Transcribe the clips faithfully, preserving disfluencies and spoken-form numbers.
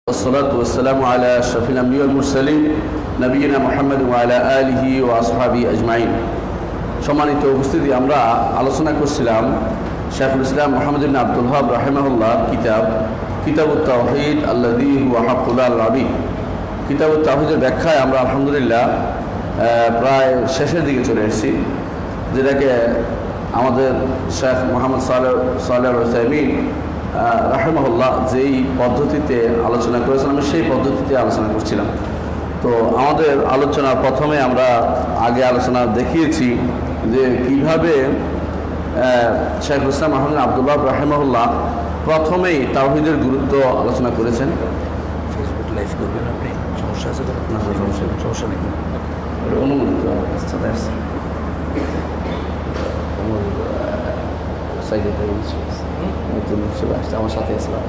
والصلاة والسلام على أشرف الأنبياء والمرسلين نبينا محمد وعلى آله وأصحابه أجمعين। সম্মানিত উপস্থিতি, আমরা আলোচনা করছিলাম শাইখুল ইসলাম মুহাম্মদ ইবনে আব্দুল ওয়াহাব রাহিমাহুল্লাহ কিতাব কিতাবুত তাওহীদ আল্লাযী হুয়া হাক্কুল আলী। কিতাবুত তাওহীদের ব্যাখ্যায় আমরা আলহামদুলিল্লাহ প্রায় শেষের দিকে চলে এসেছি, যেটাকে আমাদের শেখ মোহাম্মদ সালেহ সালেহ আল উসাইমিন রাহিমাহুল্লাহ যেই পদ্ধতিতে আলোচনা করেছেন আমি সেই পদ্ধতিতে আলোচনা করছিলাম। তো আমাদের আলোচনা প্রথমে আমরা আগে আলোচনা দেখিয়েছি যে কীভাবে শাইখুল ইসলাম মুহাম্মদ আব্দুল ওয়াহাব রাহিমাহুল্লাহ প্রথমেই তাওহীদের গুরুত্ব আলোচনা করেছেন। ফেসবুক লাইভ করবেন আপনি? সমস্যা আছে তো? না, সমস্যা নেই, সমস্যা নেই, অনুমোদিত নতুন চলে আসছে আমার সাথে আসলাম।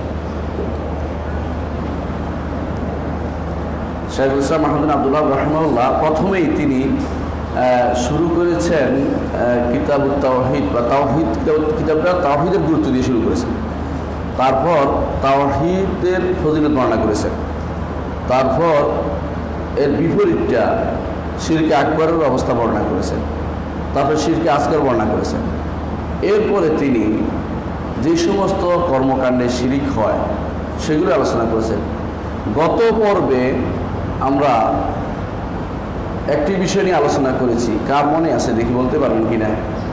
শাইখুল ইসলাম মুহাম্মদ আব্দুল ওয়াহাব রাহিমাহুল্লাহ প্রথমেই তিনি শুরু করেছেন কিতাবুত তাওহীদ বা তাওহীদ কিতাবটা তাওহীদের গুরুত্ব দিয়ে শুরু করেছেন। তারপর তাওহীদের ফজিলত বর্ণনা করেছেন। তারপর এর বিপরীতটা শিরকে আকবরের অবস্থা বর্ণনা করেছেন। তারপর শিরকে আসগর বর্ণনা করেছেন। এরপরে তিনি যে সমস্ত কর্মকাণ্ডে শিরিক হয় সেগুলো আলোচনা করেছেন। গত পর্বে আমরা একটি বিষয় নিয়ে আলোচনা করেছি, কার মনে আছে দেখি বলতে পারবেন কি না?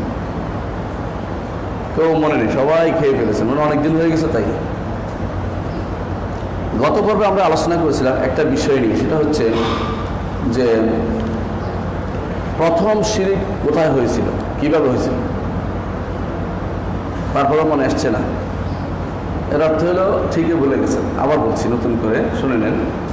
কেউ মনে নেই, সবাই খেয়ে ফেলেছেন, মানে অনেকদিন হয়ে গেছে। তাই গত পর্বে আমরা আলোচনা করেছিলাম একটা বিষয় নিয়ে, সেটা হচ্ছে যে প্রথম শিরিক কোথায় হয়েছিল, কিভাবে হয়েছিল। তারপরে মনে আসছে না, এর অর্থ হলো ঠিকই বলে গেছেন। আবার বলছি নতুন করে শুনে নেন।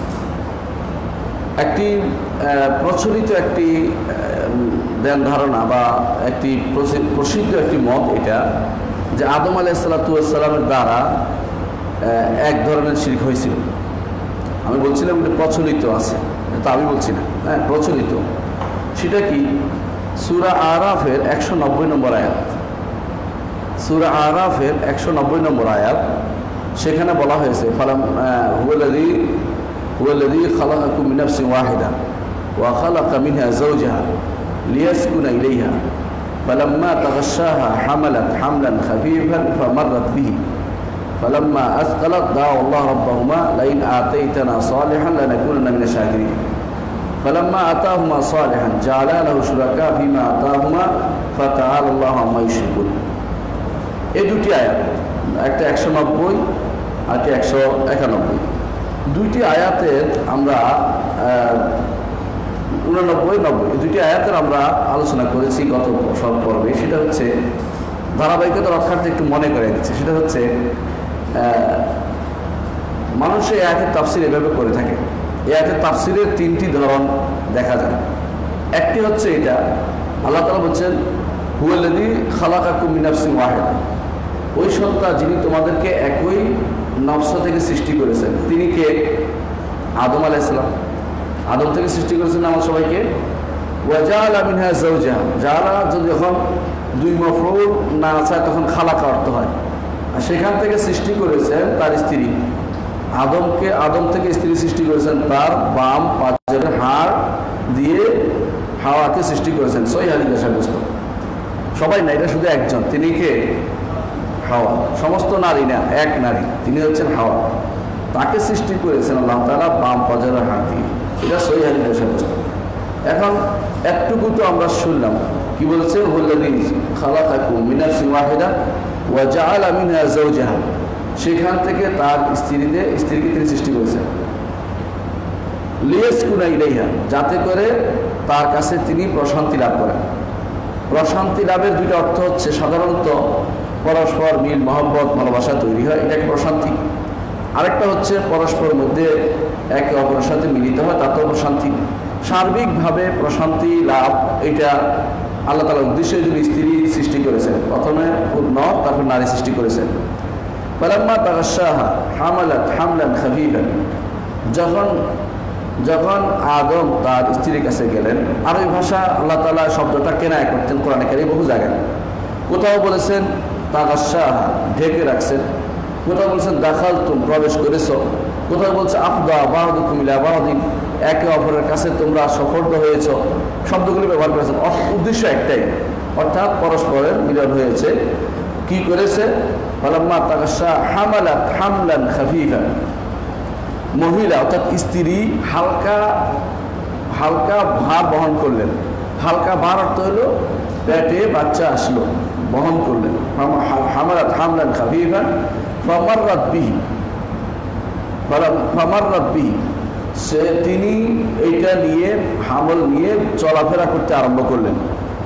একটি প্রচলিত একটি ধ্যান ধারণা বা একটি প্রসিদ্ধ একটি মত এটা যে আদম আলাইহিস সালাতু ওয়াস সালামের দ্বারা এক ধরনের শিরক হয়েছিল। আমি বলছিলাম এটা প্রচলিত আছে, তা আমি বলছি না, হ্যাঁ প্রচলিত। সেটা কি? সূরা আরাফের একশো নব্বই নম্বর আয়াত। সূরা আরাফের একশো নব্বই নম্বর আয়াত, সেখানে বলা হয়েছে ফালাম হুয়াল্লাযী হুয়াল্লাযী খালাকাকুম মিন নাফসিন ওয়াহিদা ওয়া খালাকা মিনহা যাওজাহা লিয়াসকুনা ইলাইহা ফালাম্মা তাগাশশাহা হামালাত হামলান খাফীফান ফামাররাত বিহি ফালাম্মা আসকালাত দাআ আল্লাহ রাব্বাহুমা লাইন আতাইতানা সালিহান লানাকুনান্না মিনাশ শাকিরিন ফালাম্মা আতাহুমা সালিহান জাআলা লাহু শুরাকা ফীমা আতাহুমা ফাতাআলা আল্লাহু আম্মা ইউশরিকুন। এই দুটি আয়াত, একটা একশো নব্বই আর একটা একশো একানব্বই, দুইটি আয়াতের আমরা উননব্বই নব্বই দুইটি আয়াতের আমরা আলোচনা করেছি গত সব পর্বে। সেটা হচ্ছে ধারাবাহিকতা রক্ষার্থে একটু মনে করে দিচ্ছে। সেটা হচ্ছে মানুষ এই আয়াতের তাফসির এভাবে করে থাকে। এই আয়াতের তাফসিরের তিনটি ধরন দেখা যায়। একটি হচ্ছে এটা, আল্লাহ তাআলা বলছেন হুয়াল্লাযী খালাকাকুম মিন নাফসিন ওয়াহিদা, ওই সত্তা যিনি তোমাদেরকে একই নফস থেকে সৃষ্টি করেছেন। তিনি কে? আদম আলাইহিস সালাম। আদম থেকে সৃষ্টি করেছেন আমার সবাইকে। ওয়া জাআলা মিনহা যাওজাহা, জাআলা যদি যখন দুই মফউল না আছে তখন খালাকা অর্থ হয়। আর সেখান থেকে সৃষ্টি করেছেন তার স্ত্রী আদমকে। আদম থেকে স্ত্রী সৃষ্টি করেছেন তার বাম পাঁচের হাড় দিয়ে হাওয়াকে সৃষ্টি করেছেন। সহিহ হাদিসে সাব্যস্ত। সবাই না, এটা শুধু একজন, তিনি কে? হাওয়া। সমস্ত নারী না, এক নারী, তিনি হচ্ছেন হাওয়া। তাকে সৃষ্টি করেছেন আল্লাহ তাআলা বাম পাঁজরের হাড় দিয়ে। এটা সহিহ হাদিসে সাব্যস্ত। এখন একটুকু তো আমরা শুনলাম, কি বলেছে? হুয়াল্লাযী খালাকাকুম মিন নাফসিন ওয়াহিদা ওয়া জাআলা মিনহা যাওজাহা, সেখান থেকে তার স্ত্রীতে স্ত্রীকে তিনি সৃষ্টি করেছেন। লিয়াসকুনা ইলাইহা, যাতে করে তার কাছে তিনি প্রশান্তি লাভ করেন। প্রশান্তি লাভের দুইটা অর্থ হচ্ছে, সাধারণত পরস্পর মিল মহব্বত ভালোবাসা তৈরি হয়, এটাকে প্রশান্তি। আরেকটা হচ্ছে পরস্পর মধ্যে একে অপরের সাথে মিলিত হয়, তাতেও প্রশান্তি। সার্বিকভাবে প্রশান্তি লাভ, এটা আল্লাহ তাআলার উদ্দেশ্যে যিনি স্ত্রী সৃষ্টি করেছেন। প্রথমে নর, তারপর নারী সৃষ্টি করেছেন। ফালাম্মা তাগাশশাহা হামালাত হামলান খাফীফান, যখন যখন আদম তার স্ত্রীর কাছে গেলেন। আর ওই ভাষা আল্লাহ তাআলা শব্দটা কেনায় করতেন কোরআনে কারীমে বহু জায়গায়। কোথাও বলেছেন তাগাশশাহা, ঢেকে রাখছেন। কোথাও বলছেন দাখালতুম, প্রবেশ করেছ। কোথাও বলছে আফদা বাহাদুকুম ইলা বাহাদিন, একে অপরের কাছে তোমরা সফর্দ হয়েছ, শব্দগুলি ব্যবহার করেছে, উদ্দেশ্য একটাই, অর্থাৎ পরস্পরের মিলন হয়েছে। কি করেছে? ফালাম্মা তাগাশা হামালাত হামলান খাফিফা, মহিলা অর্থাৎ স্ত্রী হালকা হালকা ভার বহন করলেন। হালকা ভার অর্থ হলো পেটে বাচ্চা আসলো, বহন করলেন। হামালাত হামলান খাফিফা ফামাররাত বিহি, ফামাররাত বিহি, সে তিনি এইটা নিয়ে হামল নিয়ে চলাফেরা করতে আরম্ভ করলেন।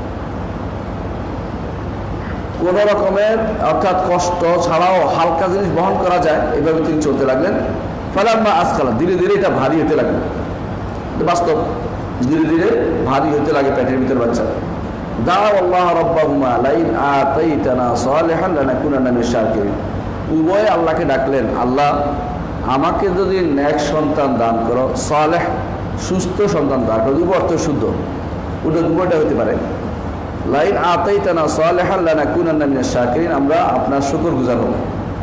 কোন রকমের অর্থাৎ কষ্ট ছাড়াও হালকা জিনিস বহন করা যায়, এভাবে তিনি চলতে লাগলেন। ফালাম্মা আসকালা, ধীরে ধীরে এটা ভারী হতে লাগলো। বাস্তব, ধীরে ধীরে ভারী হতে লাগে পেটের ভিতর বাচ্চা। দাআউ আল্লাহ রাব্বাহুমা লাইন আতাইতানা সালিহান লানাকুনান্না মিনাশ শাকিরিন, উভয়ে আল্লাহকে ডাকলেন, আল্লাহ আমাকে যদি নেক সন্তান দান করো, সালেহ সুস্থ সন্তান দান করো, উভয় অর্থ শুদ্ধ, ওটা উভয়টা হতে পারে। লাইন আতাইতানা সালিহান লানাকুনান্না মিনাশ শাকিরিন, আমরা আপনার শুকরগুজার হব।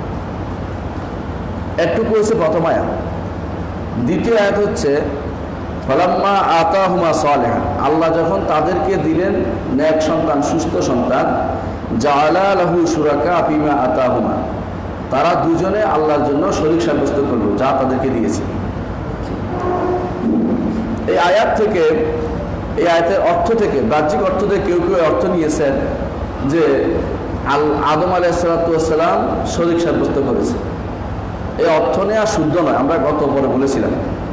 একটুকু হচ্ছে প্রথম আয়াত। দ্বিতীয় আয়াত হচ্ছে ফালাম্মা আতাহুমা সালিহান, আল্লাহ যখন তাদেরকে দিলেন নেক সন্তান, সুস্থ সন্তান, জাআলা লাহু শুরাকা ফিমা আতাহুমা, তারা দুজনে আল্লাহর জন্য শরীক সাব্যস্ত করলো যা তাদেরকে দিয়েছে। এই আয়াত থেকে, এই আয়াতের অর্থ থেকে, বাহ্যিক অর্থ থেকে কেউ কেউ অর্থ নিয়েছেন যে আল আদম আলাইহিস সালাম শরীক সাব্যস্ত করেছে। এই অর্থ নেওয়া শুদ্ধ নয়, আমরা গত পরে বলেছিলাম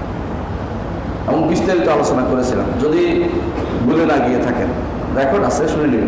এবং বিস্তারিত আলোচনা করেছিলাম। যদি ভুলে না গিয়ে থাকেন, রেকর্ড আছে, শুনে নেবেন।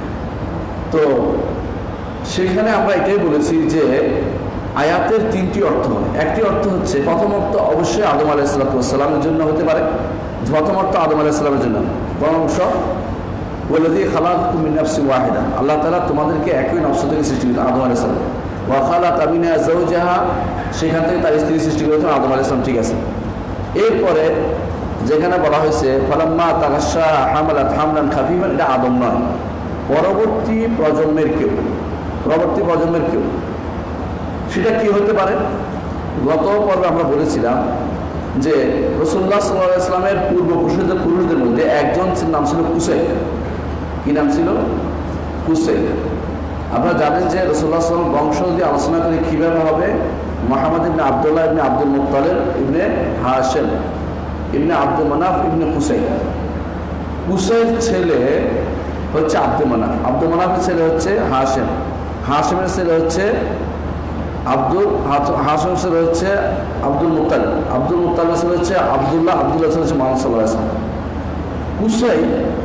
তো সেখানে আমরা এটাই বলেছি যে আয়াতের তিনটি অর্থ। একটি অর্থ হচ্ছে, প্রথম অর্থ অবশ্যই আদম আলাইহিস সালামের জন্য হতে পারে, প্রথম অর্থ আদম আলাইহিস সালামের জন্য। বরংশ ওয়াল্লাযী খালাকাকুম মিন নাফসিন ওয়াহিদা, আল্লাহ তাআলা তোমাদেরকে একই নফস থেকে সৃষ্টি করেছেন, আদম আলাইহিস সালাম। ওয়া খালাকা মিনহা যাওজাহা, সেখান থেকে তার স্ত্রী সৃষ্টি করেছেন আদম আলাইহিস সালাম, ঠিক আছে। এরপরে যেখানে বলা হয়েছে ফালাম্মা তাগাশা হামালাত হামলান খাফিফান, এটা আদম নয়, পরবর্তী প্রজন্মের কেউ, পরবর্তী প্রজন্মের কেউ। সেটা কি হতে পারে? গত পর্বে আমরা বলেছিলাম যে রাসূলুল্লাহ সাল্লাল্লাহু আলাইহি ওয়াসাল্লামের পূর্বপুরুষদের পুরুষদের মধ্যে একজন নাম ছিল কুসাই। কি নাম ছিল? কুসাই। আপনারা জানেন যে রাসূলুল্লাহ সাল্লাল্লাহু আলাইহি ওয়াসাল্লাম বংশ যদি আলোচনা করি কিভাবে হবে, Muhammad ibn Abdullah ibn Abdul Muttalib ibn Hashim ibn Abdul Manaf ibn Qusai. কুসাইর ছেলে হচ্ছে আব্দুল মানাফ, আব্দুল মানাফের ছেলে হচ্ছে হাশিম, হাশিমের ছেলে হচ্ছে আব্দুল হাশিমের ছেলে হচ্ছে আব্দুল মুত্তালিব, আব্দুল মুত্তালিবের ছেলে হচ্ছে আব্দুল্লাহ, আব্দুল্লাহ ছেলে হচ্ছে মুহাম্মদ সাল্লাল্লাহু আলাইহি ওয়াসাল্লাম। কুসাই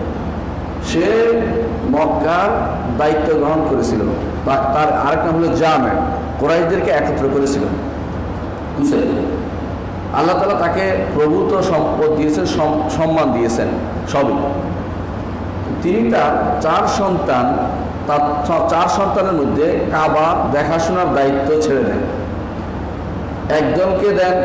সে মক্কার দায়িত্ব গ্রহণ করেছিল, তার আরেক নাম হলো জামে, কুরাইশদেরকে একত্র করেছিল কুসাই। আল্লাহ তাআলা তাকে প্রভূত সম্পদ দিয়েছেন, সম্মান দিয়েছেন সবই। তিনি তার চার সন্তান, তার চার সন্তানের মধ্যে কাবা দেখাশোনার দায়িত্ব ছেড়ে দেন। একজনকে দেন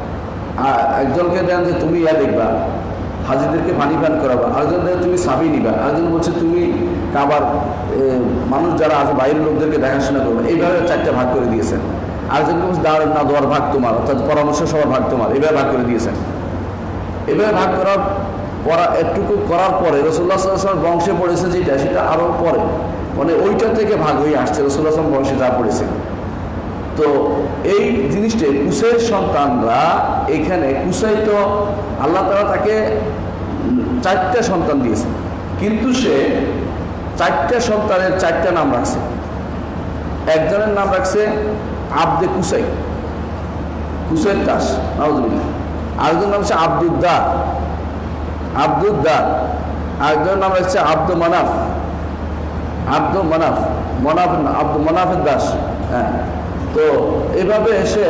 একজনকে দেন যে তুমি ইয়া দেখবা, হাজিদেরকে পানি পান করাবা, আরেকজন দেন তুমি সাবি নিবা, আরেকজন বলছে তুমি কাবার মানুষ যারা আছে বাইরের লোকদেরকে দেখাশোনা করবে। এইভাবে চারটা ভাগ করে দিয়েছেন। আরেকজনকে বলছে দাঁড়ান না, দেওয়ার ভাগ তোমার, অর্থাৎ পরামর্শ সবার ভাগ তোমার, এভাবে ভাগ করে দিয়েছেন। এভাবে ভাগ করার করা এটুকু করার পরে রাসূলুল্লাহ সাল্লাল্লাহু আলাইহি ওয়াসাল্লাম বংশে পড়েছে যেটা, সেটা আরও পরে, মানে ওইটা থেকে ভাগ হয়ে আসছে রাসূলুল্লাহ সাল্লাল্লাহু আলাইহি ওয়াসাল্লাম বংশে যা পড়েছে। তো এই জিনিসটা কুসাইর সন্তানরা এখানে, কুসাই তো আল্লাহ তাআলা তাকে চারটা সন্তান দিয়েছে, কিন্তু সে চারটা সন্তানের চারটা নাম রাখছে। একজনের নাম রাখছে আব্দে কুসাই, কুসাইর দাস, নাউযুবিল্লাহ। আরেকজনের নাম হচ্ছে আব্দুদ্দার, আব্দুদ্দার। আরেকজনের নাম রাখছে আব্দু মানাফ, আব্দু মানাফ, মনাফ আব্দু মানাফের দাস। হ্যাঁ, তো এভাবে এসে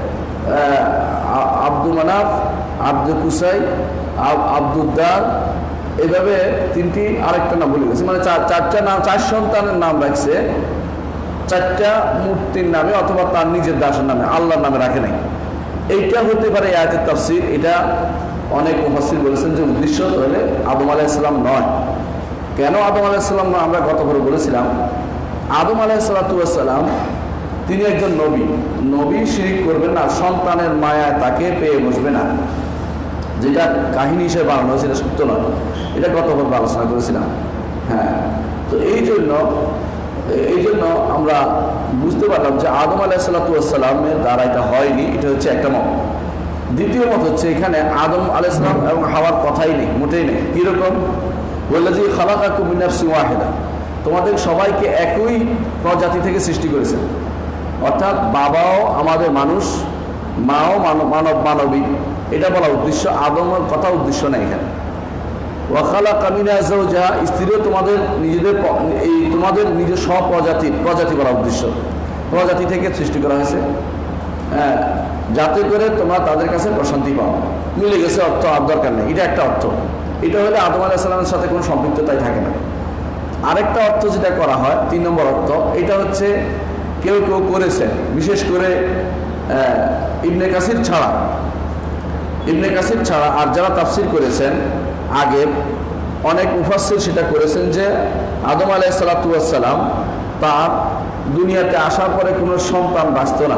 আব্দু মানাফ, আব্দু কুসাই, আব্দুদ্দার, এভাবে তিনটি, আরেকটা নাম বলে গেছে, মানে চারটা নাম, চার সন্তানের নাম রাখছে চারটা মূর্তির নামে অথবা তার নিজের দাসের নামে, আল্লাহর নামে রাখে নাই। এইটা হতে পারে আয়াতের তাফসীর। এটা অনেক মুফাসসির বলেছেন যে উদ্দেশ্য হলে আদম আলাইহিস সালাম নয়। কেন আদম আলাইহিস সালাম নয়? আমরা গত করে বলেছিলাম আদম আলাইহিস সালাম তিনি একজন নবী, নবী শিরিক করবেন না, সন্তানের মায়ায় তাকে পেয়ে বসবে না, যেটা কাহিনী হিসেবে বানানো হয়েছে এটা সত্য নয়। এটা গত পর্বে আলোচনা করেছিলাম। হ্যাঁ, তো এই জন্য এই জন্য আমরা বুঝতে পারলাম যে আদম আলাইহিসসালামের দ্বারা এটা হয়নি, এটা হচ্ছে একটা মত। দ্বিতীয় মত হচ্ছে এখানে আদম আলাইহিসসালাম এবং হাওয়ার কথাই নেই, মোটেই নেই। কীরকম? ওয়াল্লাযী খালাকাকুম মিন নাফসিন ওয়াহিদা, তোমাদের সবাইকে একই প্রজাতি থেকে সৃষ্টি করেছেন। অর্থাৎ বাবাও আমাদের মানুষ, মাও মানব মানব মানবী, এটা বলা উদ্দেশ্য। আদমের কথা উদ্দেশ্য নেই এখানে। ওয়া খালাকা মিনহা যাওজাহা, স্ত্রীও তোমাদের নিজেদের এই তোমাদের নিজের সব প্রজাতি প্রজাতি বলা উদ্দেশ্য। প্রজাতি থেকে সৃষ্টি করা হয়েছে, হ্যাঁ, যাতে করে তোমরা তাদের কাছে প্রশান্তি পাও। মিলে গেছে অর্থ, আর দরকার নেই, এটা একটা অর্থ। এটা হলে আদম আলাইহিস সালামের সাথে কোনো সম্পৃক্ততাই থাকে না। আরেকটা অর্থ যেটা করা হয়, তিন নম্বর অর্থ, এটা হচ্ছে কেউ কেউ করেছেন, বিশেষ করে ইবনে কাসির ছাড়া ইবনে কাসির ছাড়া আর যারা তাফসির করেছেন আগের অনেক মুফাসসির সেটা করেছেন যে আদম আলাইহিস সালাতু ওয়াস সালাম তার দুনিয়াতে আসার পরে কোনো সন্তান বাঁচত না,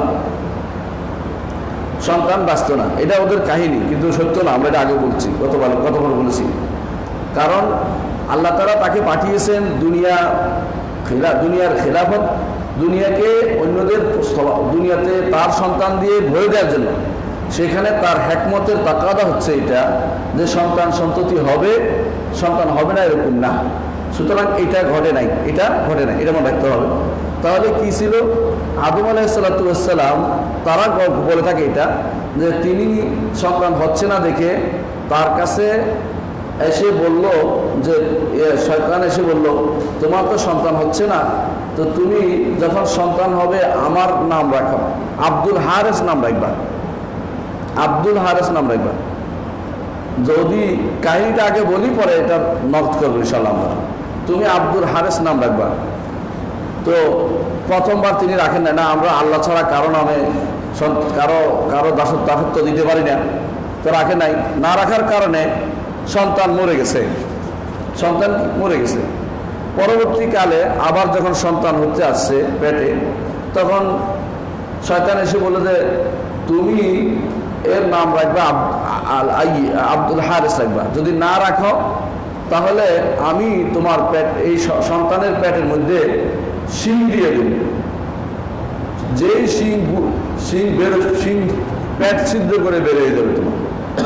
সন্তান বাঁচত না। এটা ওদের কাহিনী, কিন্তু সত্য না। আমরা এটা আগে বলছি, কতবার কতবার বলেছি। কারণ আল্লাহ তাআলা তাকে পাঠিয়েছেন দুনিয়া খেলা দুনিয়ার খেলাফত, দুনিয়াকে অন্যদের দুনিয়াতে তার সন্তান দিয়ে ভরে দেওয়ার জন্য। সেখানে তার হিকমতের তাকাদা হচ্ছে এটা যে সন্তান সন্ততি হবে, সন্তান হবে না এরকম না। সুতরাং এটা ঘটে নাই, এটা ঘটে নাই, এটা মনে রাখতে হবে। তাহলে কি ছিল? আদম আলাইহিস সালাতু ওয়াস সালাম তারা গল্প বলে থাকে এটা যে তিনি সন্তান হচ্ছে না দেখে তার কাছে এসে বলল যে শয়তান এসে বলল, তোমার তো সন্তান হচ্ছে না, তো তুমি যখন সন্তান হবে আমার নাম রাখো, আব্দুল হারেস নাম রাখবা, আব্দুল হারেস নাম রাখবা। যদি কাহিনীটা আগে বলি পরে এটা নক করবো ইনশাআল্লাহ আমরা। তুমি আব্দুল হারেস নাম রাখবা। তো প্রথমবার তিনি রাখেন না, না আমরা আল্লাহ ছাড়া কারো নামে কারো কারো দাসত্ব দাসত্ব দিতে পারি না, তো রাখে নাই। না রাখার কারণে সন্তান মরে গেছে, সন্তান মরে গেছে। পরবর্তীকালে আবার যখন সন্তান হতে আসছে পেটে, তখন শয়তান এসে বলে যে তুমি এর নাম রাখবা আব্দুল হারেস রাখবা, যদি না রাখো তাহলে আমি তোমার পেট এই সন্তানের পেটের মধ্যে শিং দিয়ে দেব, যেই শিং শিং বেরো শিং পেট সিদ্ধ করে বেরিয়ে যাবে তোমার।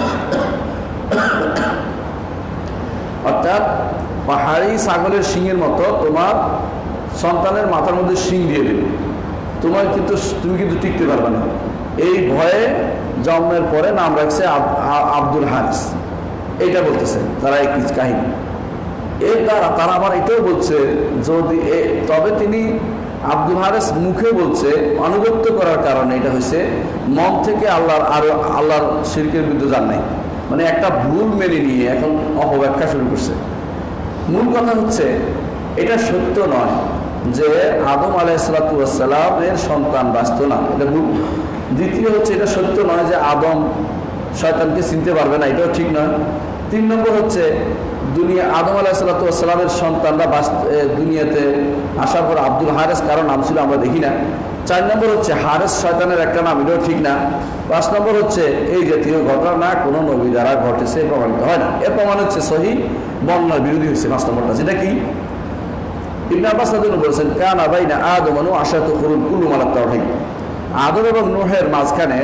অর্থাৎ পাহাড়ি ছাগলের শিংয়ের মতো তোমার সন্তানের মাথার মধ্যে শিং দিয়ে দেবে, তোমার কিন্তু তুমি কিন্তু টিকতে পারবে না। এই ভয়ে জন্মের পরে নাম রাখছে আব্দুল হারিস। এইটা বলতেছে তারা এই কাহিনী। এর দ্বারা তারা আবার এটাও বলছে যদি তবে তিনি আব্দুল হারিস মুখে বলছে, আনুগত্য করার কারণে এটা হয়েছে, মন থেকে আল্লাহর আরো আল্লাহর শিরকের বিরুদ্ধে যান নাই, মানে একটা ভুল মেনে নিয়ে এখন অপব্যাখ্যা শুরু করছে। মূল কথা হচ্ছে এটা সত্য নয় যে আদম আলাইহিস সালাতু ওয়াস সালামের সন্তান বাঁচত না, এটা ভুল। দ্বিতীয় হচ্ছে এটা সত্য নয় যে আদম শয়তানকে চিনতে পারবে না, এটাও ঠিক নয়। তিন নম্বর হচ্ছে দুনিয়া আদম আলাইহিস সালাতু ওয়াস সালামের সন্তানরা দুনিয়াতে আসার পর আব্দুল হারেস কারো নাম ছিল আমরা দেখি না। চার নম্বর হচ্ছে হারেস শয়তানের একটা নাম, এটাও ঠিক না। পাঁচ নম্বর হচ্ছে এই জাতীয় ঘটনা কোনো নবী দ্বারা ঘটেছে প্রমাণিত হয় না। এর প্রমাণ হচ্ছে সহিহ বর্ণনার বিরোধী হচ্ছে পাঁচ নম্বরটা, যেটা কি ইবনে আব্বাস রাদিয়াল্লাহু আনহু বলেছেন কানা বাইনা আদম ওয়া নূহ আশারাতু কুরুন কুল্লুহুম আলা তাওহীদ। আদম এবং নূহের মাঝখানে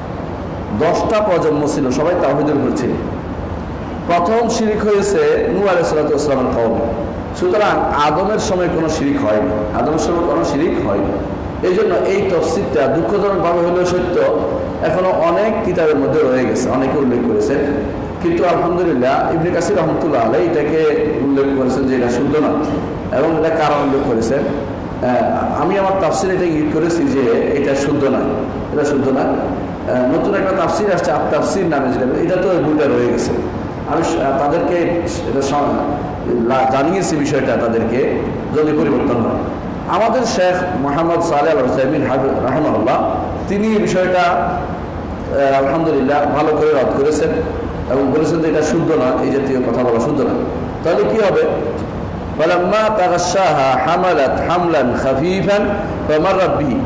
দশটা প্রজন্ম ছিল, সবাই তাওহীদের উপর ছিল। প্রথম শিরিক হয়েছে নূহ আলাইহিস সালাতু ওয়াস সালামের কওমে। সুতরাং আদমের সময় কোনো শিরিক হয়নি, আদমের সময় কোনো শিরিক হয়নি। এই জন্য এই তফসিরটা দুঃখজনকভাবে হলেও সত্য, এখনো অনেক কিতাবের মধ্যে রয়ে গেছে, অনেকে উল্লেখ করেছে। কিন্তু আলহামদুলিল্লাহ ইবনে কাসির রহমতুল্লাহ আলাইহি এটাকে উল্লেখ করেছেন যে এটা শুদ্ধ না, এবং এটা কারণ উল্লেখ করেছেন। আমি আমার তাফসির এটা ইঙ্গিত করেছি যে এটা শুদ্ধ না, এটা শুদ্ধ না। নতুন একটা তাফসির আসছে আপ তাফসির নামে, যেটা এটা তো ভুলটা রয়ে গেছে। আমি তাদেরকে এটা জানিয়েছি বিষয়টা তাদেরকে, যদি পরিবর্তন হয়। আমাদের শেখ মোহাম্মদ সালেহ আল হুসাইমিন রাহিমাহুল্লাহ তিনি এই বিষয়টা আলহামদুলিল্লাহ ভালো করে রদ করেছেন এবং বলেছেন যে এটা শুদ্ধ না, এই জাতীয় কথা বলা শুদ্ধ না। তাহলে কি হবে? ফালাম্মা তাগাশশাহা হামালাত হামলান খাফীফান ফামাররাত বিহি,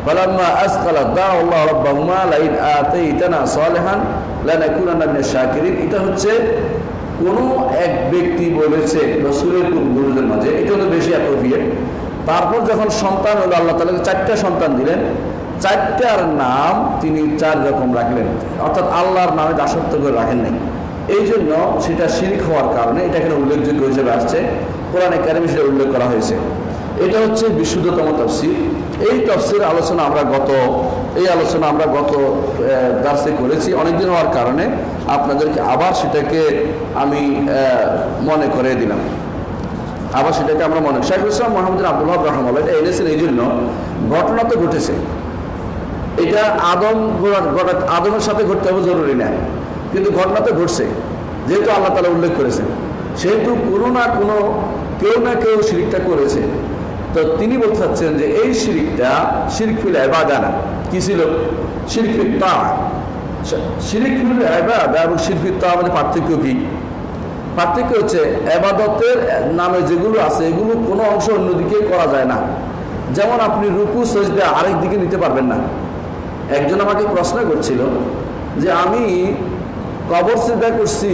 ফালাম্মা আসকালা দাআ আল্লাহ রাব্বাহুমা লাইন আতাইতানা সালিহান লানাকুনান্না মিনাশ শাকিরিন। এটা হচ্ছে কোন এক ব্যক্তি বলেছে রাসূলের গুরুদের মাঝে, এটা তো বেশি অ্যাপ্রোপ্রিয়েট। তারপর যখন সন্তান হলো, আল্লাহ তাআলা চারটা সন্তান দিলেন, চারটার নাম তিনি চার রকম রাখলেন, অর্থাৎ আল্লাহর নামে দাসত্ব করে রাখেন নাই। এই জন্য সেটা শিরক হওয়ার কারণে এটা এখানে উল্লেখযোগ্য হিসেবে আসছে, কোরআনে কারিমে সেটা উল্লেখ করা হয়েছে। এটা হচ্ছে বিশুদ্ধতম তাফসীর। এই তাফসীর আলোচনা আমরা গত এই আলোচনা আমরা গত দার্সে করেছি। অনেকদিন হওয়ার কারণে আপনাদেরকে আবার সেটাকে আমি মনে করে দিলাম, আবার সেটাকে আমরা মনে শাইখুল ইসলাম মুহাম্মদ বিন আব্দুল ওয়াহাব রাহিমাহুল্লাহ এটা এনেছেন এই জন্য, ঘটনা তো ঘটেছে, এটা আদম আদমের সাথে ঘটতে হবে জরুরি না, কিন্তু ঘটনা তো ঘটছে, যেহেতু আল্লাহ তাআলা উল্লেখ করেছেন, সেহেতু কোনো না কোনো কেউ না কেউ শিরকটা করেছে। তো তিনি বলতে চাচ্ছেন যে এই শিরকটা শিরক ফিল ইবাদা না, কি ছিল? শিরক ফিল তাআ। শিরক ফিল ইবাদা এবং শিরক ফিল তাআ মধ্যে পার্থক্য কি? পার্থক্য হচ্ছে ইবাদতের নামে যেগুলো আছে এগুলো কোনো অংশ অন্যদিকে করা যায় না। যেমন আপনি রুকু সাজদা আরেক দিকে নিতে পারবেন না। একজন আমাকে প্রশ্ন করছিল যে আমি কবর সিজদা করছি,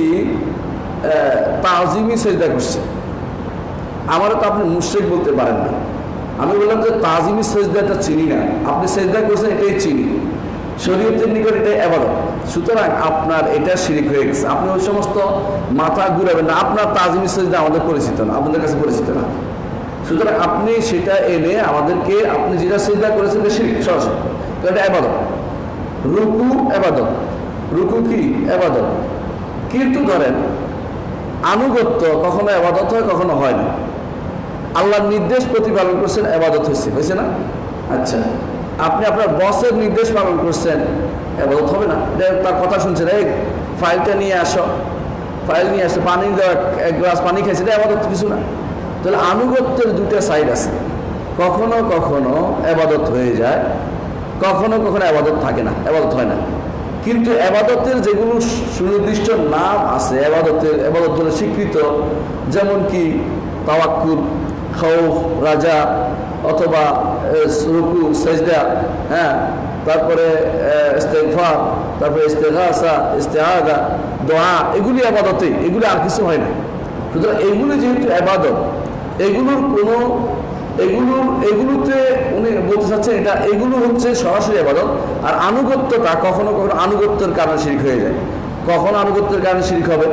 তাজিমি সিজদা করছি, আমারও তো আপনি মুশরিক বলতে পারেন না। আমি বললাম যে তাজিমি সিজদাটা চিনি না, আপনি সিজদা করছেন এটাই চিনি, শরীয়তের নিকট এটাই ইবাদত, সুতরাং আপনার এটা শিরক হয়ে গেছে। আপনি ওই সমস্ত মাথা ঘুরাবেন না, আপনার তাজিমি সিজদা আমাদের পরিচিত না, আপনাদের কাছে পরিচিত না, সুতরাং আপনি সেটা এনে আমাদেরকে আপনি যেটা সিজদা করেছেন এটা শিরক সরাসরি, তো এটা ইবাদত। রুকু ইবাদত, রুকু কি ইবাদত, কিন্তু ধরেন আনুগত্য কখনো ইবাদত হয় কখনো হয় না। আল্লাহর নির্দেশ প্রতিপালন করছেন, ইবাদত হয়েছে, হয়েছে না? আচ্ছা, আপনি আপনার বসের নির্দেশ পালন করছেন, ইবাদত হবে না? তার কথা শুনছেন, এই ফাইলটা নিয়ে আসো, ফাইল নিয়ে আসো, পানি দেওয়া, এক গ্লাস পানি খাইছে, এটা ইবাদত কিছু না। তাহলে আনুগত্যের দুটো সাইড আছে, কখনো কখনো ইবাদত হয়ে যায়, কখনো কখনো ইবাদত থাকে না, ইবাদত হয় না। কিন্তু ইবাদতের যেগুলো সুনির্দিষ্ট নাম আছে, ইবাদতের ইবাদত বলে স্বীকৃত, যেমন কি তাওয়াক্কুল, খাউফ, রাজা, অথবা রুকু, সাজদা, হ্যাঁ, তারপরে ইস্তেগফার, তারপরে ইস্তেগাসা, ইস্তেআযা, দোয়া, এগুলি ইবাদতে, এগুলি আর কিছু হয় না। সুতরাং এগুলি যেহেতু ইবাদত, এগুলোর কোনো এগুলোর এগুলোতে উনি বলতে চাচ্ছেন এটা এগুলো হচ্ছে সরাসরি ইবাদত। আর আনুগত্যটা কখনো কখনো আনুগত্যের কারণে শিরক হয়ে যায়। কখন আনুগত্যের কারণে শিরক হবে?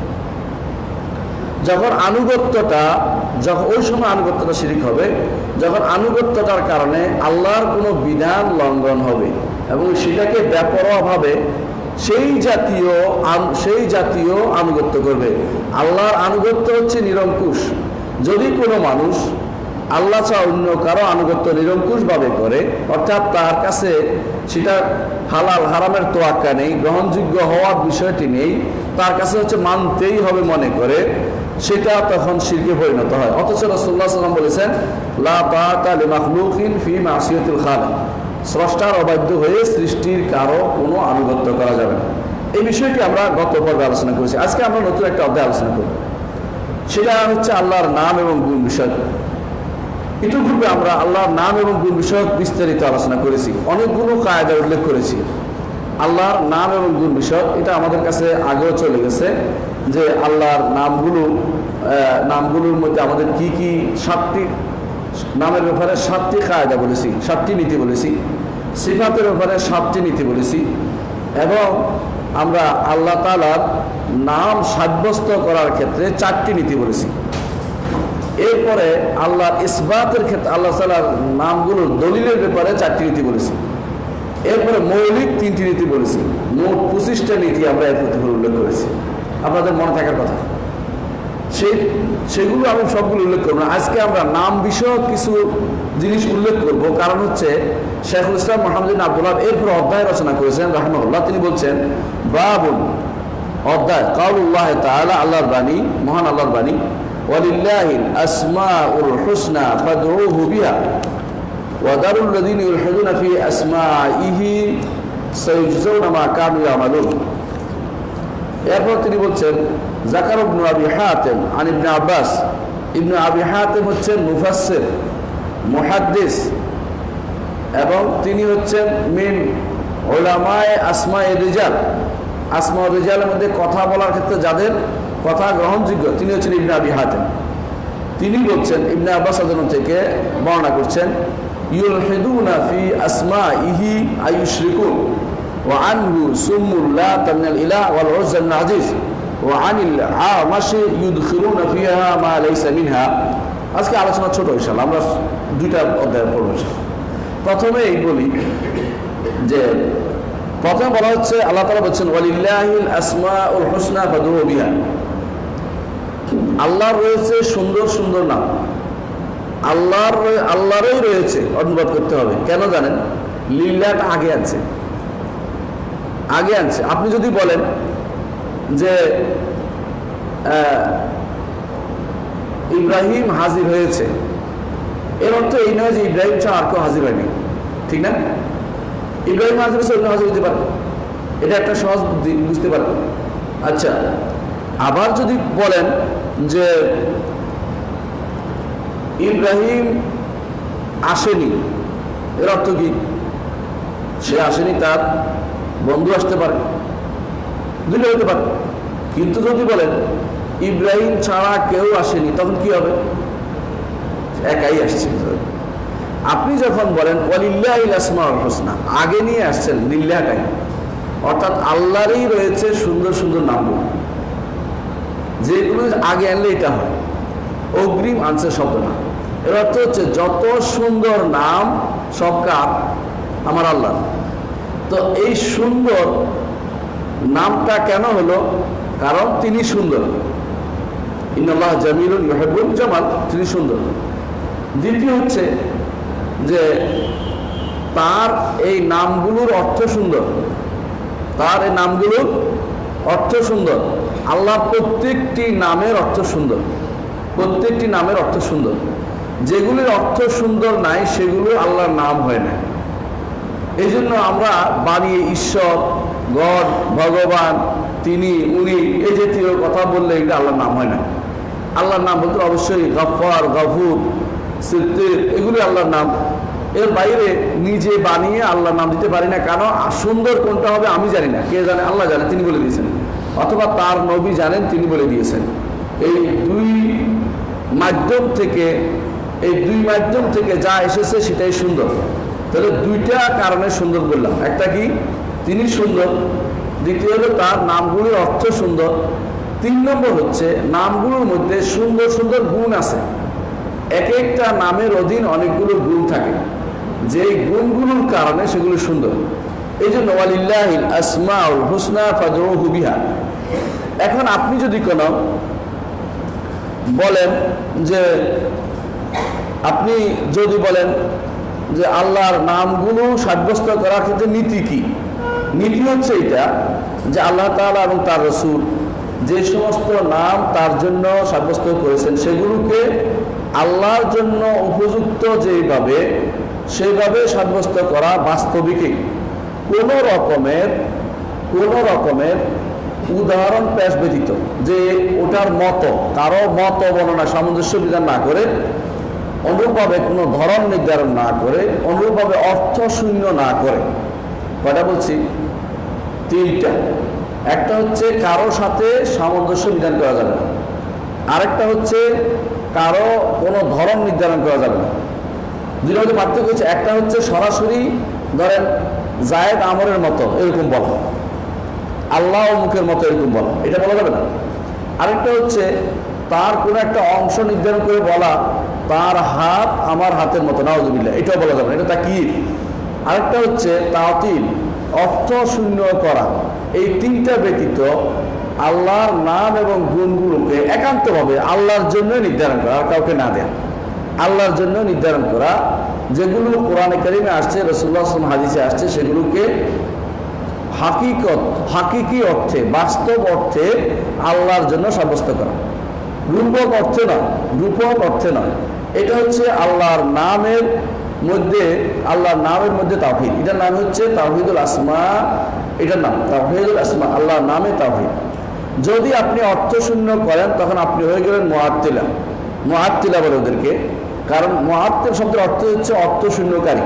যখন আনুগত্যটা যখন ওই সময় আনুগত্যটা শিরক হবে যখন আনুগত্যটার কারণে আল্লাহর কোনো বিধান লঙ্ঘন হবে এবং সেটাকে বেপরোয়াভাবে সেই জাতীয় সেই জাতীয় আনুগত্য করবে। আল্লাহর আনুগত্য হচ্ছে নিরঙ্কুশ। যদি কোনো মানুষ আল্লাহ ছাড়া অন্য কারো আনুগত্য নিরঙ্কুশভাবে করে, অর্থাৎ তার কাছে সেটা হালাল হারামের তোয়াক্কা নেই, গ্রহণযোগ্য হওয়ার বিষয়টি নেই, তার কাছে হচ্ছে মানতেই হবে মনে করে, সেটা তখন শিরকে পরিণত হয়। অথচ রাসূলুল্লাহ সাল্লাল্লাহু আলাইহি ওয়াসাল্লাম বলেছেন, লা তাআতা লিমাখলুকিন ফি মাসিয়াতিল খালিক, স্রষ্টার অবাধ্য হয়ে সৃষ্টির কারো কোনো আনুগত্য করা যাবে না। এই বিষয়টি আমরা গত পর্বে আলোচনা করেছি। আজকে আমরা নতুন একটা অধ্যায় আলোচনা করব, সেটা হচ্ছে আল্লাহর নাম এবং গুণ বিষয়। ইতিপূর্বে আমরা আল্লাহর নাম এবং গুণ বিষয়ক বিস্তারিত আলোচনা করেছি, অনেকগুলো কায়দা উল্লেখ করেছি আল্লাহর নাম এবং গুণ বিষয়ক। এটা আমাদের কাছে আগেও চলে গেছে যে আল্লাহর নামগুলো নামগুলোর মধ্যে আমাদের কি কি সাতটি নামের ব্যাপারে সাতটি কায়দা বলেছি, সাতটি নীতি বলেছি, সিফাতের ব্যাপারে সাতটি নীতি বলেছি, এবং আমরা আল্লাহ তাআলার নাম সাব্যস্ত করার ক্ষেত্রে চারটি নীতি বলেছি। এরপরে আল্লাহ ইসবাতের ক্ষেত্রে আল্লাহ তাআলার নামগুলোর দলিলের ব্যাপারে চারটি নীতি বলেছি। এরপরে মৌলিক তিনটি নীতি বলেছি। মোট পঁচিশটা নীতি আমরা এর প্রতি উল্লেখ করেছি, আপনাদের মনে থাকার কথা। সেই সেগুলো আমি সবগুলো উল্লেখ করবো না। আজকে আমরা নাম বিষয়ক কিছু জিনিস উল্লেখ করব, কারণ হচ্ছে শাইখুল ইসলাম মুহাম্মদ বিন আব্দুল ওয়াহাব এরপর অধ্যায় রচনা করেছেন রাহিমাহুল্লাহ। তিনি বলছেন, বাবুন, অধ্যায়, কাউলুল্লাহ তাআলা, আল্লাহর বাণী, মহান আল্লাহর বাণী, ওয়ালিল্লাহিল আসমাউল হুসনা ফাদউহু বিহা ওয়া দারুল লাযিনা ইউলহিদুনা ফি আসমাইহি সায়ুজজাউনা মা কানু ইয়ামালুন। এরপর তিনি বলছেন, যাকার ইবনে আবি হাতিম আন ইবনে আব্বাস। ইবনে আবি হাতিম হচ্ছেন মুফাসসির, মুহাদ্দিস, এবং তিনি হচ্ছেন মিন উলামায়ে আসমায়ে রিজাল, আসমা রিজালের মধ্যে কথা বলার ক্ষেত্রে যাদের কথা গ্রহণযোগ্য তিনি হচ্ছেন ইবনে আবি হাতিম। তিনি বলছেন, ইবনে আব্বাস রাদিয়াল্লাহু আনহু থেকে বর্ণনা করছেন, ইউলহিদুনা ফি আসমাইহি আয়ুশরিকুন ওয়া আনহু সুমুল্লাহ তামিনাল ইলাহ ওয়াল উজ্জা মিনাল আজিজ ওয়া আনিল আমাশি ইউদখিলুনা ফিহা মা লাইসা মিনহা। আজকে আলোচনা ছোট ইনশাআল্লাহ, আমরা দুইটা অধ্যায় পড়ব। প্রথমেই বলি যে প্রথমে বলা হচ্ছে আল্লাহ তাআলা বলছেন ওয়ালিল্লাহিল আসমাউল হুসনা ফাদউহু বিহা, আল্লাহর রয়েছে সুন্দর সুন্দর নাম। আল্লাহর আল্লাহরই রয়েছে, অনুবাদ করতে হবে কেন জানেন? লিল্লাহটা আগে আনছে, আগে আনছে। আপনি যদি বলেন যে ইব্রাহিম হাজির হয়েছে, এর অর্থ এই নয় যে ইব্রাহিম ছাড়া আর কেউ হাজির হয়নি, ঠিক না? ইব্রাহিম হাজির হয়েছে, অন্য হাজির হতে পারে, এটা একটা সহজ বুদ্ধি, বুঝতে পারবেন। আচ্ছা, আবার যদি বলেন যে ইব্রাহিম আসেনি, এর অর্থ কি? সে আসেনি, তার বন্ধু আসতে পারে, দুটো হতে পারে। কিন্তু যদি বলেন ইব্রাহিম ছাড়া কেউ আসেনি, তখন কি হবে? একাই আসছে। আপনি যখন বলেন ওয়ালিল্লাহিল আসমাউল হুসনা, আগে নিয়ে আসছেন লিল্লাহটাই, অর্থাৎ আল্লাহরই রয়েছে সুন্দর সুন্দর নামগুলো, যেগুলো আগে আনলে এটা হয়, অগ্রিম আনছে শব্দ না। এর অর্থ হচ্ছে যত সুন্দর নাম সব কার? আমার আল্লাহ। তো এই সুন্দর নামটা কেন হলো? কারণ তিনি সুন্দর, ইন্নাল্লাহ জামিলুন ইউহিব্বুল জামাল, তিনি সুন্দর। দ্বিতীয় হচ্ছে যে তার এই নামগুলোর অর্থ সুন্দর, তার এই নামগুলোর অর্থ সুন্দর। আল্লাহর প্রত্যেকটি নামের অর্থ সুন্দর, প্রত্যেকটি নামের অর্থ সুন্দর। যেগুলির অর্থ সুন্দর নাই সেগুলো আল্লাহর নাম হয় না। এই জন্য আমরা বানিয়ে ঈশ্বর, গড, ভগবান, তিনি, উনি, এই জাতীয় কথা বললে এগুলো আল্লাহর নাম হয় না। আল্লাহর নাম বলতে অবশ্যই গফফার, গফুর, সিদ্দিক, এগুলি আল্লাহর নাম। এর বাইরে নিজে বানিয়ে আল্লাহর নাম দিতে পারি না। কেন? সুন্দর কোনটা হবে আমি জানি না, কে জানে? আল্লাহ জানে, তিনি বলে দিয়েছেন, অথবা তার নবী জানেন, তিনি বলে দিয়েছেন। এই দুই মাধ্যম থেকে এই দুই মাধ্যম থেকে যা এসেছে সেটাই সুন্দর। তাহলে দুইটা কারণে সুন্দর বললাম, একটা কি তিনি সুন্দর, দ্বিতীয় হলো তার নামগুলির অর্থ সুন্দর, তিন নম্বর হচ্ছে নামগুলোর মধ্যে সুন্দর সুন্দর গুণ আছে। এক একটা নামের অধীন অনেকগুলো গুণ থাকে, যেই গুণগুলোর কারণে সেগুলো সুন্দর। এই জন্য ওয়ালিল্লাহিল আসমাউল হুসনা ফাদউহু বিহা। এখন আপনি যদি কোনো বলেন যে আপনি যদি বলেন যে আল্লাহর নামগুলো সাব্যস্ত করার ক্ষেত্রে নীতি কি? নীতি হচ্ছে এটা যে আল্লাহ তাআলা এবং তার রাসূল যে সমস্ত নাম তার জন্য সাব্যস্ত করেছেন সেগুলোকে আল্লাহর জন্য উপযুক্ত যেভাবে সেইভাবে সাব্যস্ত করা বাস্তবিকই। কোনো রকমের কোনো রকমের উদাহরণ পেশ ব্যতীত, যে ওটার মতো কারো মত বর্ণনা সামঞ্জস্য বিধান না করে, অনুরূপভাবে কোনো ধরন নির্ধারণ না করে, অনুরূপভাবে অর্থ শূন্য না করে। কয়টা বলছি? তিনটা। একটা হচ্ছে কারো সাথে সামঞ্জস্য বিধান করা যাবে না, আরেকটা হচ্ছে কারো কোনো ধরন নির্ধারণ করা যাবে না। দুইটার মধ্যে পার্থক্য হচ্ছে, একটা হচ্ছে সরাসরি ধরেন জায়েদ আমরের মতো এরকম বলা, আল্লাহ ও মুখের মতো এরকম বলা, এটা বলা যাবে না। আরেকটা হচ্ছে তার কোনো একটা অংশ নির্ধারণ করে বলা, তার হাত আমার হাতের মতো, নাউযুবিল্লাহ, এটাও বলা যাবে না, এটা তাকিদ। আরেকটা হচ্ছে তাতিল, অর্থ শূন্য করা। এই তিনটা ব্যতীত আল্লাহর নাম এবং গুণগুলোকে একান্তভাবে আল্লাহর জন্য নির্ধারণ করা, আর কাউকে না দেয়া, আল্লাহর জন্য নির্ধারণ করা। যেগুলো কোরআনে কারিমে আসছে, রাসূলুল্লাহ সাল্লাল্লাহু আলাইহি ওয়াসাল্লাম হাদিসে আসছে, সেগুলোকে হাকিকত হাকিকি অর্থে, বাস্তব অর্থে আল্লাহর জন্য সাব্যস্ত করা, রূপক অর্থে নয়, রূপক অর্থে নয়। এটা হচ্ছে আল্লাহর নামের মধ্যে, আল্লাহর নামের মধ্যে তাওহীদ। এটার নাম হচ্ছে তাওহীদুল আসমা, এটার নাম তাওহীদুল আসমা, আল্লাহর নামে তাওহীদ। যদি আপনি অর্থ শূন্য করেন তখন আপনি হয়ে গেলেন মুআত্তিলা। মুআত্তিলা বলে ওদেরকে, কারণ মুআত্তিল শব্দের অর্থ হচ্ছে অর্থ শূন্যকারী।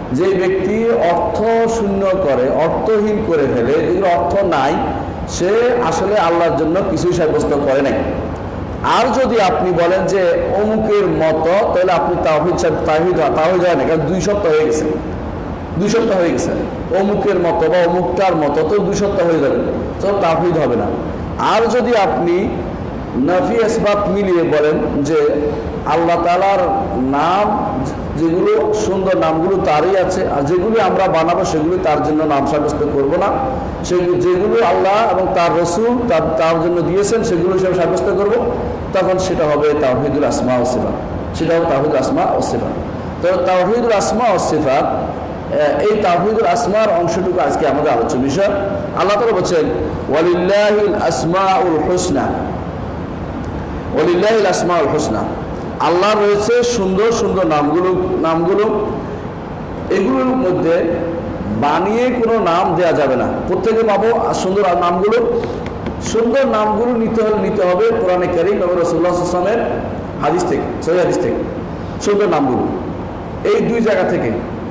যে ব্যক্তি অর্থ শূন্য করে, অর্থহীন করে ফেলে, যেগুলো অর্থ নাই, সে আসলে আল্লাহর জন্য কিছুই সাব্যস্ত করে নাই। আর যদি আপনি বলেন যে অমুকের মতো, তাহলে আপনি তাওহীদ তাওহীদ তাওহীদ হয় না, কারণ দুই সপ্তাহ হয়ে গেছে, দুই সপ্তাহ হয়ে গেছে অমুকের মতো বা অমুকটার মতো, তো দুই সপ্তাহ হয়ে যাবে, তো তাওহীদ হবে না। আর যদি আপনি নাফি আসবাব মিলিয়ে বলেন যে আল্লাহ তাআলার নাম, যেগুলো সুন্দর নামগুলো তারই আছে, আর যেগুলি আমরা বানাবো সেগুলি তার জন্য নাম সাব্যস্ত করব না, সেগুলো যেগুলো আল্লাহ এবং তার রসুল তার তার জন্য দিয়েছেন সেগুলো হিসেবে সাব্যস্ত করব, তখন সেটা হবে তাওহীদুল আসমা ওয়াস সিফাত, সেটা হবে তাওহীদুল আসমা ওয়াস সিফাত। তো তাওহীদুল আসমা ওয়াস সিফাত, এই তাওহীদুল আসমার অংশটুকু আজকে আমাদের আলোচ্য বিষয়। আল্লাহ তাআলা বলেন ওয়ালিল্লাহিল আসমাউল হুসনা, ওয়ালিল্লাহিল আসমাউল হুসনা, আল্লাহ রয়েছে সুন্দর সুন্দর নামগুলো নামগুলো এগুলোর মধ্যে বানিয়ে কোনো নাম দেয়া যাবে না, প্রত্যেকে পাবো সুন্দর নামগুলো। সুন্দর নামগুলো নিতে হলে নিতে হবে কোরআনে কারীম এবং রাসূলুল্লাহ সাল্লাল্লাহু আলাইহি ওয়াসাল্লামের হাদিস থেকে, সহিহ হাদিস থেকে। সুন্দর নামগুলো এই দুই জায়গা থেকে,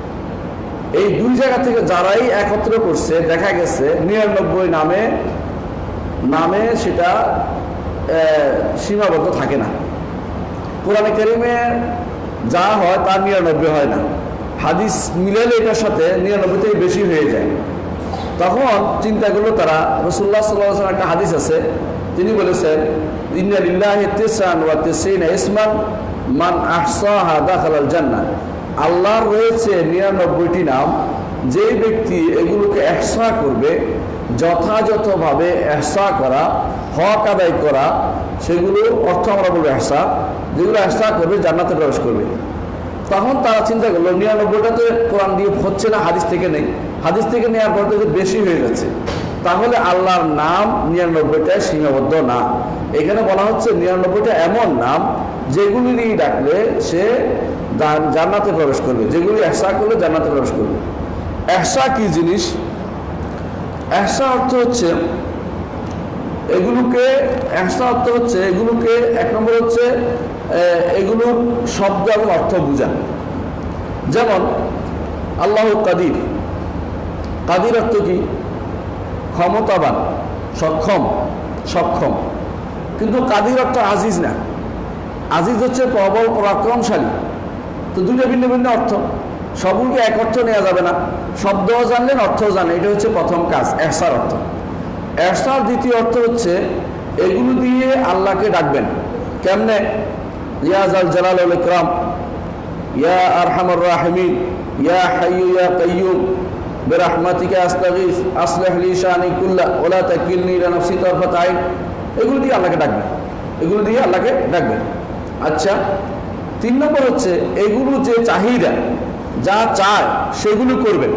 এই দুই জায়গা থেকে যারাই একত্র করছে, দেখা গেছে নিরানব্বই নামে নামে সেটা সীমাবদ্ধ থাকে না। কোরআনে কারীমে যা হয় তার নিরানব্বই হয় না, হাদিস মিলালে এটার সাথে নিরানব্বই থেকে বেশি হয়ে যায়। তখন চিন্তা করলো তারা, রাসূলুল্লাহ সাল্লাল্লাহু আলাইহি ওয়াসাল্লাম একটা হাদিস আছে, তিনি বলেছেন ইন্না লিল্লাহি তিসআন ওয়া তিসঈনা ইসমান মান আহসাহা দাখালাল জান্নাহ, আল্লাহর রয়েছে নিরানব্বইটি নাম, যেই ব্যক্তি এগুলোকে ইহসা করবে, যথাযথভাবে ইহসা করা, হক আদায় করা, সেগুলো অর্থ আমরা বলবো ইহসা, যেগুলো ইহসা করবে জান্নাতে প্রবেশ করবে। তখন তারা চিন্তা করলো নিরানব্বইটা তো কোরআন দিয়ে হচ্ছে না, হাদিস থেকে নেই, হাদিস থেকে নেওয়ার পর তো বেশি হয়ে যাচ্ছে, তাহলে আল্লাহর নাম নিরানব্বইটায় সীমাবদ্ধ না। এখানে বলা হচ্ছে নিরানব্বইটা এমন নাম যেগুলি দিয়ে ডাকলে সে জান্নাতে প্রবেশ করবে, যেগুলি ইহসা করলে জান্নাতে প্রবেশ করবে। ইহসা কি জিনিস? ইহসা অর্থ হচ্ছে এগুলোকে, ইহসা অর্থ হচ্ছে এগুলোকে, এক নম্বর হচ্ছে এগুলোর শব্দ এবং অর্থ বোঝা। যেমন আল্লাহ কাদির, কাদির অর্থ কি? ক্ষমতাবান, সক্ষম, সক্ষম। কিন্তু কাদির অর্থ আজিজ না, আজিজ হচ্ছে প্রবল পরাক্রমশালী। তো দুটো ভিন্ন ভিন্ন অর্থ, সবগুলোকে এক অর্থ নেওয়া যাবে না, শব্দও জানলেন অর্থও জানেন, এটা হচ্ছে প্রথম কাজ ইহসার অর্থ। ইহসার দ্বিতীয় অর্থ হচ্ছে এগুলো দিয়ে আল্লাহকে ডাকবেন। কেমনে? ইয়া জাল জালাল ওয়াল ইকরাম, ইয়া আরহামার রাহিমিন, ইয়া হাইয়্যু ইয়া কাইয়্যুম বিরহমাতিকা আস্তাগীস আসলিহ লি শানি কুল্লা ওয়া লা তাকিলনি ইলা নাফসি তারফাত আইন, এগুলো দিয়ে আল্লাহকে ডাকবেন, এগুলো দিয়ে আল্লাহকে ডাকবেন। আচ্ছা, তিন নম্বর হচ্ছে এগুলো যে চাহিদা, যা চায় সেগুলো করবেন।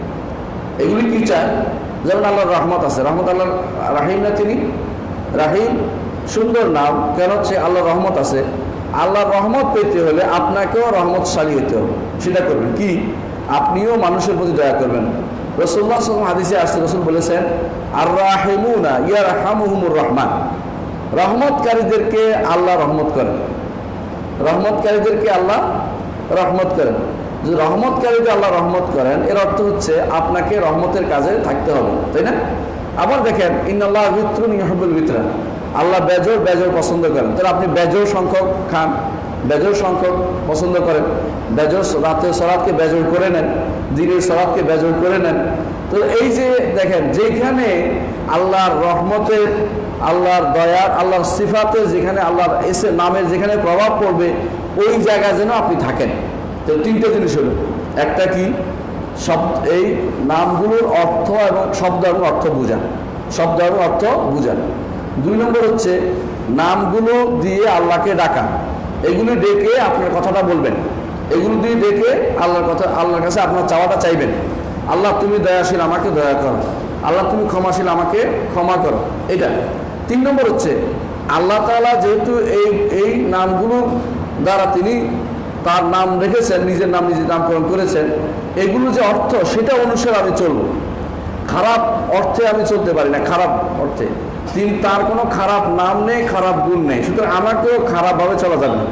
এগুলি কি চায়? যেমন আল্লাহর রহমত আছে, রহমত আল্লাহ রাহিম না, তিনি রাহিম, সুন্দর নাম। কেন? সে আল্লাহর রহমত আছে, আল্লাহর রহমত পেতে হলে আপনাকেও রহমতশালী হতে হবে, সেটা করবেন কি? আপনিও মানুষের প্রতি দয়া করবেন। রাসূলুল্লাহ সাল্লাল্লাহু আলাইহি ওয়াসাল্লাম হাদিসে আসছে, রাসূল বলেছেন আর রাহিমুনা ইয়ারহামুহুমুর রহমান, রহমতকারীদেরকে আল্লাহ রহমত করেন, রহমতকারীদেরকে আল্লাহ রহমত করেন। যে রহমতকারীদের আল্লাহ রহমত করেন, এর অর্থ হচ্ছে আপনাকে রহমতের কাজে থাকতে হবে, তাই না? আবার দেখেন ইন্নাল্লাহ বিত্রুন ইউহিব্বুল বিতরা, আল্লাহ বেজোর বেজোর পছন্দ করেন। তাহলে আপনি বেজোর সংখ্যক খান, বেজোর সংখ্যক পছন্দ করেন, বেজোর রাতের সলাতকে বেজোর করে নেন, দিনের সলাতকে বেজোর করে নেন। তো এই যে দেখেন, যেখানে আল্লাহর রহমতের, আল্লাহর দয়ার, আল্লাহর সিফাতের, যেখানে আল্লাহর এসে নামের যেখানে প্রভাব পড়বে, ওই জায়গায় যেন আপনি থাকেন। তো তিনটে জিনিস হলো, একটা কি? শব্দ, এই নামগুলোর অর্থ এবং শব্দ এবং অর্থ বোঝান, শব্দ এবং অর্থ বোঝান। দুই নম্বর হচ্ছে নামগুলো দিয়ে আল্লাহকে ডাকা, এগুলো ডেকে আপনার কথাটা বলবেন, এগুলো দিয়ে ডেকে আল্লাহর কথা, আল্লাহর কাছে আপনার চাওয়াটা চাইবেন। আল্লাহ তুমি দয়াশীল, আমাকে দয়া করো, আল্লাহ তুমি ক্ষমাশীল, আমাকে ক্ষমা করো, এটা। তিন নম্বর হচ্ছে আল্লাহ তাআলা যেহেতু এই এই নামগুলোর দ্বারা তিনি তার নাম রেখেছেন, নিজের নাম নিজে নামকরণ করেছেন, এগুলো যে অর্থ, সেটা অনুসারে আমি চলবো। খারাপ অর্থে আমি চলতে পারি না, খারাপ অর্থে। তিনি, তার কোনো খারাপ নাম নেই, খারাপ গুণ নেই, সুতরাং আমাকেও খারাপভাবে চলা যাবে না।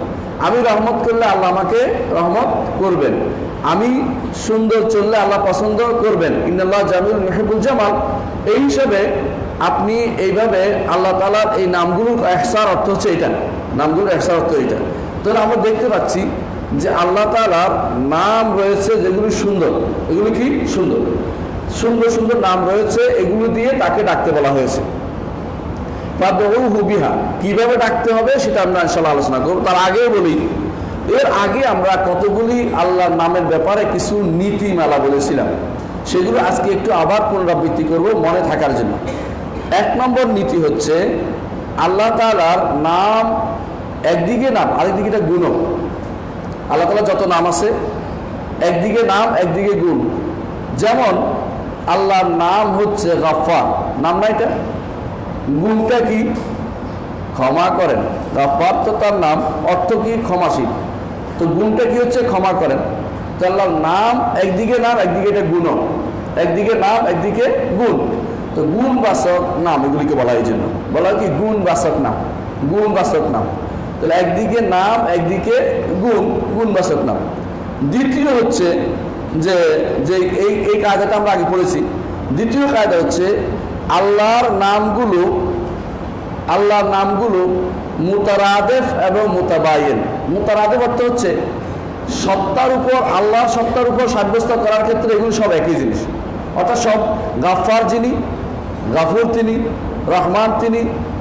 আমি রহমত করলে আল্লাহ আমাকে রহমত করবেন, আমি সুন্দর চললে আল্লাহ পছন্দ করবেন, ইন্নাল্লাহ জামিল মুহিব্বুল জামাল। এই হিসাবে আপনি এইভাবে আল্লাহ তাআলার এই নামগুলোর ইহসার অর্থ হচ্ছে এটা, নামগুলোর ইহসার অর্থ এটা। তাহলে আমরা দেখতে পাচ্ছি যে আল্লাহ তাআলার নাম রয়েছে যেগুলি সুন্দর, এগুলি কি সুন্দর, সুন্দর সুন্দর নাম রয়েছে, এগুলো দিয়ে তাকে ডাকতে বলা হয়েছে। বিহা কিভাবে ডাকতে হবে সেটা আমরা ইনশাআল্লাহ আলোচনা করব। তার আগেও বলি, এর আগে আমরা কতগুলি আল্লাহর নামের ব্যাপারে কিছু নীতিমালা বলেছিলাম, সেগুলো আজকে একটু আবার পুনরাবৃত্তি করব মনে থাকার জন্য। এক নম্বর নীতি হচ্ছে আল্লাহ তাআলার নাম একদিকে নাম, আরেকদিকে এটা গুণ। আল্লাহ তাআলার যত নাম আছে একদিকে নাম একদিকে গুণ। যেমন আল্লাহর নাম হচ্ছে গাফফার, নাম না এটা, গুণটা কি ক্ষমা করেন। গাফফার তো তার নাম, অর্থ কি ক্ষমাশীল, তো গুণটা কি হচ্ছে ক্ষমা করেন। তো আল্লাহর নাম একদিকে নাম একদিকে এটা গুণ, একদিকে নাম একদিকে গুণ। তো গুণবাচক নাম এগুলিকে বলা, এই জন্য বলা কি গুণবাচক নাম, গুণবাচক নাম। তাহলে একদিকে নাম একদিকে গুণ, গুণবাচক নাম। দ্বিতীয় হচ্ছে যে যে এই এই কায়দাটা আমরা আগে পড়েছি। দ্বিতীয় কায়দা হচ্ছে আল্লাহর নামগুলো, আল্লাহর নামগুলো মুতারাদেফ এবং মুতাবায়েন। মুতারাদেফ অর্থ হচ্ছে সত্তার উপর, আল্লাহর সত্তার উপর সাব্যস্ত করার ক্ষেত্রে এগুলো সব একই জিনিস। অর্থাৎ সব গাফফার যিনি, গাফুর তিনি, রহমান তিনি,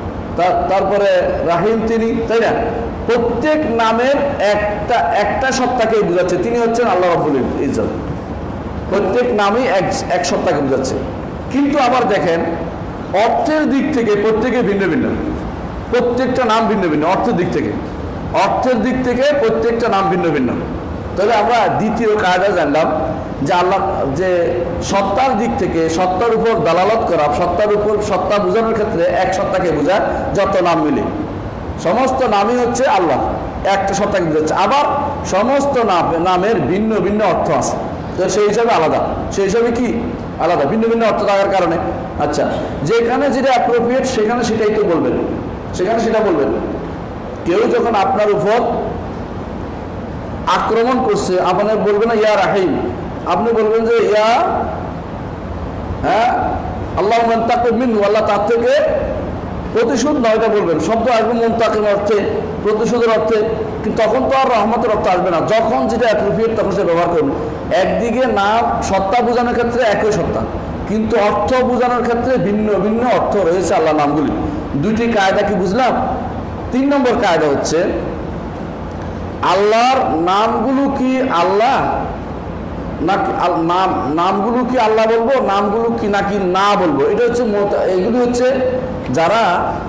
তারপরে রাহিম তিনি, তাই না? প্রত্যেক নামের একটা একটা সত্তাকে বোঝাচ্ছে, তিনি হচ্ছেন আল্লাহ রাব্বুল ইজ্জত। প্রত্যেক নামই এক এক সত্তাকে বোঝাচ্ছে। কিন্তু আবার দেখেন অর্থের দিক থেকে প্রত্যেকে ভিন্ন ভিন্ন, প্রত্যেকটা নাম ভিন্ন ভিন্ন অর্থের দিক থেকে, অর্থের দিক থেকে প্রত্যেকটা নাম ভিন্ন ভিন্ন। তাহলে আমরা দ্বিতীয় কায়দা জানলাম যে আল্লাহ যে সত্তার দিক থেকে, সত্তার উপর দালালত করা, সত্তার উপর সত্তা বোঝানোর ক্ষেত্রে এক সত্তাকে বোঝায় যত নাম মিলে, সমস্ত নামই হচ্ছে আল্লাহ, একটা সত্তাকে বোঝাচ্ছে। আবার সমস্ত নাম নামের ভিন্ন ভিন্ন অর্থ আছে, তো সেই হিসাবে আলাদা, সেই হিসাবে কি আলাদা, ভিন্ন ভিন্ন অর্থ থাকার কারণে। আচ্ছা, যেখানে যেটা অ্যাপ্রোপ্রিয়েট সেখানে সেটাই তো বলবেন, সেখানে সেটা বলবেন। কেউ যখন আপনার উপর আক্রমণ করছে, আপনার বলবেন না ইয়া রাহিম, আপনি বলবেন যে ইয়া হ্যাঁ আল্লাহ মুনতাকিম মিনহু, আল্লাহ তার থেকে প্রতিশোধ নয়, এটা বলবেন। শব্দ আসবে মুনতাকিম অর্থে, প্রতিশোধের অর্থে, কিন্তু তখন তো আর রহমতের অর্থ আসবে না। যখন যেটা অ্যাপ্রোপ্রিয়েট তখন সে ব্যবহার করবেন। একদিকে নাম সত্তা বোঝানোর ক্ষেত্রে একই সত্তা, কিন্তু অর্থ বোঝানোর ক্ষেত্রে ভিন্ন ভিন্ন অর্থ রয়েছে আল্লাহ নামগুলি। দুইটি কায়দা কি বুঝলাম? তিন নম্বর কায়দা হচ্ছে আল্লাহর নামগুলো কি আল্লাহ নাকি নাম, নামগুলো কি আল্লাহ বলবো, নামগুলো কি নাকি না বলবো, এটা হচ্ছে এগুলি হচ্ছে যারা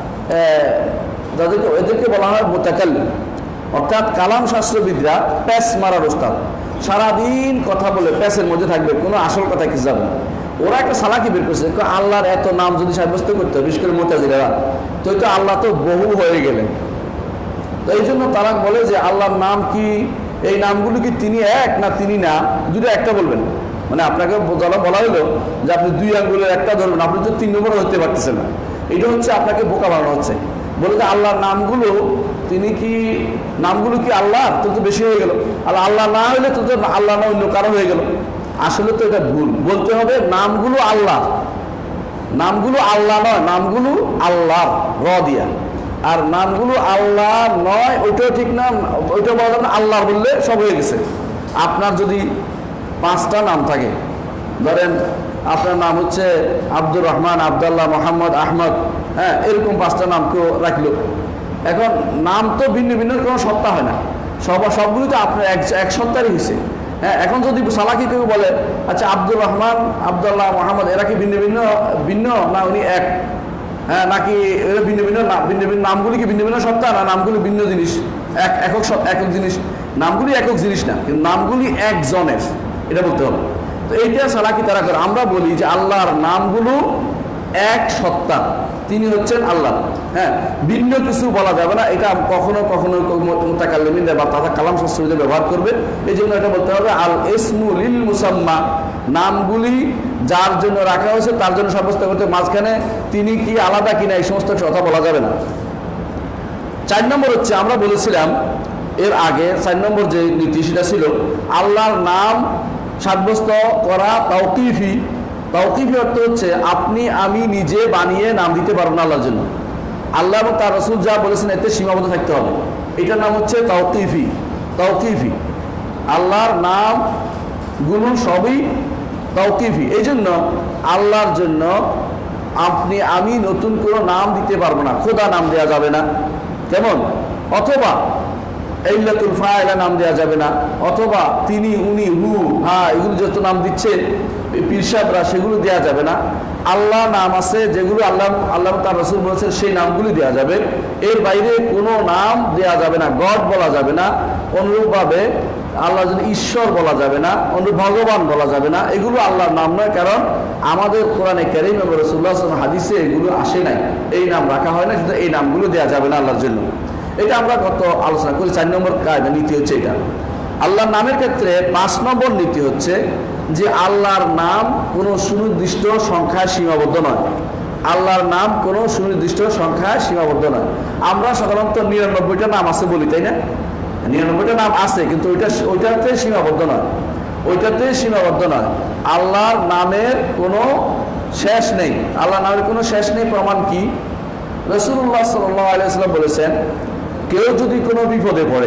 যাদেরকে এদেরকে বলা হয় মুতাকাল্লিম, অর্থাৎ কালাম শাস্ত্রবিদরা প্যাস মারার ওস্তাদ, সারাদিন কথা বলে প্যাসের মধ্যে থাকবে, কোনো আসল কথা কিছু যাবে না। ওরা একটা সালাকি বের করছে, আল্লাহর এত নাম যদি সাব্যস্ত করতে হয়, বিশেষ করে মুতাজিলারা, তো তো আল্লাহ তো বহু হয়ে গেলেন। তো এই জন্য তারা বলে যে আল্লাহর নাম কি, এই নামগুলো কি তিনি এক না তিনি না, দুটো একটা বলবেন। মানে আপনাকে বলা হলো যে আপনি দুই আঙ্গুলের একটা ধরবেন, আপনি তো তিন নম্বর হতে পারতেছেন না। এটা হচ্ছে আপনাকে বোকা বানানো হচ্ছে। বলে যে আল্লাহর নামগুলো তিনি কি, নামগুলো কি আল্লাহ, তো তো বেশি হয়ে গেল। আর আল্লাহ না হইলে তো তো আল্লাহ না অন্য কারো হয়ে গেল। আসলে তো এটা ভুল, বলতে হবে নামগুলো আল্লাহ, নামগুলো আল্লাহ নয়, নামগুলো আল্লাহ র দিয়া। আর নামগুলো আল্লাহ নয় ওইটাও ঠিক না, ওইটা বলা না, আল্লাহ বললে সব হয়ে গেছে। আপনার যদি পাঁচটা নাম থাকে, ধরেন আপনার নাম হচ্ছে আব্দুর রহমান, আবদুল্লাহ, মোহাম্মদ, আহমদ, হ্যাঁ, এরকম পাঁচটা নাম কেউ রাখলো। এখন নাম তো ভিন্ন ভিন্ন, কোনো সত্তা হয় না, সব সবগুলো তো আপনার এক এক সত্তারই হয়েছে। হ্যাঁ, এখন যদি সালাকি কেউ বলে আচ্ছা আব্দুর রহমান, আবদুল্লাহ, মোহাম্মদ এরা কি ভিন্ন ভিন্ন ভিন্ন না উনি এক, হ্যাঁ, নাকি এরা ভিন্ন ভিন্ন নাম, ভিন্ন ভিন্ন নামগুলি কি ভিন্ন ভিন্ন সত্তা না নামগুলি ভিন্ন জিনিস, এক একক একক জিনিস, নামগুলি একক জিনিস না, কিন্তু নামগুলি একজনের, এটা বলতে হবে। তো এইটা সালাকি তারা করে। আমরা বলি যে আল্লাহর নামগুলো এক সত্তা, তিনি হচ্ছেন আল্লাহ। হ্যাঁ, ভিন্ন কিছু বলা যাবে না, এটা কখনো কখনো মুতাকাল্লিমিনরা বা তারা কালাম শাস্ত্রীদের ব্যবহার করবে। এই জন্য এটা বলতে হবে আল ইসমু লিল মুসাম্মা, নামগুলি যার জন্য রাখা হয়েছে তার জন্য সাব্যস্ত করতে, মাঝখানে তিনি কি আলাদা কিনা এই সমস্ত কথা বলা যাবে না। চার নম্বর হচ্ছে আমরা বলেছিলাম এর আগে চার নম্বর যে নীতি সেটা ছিল আল্লাহর নাম সাব্যস্ত করা তাওকিফি। তাওকিফি অর্থ হচ্ছে আপনি আমি নিজে বানিয়ে নাম দিতে পারবো না আল্লাহর জন্য। আল্লাহ এবং তার রাসূল যা বলেছেন এতে সীমাবদ্ধ থাকতে হবে। এটার নাম হচ্ছে তাওকিফি। তাওকিফি আল্লাহর নাম গুলো সবই তাওকিফি। এই জন্য আল্লাহর জন্য আপনি আমি নতুন কোনো নাম দিতে পারবো না। খোদা নাম দেওয়া যাবে না, কেমন? অথবা ইল্লাতুল ফাইলা নাম দেওয়া যাবে না, অথবা তিনি উনি হু হা এগুলো যত নাম দিচ্ছে পীরসাবরা সেগুলো দেওয়া যাবে না। আল্লাহ নাম আছে যেগুলো আল্লাহ আল্লাহ তার রাসূল বলেছেন সেই নামগুলি দেওয়া যাবে। এর বাইরে কোনো নাম দেওয়া যাবে না। গড বলা যাবে না, অনুরূপভাবে আল্লাহ যদি ঈশ্বর বলা যাবে না, অনুরূপ ভগবান বলা যাবে না। এগুলো আল্লাহর নাম নয়, কারণ আমাদের কোরআনে কারীম এবং রাসূলুল্লাহ সাল্লাল্লাহু আলাইহি ওয়াসাল্লাম হাদিসে এগুলো আসে নাই, এই নাম রাখা হয় না, শুধু এই নামগুলো দেওয়া যাবে না আল্লাহর জন্য। এটা আমরা কত আলোচনা করি। চার নম্বর কায়দা নীতি হচ্ছে এটা। আল্লাহর নামের ক্ষেত্রে পাঁচ নম্বর নীতি হচ্ছে যে আল্লাহর নাম কোনো সুনির্দিষ্ট সংখ্যায় সীমাবদ্ধ নয়। আল্লাহর নাম কোনো সুনির্দিষ্ট সংখ্যায় সীমাবদ্ধ নয়। আমরা সাধারণত নিরানব্বইটা নাম আছে বলি, তাই না? নিরানব্বইটা নাম আছে, কিন্তু ওইটা ওইটাতে সীমাবদ্ধ নয়, ওইটাতে সীমাবদ্ধ নয়। আল্লাহর নামের কোনো শেষ নেই। আল্লাহর নামের কোনো শেষ নেই। প্রমাণ কি? রাসূলুল্লাহ সাল্লাল্লাহু আলাইহি ওয়াসাল্লাম বলেছেন, কেউ যদি কোনো বিপদে পড়ে,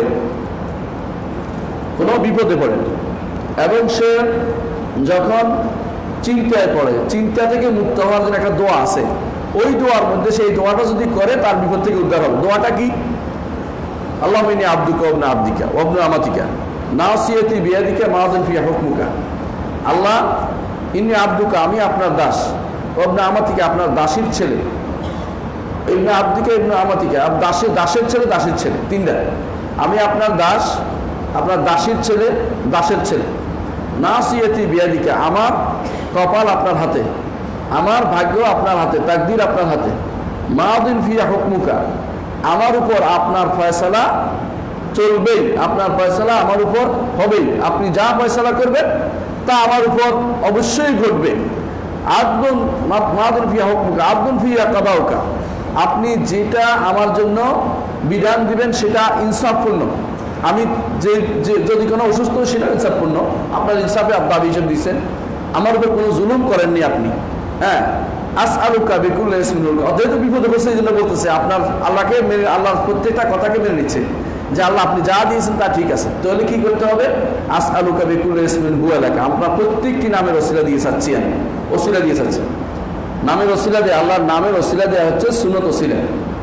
কোনো বিপদে পড়ে এবং সে যখন চিন্তায় পড়ে, চিন্তা থেকে মুক্ত হওয়ার জন্য একটা দোয়া আছে, ওই দোয়ার মধ্যে সেই দোয়াটা যদি করে তার বিপদ থেকে উদ্ধার হবে। দোয়াটা কি? আল্লাহুম্মা ইন্নী আবদুকা ওয়া ইবনু আবদিকা ওয়া ইবনু আমাতিকা নাসিয়াতি বিয়াদিকা মাযিন ফিহা হুকমুকা। আল্লাহ, ইন্নী আবদুকা, আমি আপনার দাস, ওয়া ইবনু আমাতিকা, আপনার দাসীর ছেলে, ইবনু আবদিকা ইবনু আমাতিকা, দাসের দাসের ছেলে দাসের ছেলে, তিনটা। আমি আপনার দাস, আপনার দাসীর ছেলে, দাসের ছেলে। নাসিয়াতি বিয়াদিকা, আমার কপাল আপনার হাতে, আমার ভাগ্য আপনার হাতে, তাকদীর আপনার হাতে। মাযিন ফিহা হুকমুকা, আমার উপর আপনার ফয়সালা চলবেই, আপনার ফয়সালা আমার উপর হবেই। আপনি যা ফয়সালা করবেন তা আমার উপর অবশ্যই ঘটবে। আদগুন মাযিন ফিহা হুকমুকা আদগুন ফিহা কাদাউকা, আপনি যেটা আমার জন্য বিধান দিবেন সেটা ইনসাফপূর্ণ। আমি যে যদি কোনো অসুস্থ সেটা ইনসাফপূর্ণ, আপনার ইনসাফে দাবি হিসেবে দিচ্ছেন, আমার উপর কোনো জুলুম করেননি আপনি। হ্যাঁ, আসআলুকা বিকুল্লি ইসমিন, যেহেতু বিপদে পড়ছে এই জন্য বলতেছে আপনার আল্লাহকে মেনে, আল্লাহর প্রত্যেকটা কথাকে মেনে নিচ্ছে যে আল্লাহ আপনি যা দিয়েছেন তা ঠিক আছে। তাহলে কি করতে হবে? আসআলুকা বিকুল্লি ইসমিন হুয়া লাকা, আপনার প্রত্যেকটি নামের ওসিলা দিয়ে চাচ্ছি, আমি ওসিলা দিয়ে চাচ্ছি। নামের ওসিলা দেয়া, আল্লাহর নামের ওসিলা দেওয়া হচ্ছে সুন্নত ওসিলা।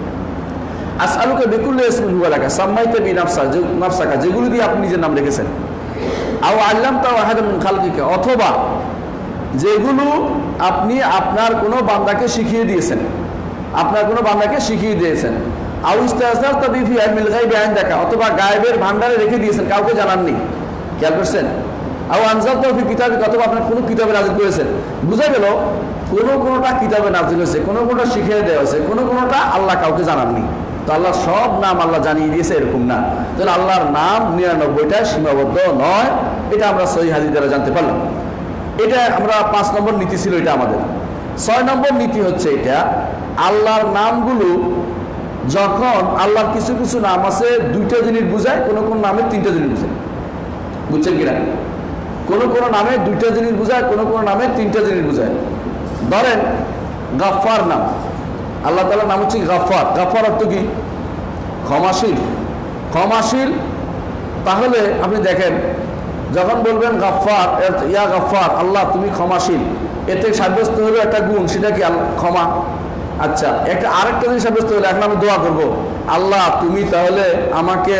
আসআলুকা বিকুল্লি ইসমিন হুয়া লাকা সাম্মাইতা বিনাফসা, নাফসাকা, যেগুলো দিয়ে আপনি নিজের নাম রেখেছেন। আও আল্লামতাহু আহাদাম মিন খালকিকা, অথবা যেগুলো আপনি আপনার কোনো বান্দাকে শিখিয়ে দিয়েছেন, আপনার কোনো বান্দাকে শিখিয়ে দিয়েছেন। আও ইস্তাসারতা বিহি ফি ইলমিল গায়বি ইনদাকা, অথবা গায়েবের ভান্ডারে রেখে দিয়েছেন, কাউকে জানাননি। খেয়াল করছেন? আও আনজালতাহু ফি কিতাবিকা, অথবা আপনার কোনো কিতাবে নাযিল করেছেন। বুঝা গেল, কোনো কোনোটা কিতাবে নাযিল হয়েছে, কোনো কোনোটা শিখিয়ে দেওয়া হয়েছে, কোনো কোনোটা আল্লাহ কাউকে জানাননি। তো আল্লাহ সব নাম আল্লাহ জানিয়ে দিয়েছে এরকম না। তাহলে আল্লাহর নাম নিরানব্বইটা সীমাবদ্ধ নয়, এটা আমরা সহিহ হাদিস দ্বারা জানতে পারলাম। এটা আমরা পাঁচ নম্বর নীতি ছিল এটা আমাদের। ছয় নম্বর নীতি হচ্ছে এটা, আল্লাহর নামগুলো যখন আল্লাহর কিছু কিছু নাম আছে দুইটা জিনিস বুঝায়, কোনো কোন নামে তিনটা জিনিস বুঝায়। বুঝছেন কিনা? কোনো কোনো নামে দুইটা জিনিস বুঝায়, কোনো কোনো নামে তিনটা জিনিস বুঝায়। ধরেন গাফফার নাম, আল্লাহ তাআলার নাম হচ্ছে গাফফার। গাফফার অর্থ কি? ক্ষমাশীল। ক্ষমাশীল। তাহলে আপনি দেখেন, যখন বলবেন গাফফার, ইয়া গাফফার, আল্লাহ তুমি ক্ষমাশীল, এতে সাব্যস্ত হলো একটা গুণ, সেটা কি? ক্ষমা। আচ্ছা, একটা আরেকটা জিনিস সাব্যস্ত হলো, এখন আমি দোয়া করবো, আল্লাহ তুমি তাহলে আমাকে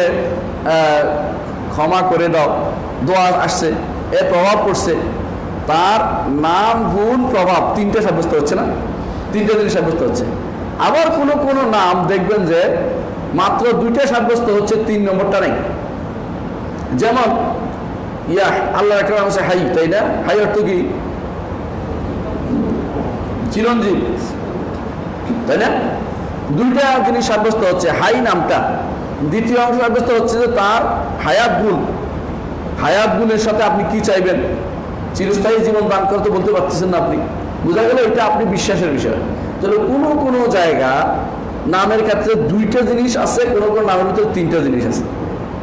ক্ষমা করে দাও। দোয়া আসছে, এর প্রভাব পড়ছে, তার নাম গুণ প্রভাব তিনটে সাব্যস্ত হচ্ছে না? তিনটে জিনিস সাব্যস্ত হচ্ছে। আবার কোনো কোনো নাম দেখবেন যে মাত্র দুইটা সাব্যস্ত হচ্ছে, তিন নম্বরটা নেই। যেমন ইয়া, আল্লাহ একটা নাম আছে হাই, তাই না? হাই অর্থ কি? চিরঞ্জীব, তাই না? দুইটা জিনিস সাব্যস্ত হচ্ছে। হাই নামটা, দ্বিতীয় অংশ সাব্যস্ত হচ্ছে যে তার হায়াত গুণ। হায়াত গুণের সাথে আপনি কি চাইবেন? চিরস্থায়ী জীবন দান করতে বলতে পারতেছেন না আপনি। বোঝা গেল এটা আপনি বিশ্বাসের বিষয়। তাহলে কোনো কোনো জায়গা নামের ক্ষেত্রে দুইটা জিনিস আছে, কোনো কোনো নামের ভিতরে তিনটা জিনিস আছে।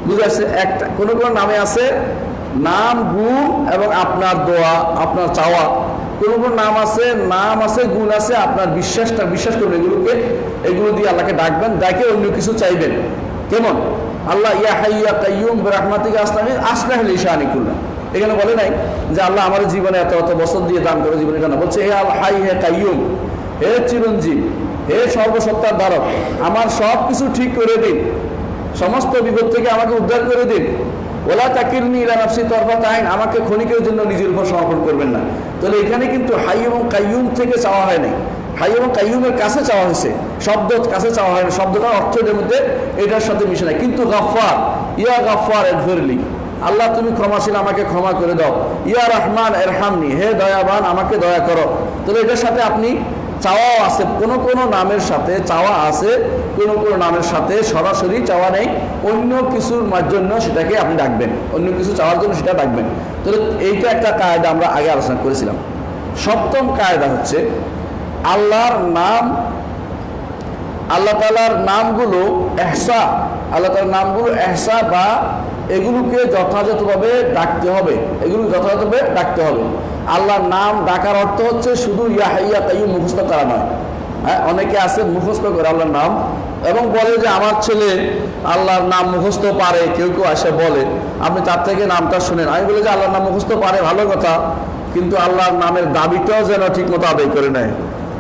বুঝে আসছে? একটা কোনো কোনো নামে আছে নাম, গুণ এবং আপনার দোয়া, আপনার চাওয়া। কোনো কোনো নাম আছে, নাম আছে, গুণ আছে, আপনার বিশ্বাসটা বিশ্বাস করবেন এগুলোকে, এগুলো দিয়ে আল্লাহকে ডাকবেন, ডাকে অন্য কিছু চাইবেন। কেমন? আল্লাহ ইয়া হাইয়া কাইয়ুম বিরহমাতিকা আস্তাগীথ আসলাহ লি শানি কুল্লাহ। এখানে বলে নাই যে আল্লাহ আমার জীবনে এত এত বছর দিয়ে দান করে জীবনে, কেন বলছে হে আল হাই হে কাইয়ুম, হে চিরঞ্জীব, হে সর্বসত্তার ধারক, আমার সব কিছু ঠিক করে দিন, সমস্ত বিপদ থেকে আমাকে উদ্ধার করে দিন। ওলা তাকিলনি ইলা নাফসি তরফাত আইন, আমাকে ক্ষণিকের জন্য নিজের উপর সমর্পণ করবেন না। তাহলে এখানে কিন্তু হাই এবং কাইয়ুম থেকে চাওয়া হয় নাই, হাই এবং কাইয়ুমের কাছে চাওয়া হয়েছে, শব্দ কাছে চাওয়া হয় না, শব্দটার অর্থ এর মধ্যে এটার সাথে মিশে নাই। কিন্তু গাফফার, ইয়া গাফফার ইগফিরলি, আল্লাহ তুমি ক্ষমাশীল, আমাকে ক্ষমা করে দাও। ইয়া রহমান ইরহামনি, হে দয়াবান আমাকে দয়া করো। তাহলে এটার সাথে আপনি চাওয়াও আছে, কোনো কোনো নামের সাথে চাওয়া আছে, কোনো কোনো নামের সাথে সরাসরি চাওয়া নেই, অন্য কিছুর জন্য সেটাকে আপনি ডাকবেন, অন্য কিছু চাওয়ার জন্য সেটা ডাকবেন। তাহলে এইটা একটা কায়দা আমরা আগে আলোচনা করেছিলাম। সপ্তম কায়দা হচ্ছে আল্লাহর নাম, আল্লাহ তাআলার নামগুলো এহসা, আল্লাহ তাআলার নামগুলো এহসা বা এগুলোকে যথাযথভাবে ডাকতে হবে, এগুলো যথাযথভাবে ডাকতে হবে। আল্লাহর নাম ডাকার অর্থ হচ্ছে শুধু ইয়া হাইয়া কাইয়ুম মুখস্থ করা নয়। হ্যাঁ, অনেকে আছে মুখস্থ করে আল্লাহর নাম এবং বলে যে আমার ছেলে আল্লাহর নাম মুখস্থ পারে, কেউ কেউ আসে বলে, আপনি তার থেকে নামটা শুনেন। আমি বলি যে আল্লাহর নাম মুখস্থ পারে ভালো কথা, কিন্তু আল্লাহর নামের দাবিটাও যেন ঠিক মতো আদায় করে নেয়।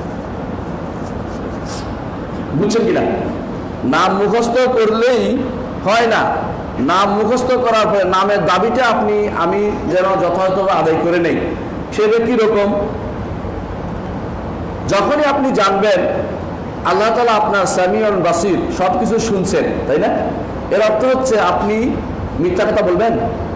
বুঝছেন কিনা? নাম মুখস্থ করলেই হয় না, নাম মুখস্থ করার পরে নামের দাবিটা আপনি আমি যেন যথাযথভাবে আদায় করে নেই। সেটা কিরকম? যখনই আপনি জানবেন আল্লাহ তাআলা আপনার সামিউন বাসির, সব কিছু শুনছেন, তাই না? এর অর্থ হচ্ছে আপনি মিথ্যা কথা বলবেন।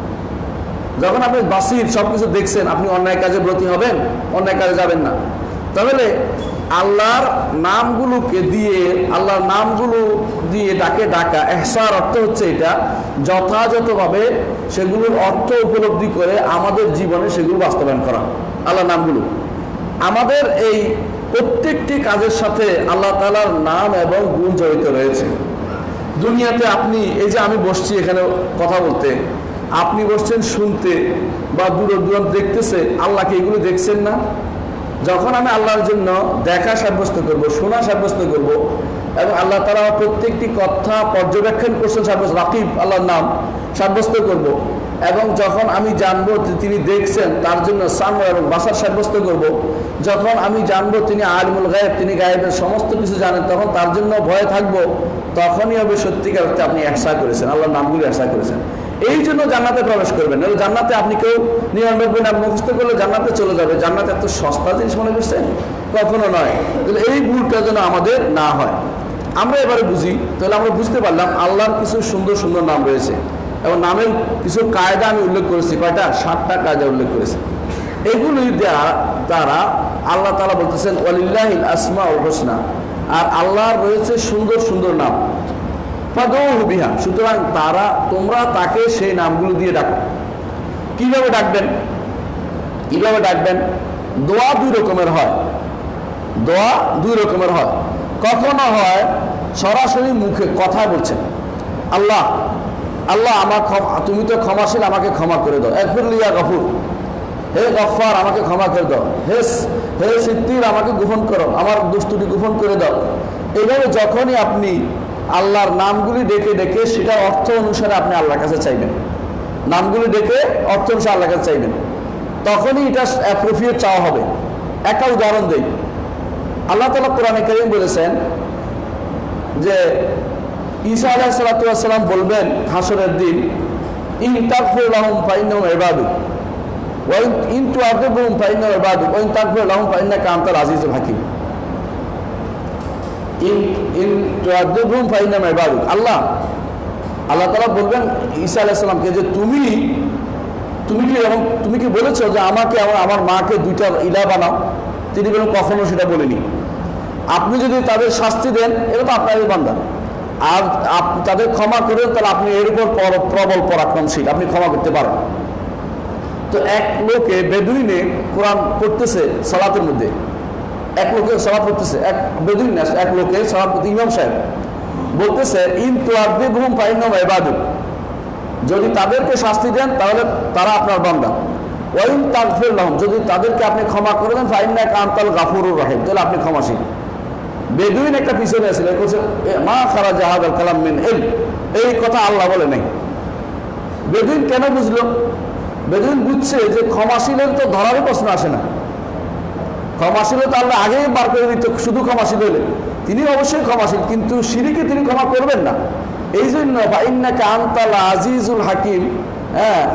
যখন আপনি বাসির, সব কিছু দেখছেন, আপনি অন্যায় কাজে ব্রতী হবেন, অন্যায় কাজে যাবেন না। তাহলে আল্লাহর নামগুলোকে দিয়ে, আল্লাহর নামগুলো দিয়ে ডাকে ডাকা, এহসার অর্থ হচ্ছে এটা যথাযথভাবে সেগুলোর অর্থ উপলব্ধি করে আমাদের জীবনে সেগুলো বাস্তবায়ন করা। আল্লাহর নামগুলো আমাদের এই প্রত্যেকটি কাজের সাথে আল্লাহ তাআলার নাম এবং গুণ জড়িত রয়েছে। দুনিয়াতে আপনি এই যে আমি বসছি এখানে কথা বলতে, আপনি বসছেন শুনতে বা দূর দূরান্ত দেখতেছে, আল্লাহকে এগুলো দেখছেন না? যখন আমি আল্লাহর জন্য দেখা সাব্যস্ত করব, শোনা সাব্যস্ত করব, এবং আল্লাহ তাআলা প্রত্যেকটি কথা পর্যবেক্ষণ করছেন সাব্যস্ত, রাকিব আল্লাহর নাম সাব্যস্ত করব, এবং যখন আমি জানবো তিনি দেখছেন, তার জন্য সাম এবং বাসার সাব্যস্ত করব, যখন আমি জানবো তিনি আলিমুল গায়েব, তিনি গায়েবের সমস্ত কিছু জানেন, তখন তার জন্য ভয় থাকবো, তখনই হবে সত্যিকার অর্থে আপনি একসা করেছেন, আল্লাহর নামগুলি একসা করেছেন। এই জন্য জান্নাতে প্রবেশ করবেন। জান্নাতে আপনি কেউ নিরানব্বই নাম মুখস্থ করলে জান্নাতে চলে যাবে, জান্নাতে এত সস্তা জিনিস মনে করছেন? কখনো নয়। তাহলে এই ভুলটা যেন আমাদের না হয়। আমরা এবারে বুঝি, তাহলে আমরা বুঝতে পারলাম আল্লাহর কিছু সুন্দর সুন্দর নাম রয়েছে এবং নামের কিছু কায়দা আমি উল্লেখ করেছি। কয়টা? সাতটা কায়দা উল্লেখ করেছি। এগুলি দ্বারা আল্লাহ তাআলা বলতেছেন ওয়ালিল্লাহিল আসমাউল হুসনা, আর আল্লাহর রয়েছে সুন্দর সুন্দর নাম, ফাদউহু বিহা, সুতরাং তারা তোমরা তাকে সেই নামগুলো দিয়ে ডাকো। কিভাবে ডাকবেন? কিভাবে ডাকবেন? দোয়া দুই রকমের হয়, দোয়া দুই রকমের হয়। কখনো হয় সরাসরি মুখে কথা বলছেন, আল্লাহ আল্লাহ আমার তুমি তো ক্ষমাশীল, আমাকে ক্ষমা করে দাও। ইগফিরলি ইয়া গফুর, হে গফফার আমাকে ক্ষমা করে দাও। হে হে সিত্তির আমাকে গোপন করো, আমার দুষ্টুটি গোপন করে দাও। এইভাবে যখনই আপনি আল্লাহর নামগুলি ডেকে ডেকে সেটার অর্থ অনুসারে আপনি আল্লাহর কাছে চাইবেন, নামগুলি ডেকে অর্থ অনুসারে আল্লাহর কাছে চাইবেন, তখনই এটা অ্যাপ্রোপ্রিয়েট চাওয়া হবে। একটা উদাহরণ দেই। আল্লাহ তাআলা কোরআনে কারীম বলেছেন যে ঈসা আলাইহিস সালাতু ওয়াস সালাম বলবেন হাসরের দিন, ইন তাগফির লাহুম ফাইন্নাহুম ইবাদুক ওয়া ইন তুআযিবহুম ফাইন্নাহুম ইবাদুক ওয়া ইন তাগফির লাহুম ফাইন্নাকা আনতাল আজিজুল হাকীম। ইন ইন তুআযিবহুম ফাইন্নাহুম ইবাদুক, আল্লাহ আল্লাহ তাআলা বলবেন ঈসা আলাইহিস সালামকে যে তুমি তুমি কি এবং তুমি কি বলেছো যে আমাকে আমার আমার মাকে দুইটা ইলাহ বানাও? তিনি বলেন কখনো সেটা বলিনি। আপনি যদি তাদের শাস্তি দেন, এটা তো আপনারই বান্দা, আর তাদের ক্ষমা করেন, তাহলে আপনি এর উপর প্রবল পরাক্রমশীল, আপনি ক্ষমা করতে পারেন। তো এক লোকে বেদুইনে কোরআন পড়তেছে সালাতের মধ্যে, এক লোকে সালাত পড়তেছে, এক বেদুইন এক লোকে সালাত, ইমাম সাহেব বলতেছে ইন তুআযিবহুম ফাইন্নাহুম ইবাদুক, যদি তাদেরকে শাস্তি দেন তাহলে তারা আপনার বান্দা। ওয়াইন তাগফির লাহুম, যদি তাদেরকে আপনি ক্ষমা করে দেন ফাইন্নাকা আনতাল গাফুরুর রহিম, তাহলে আপনি ক্ষমাশীল। বেদুইন একটা পিছনে আছে, মা খারাজা হাদাল কালাম মিন ইলম, এই কথা আল্লাহ বলে নাই। বেদুইন কেন বুঝলো? বেদুইন বুঝছে যে ক্ষমাশীলের তো ধরারই প্রশ্ন আসে না। ক্ষমাশীল তো আল্লাহ আগেই বার করে দিত, শুধু ক্ষমাশীল হলে তিনি অবশ্যই ক্ষমাশীল, কিন্তু শিরকে তিনি ক্ষমা করবেন না। এই জন্য ফাইন্নাকা আনতাল আজিজুল হাকিম, হ্যাঁ,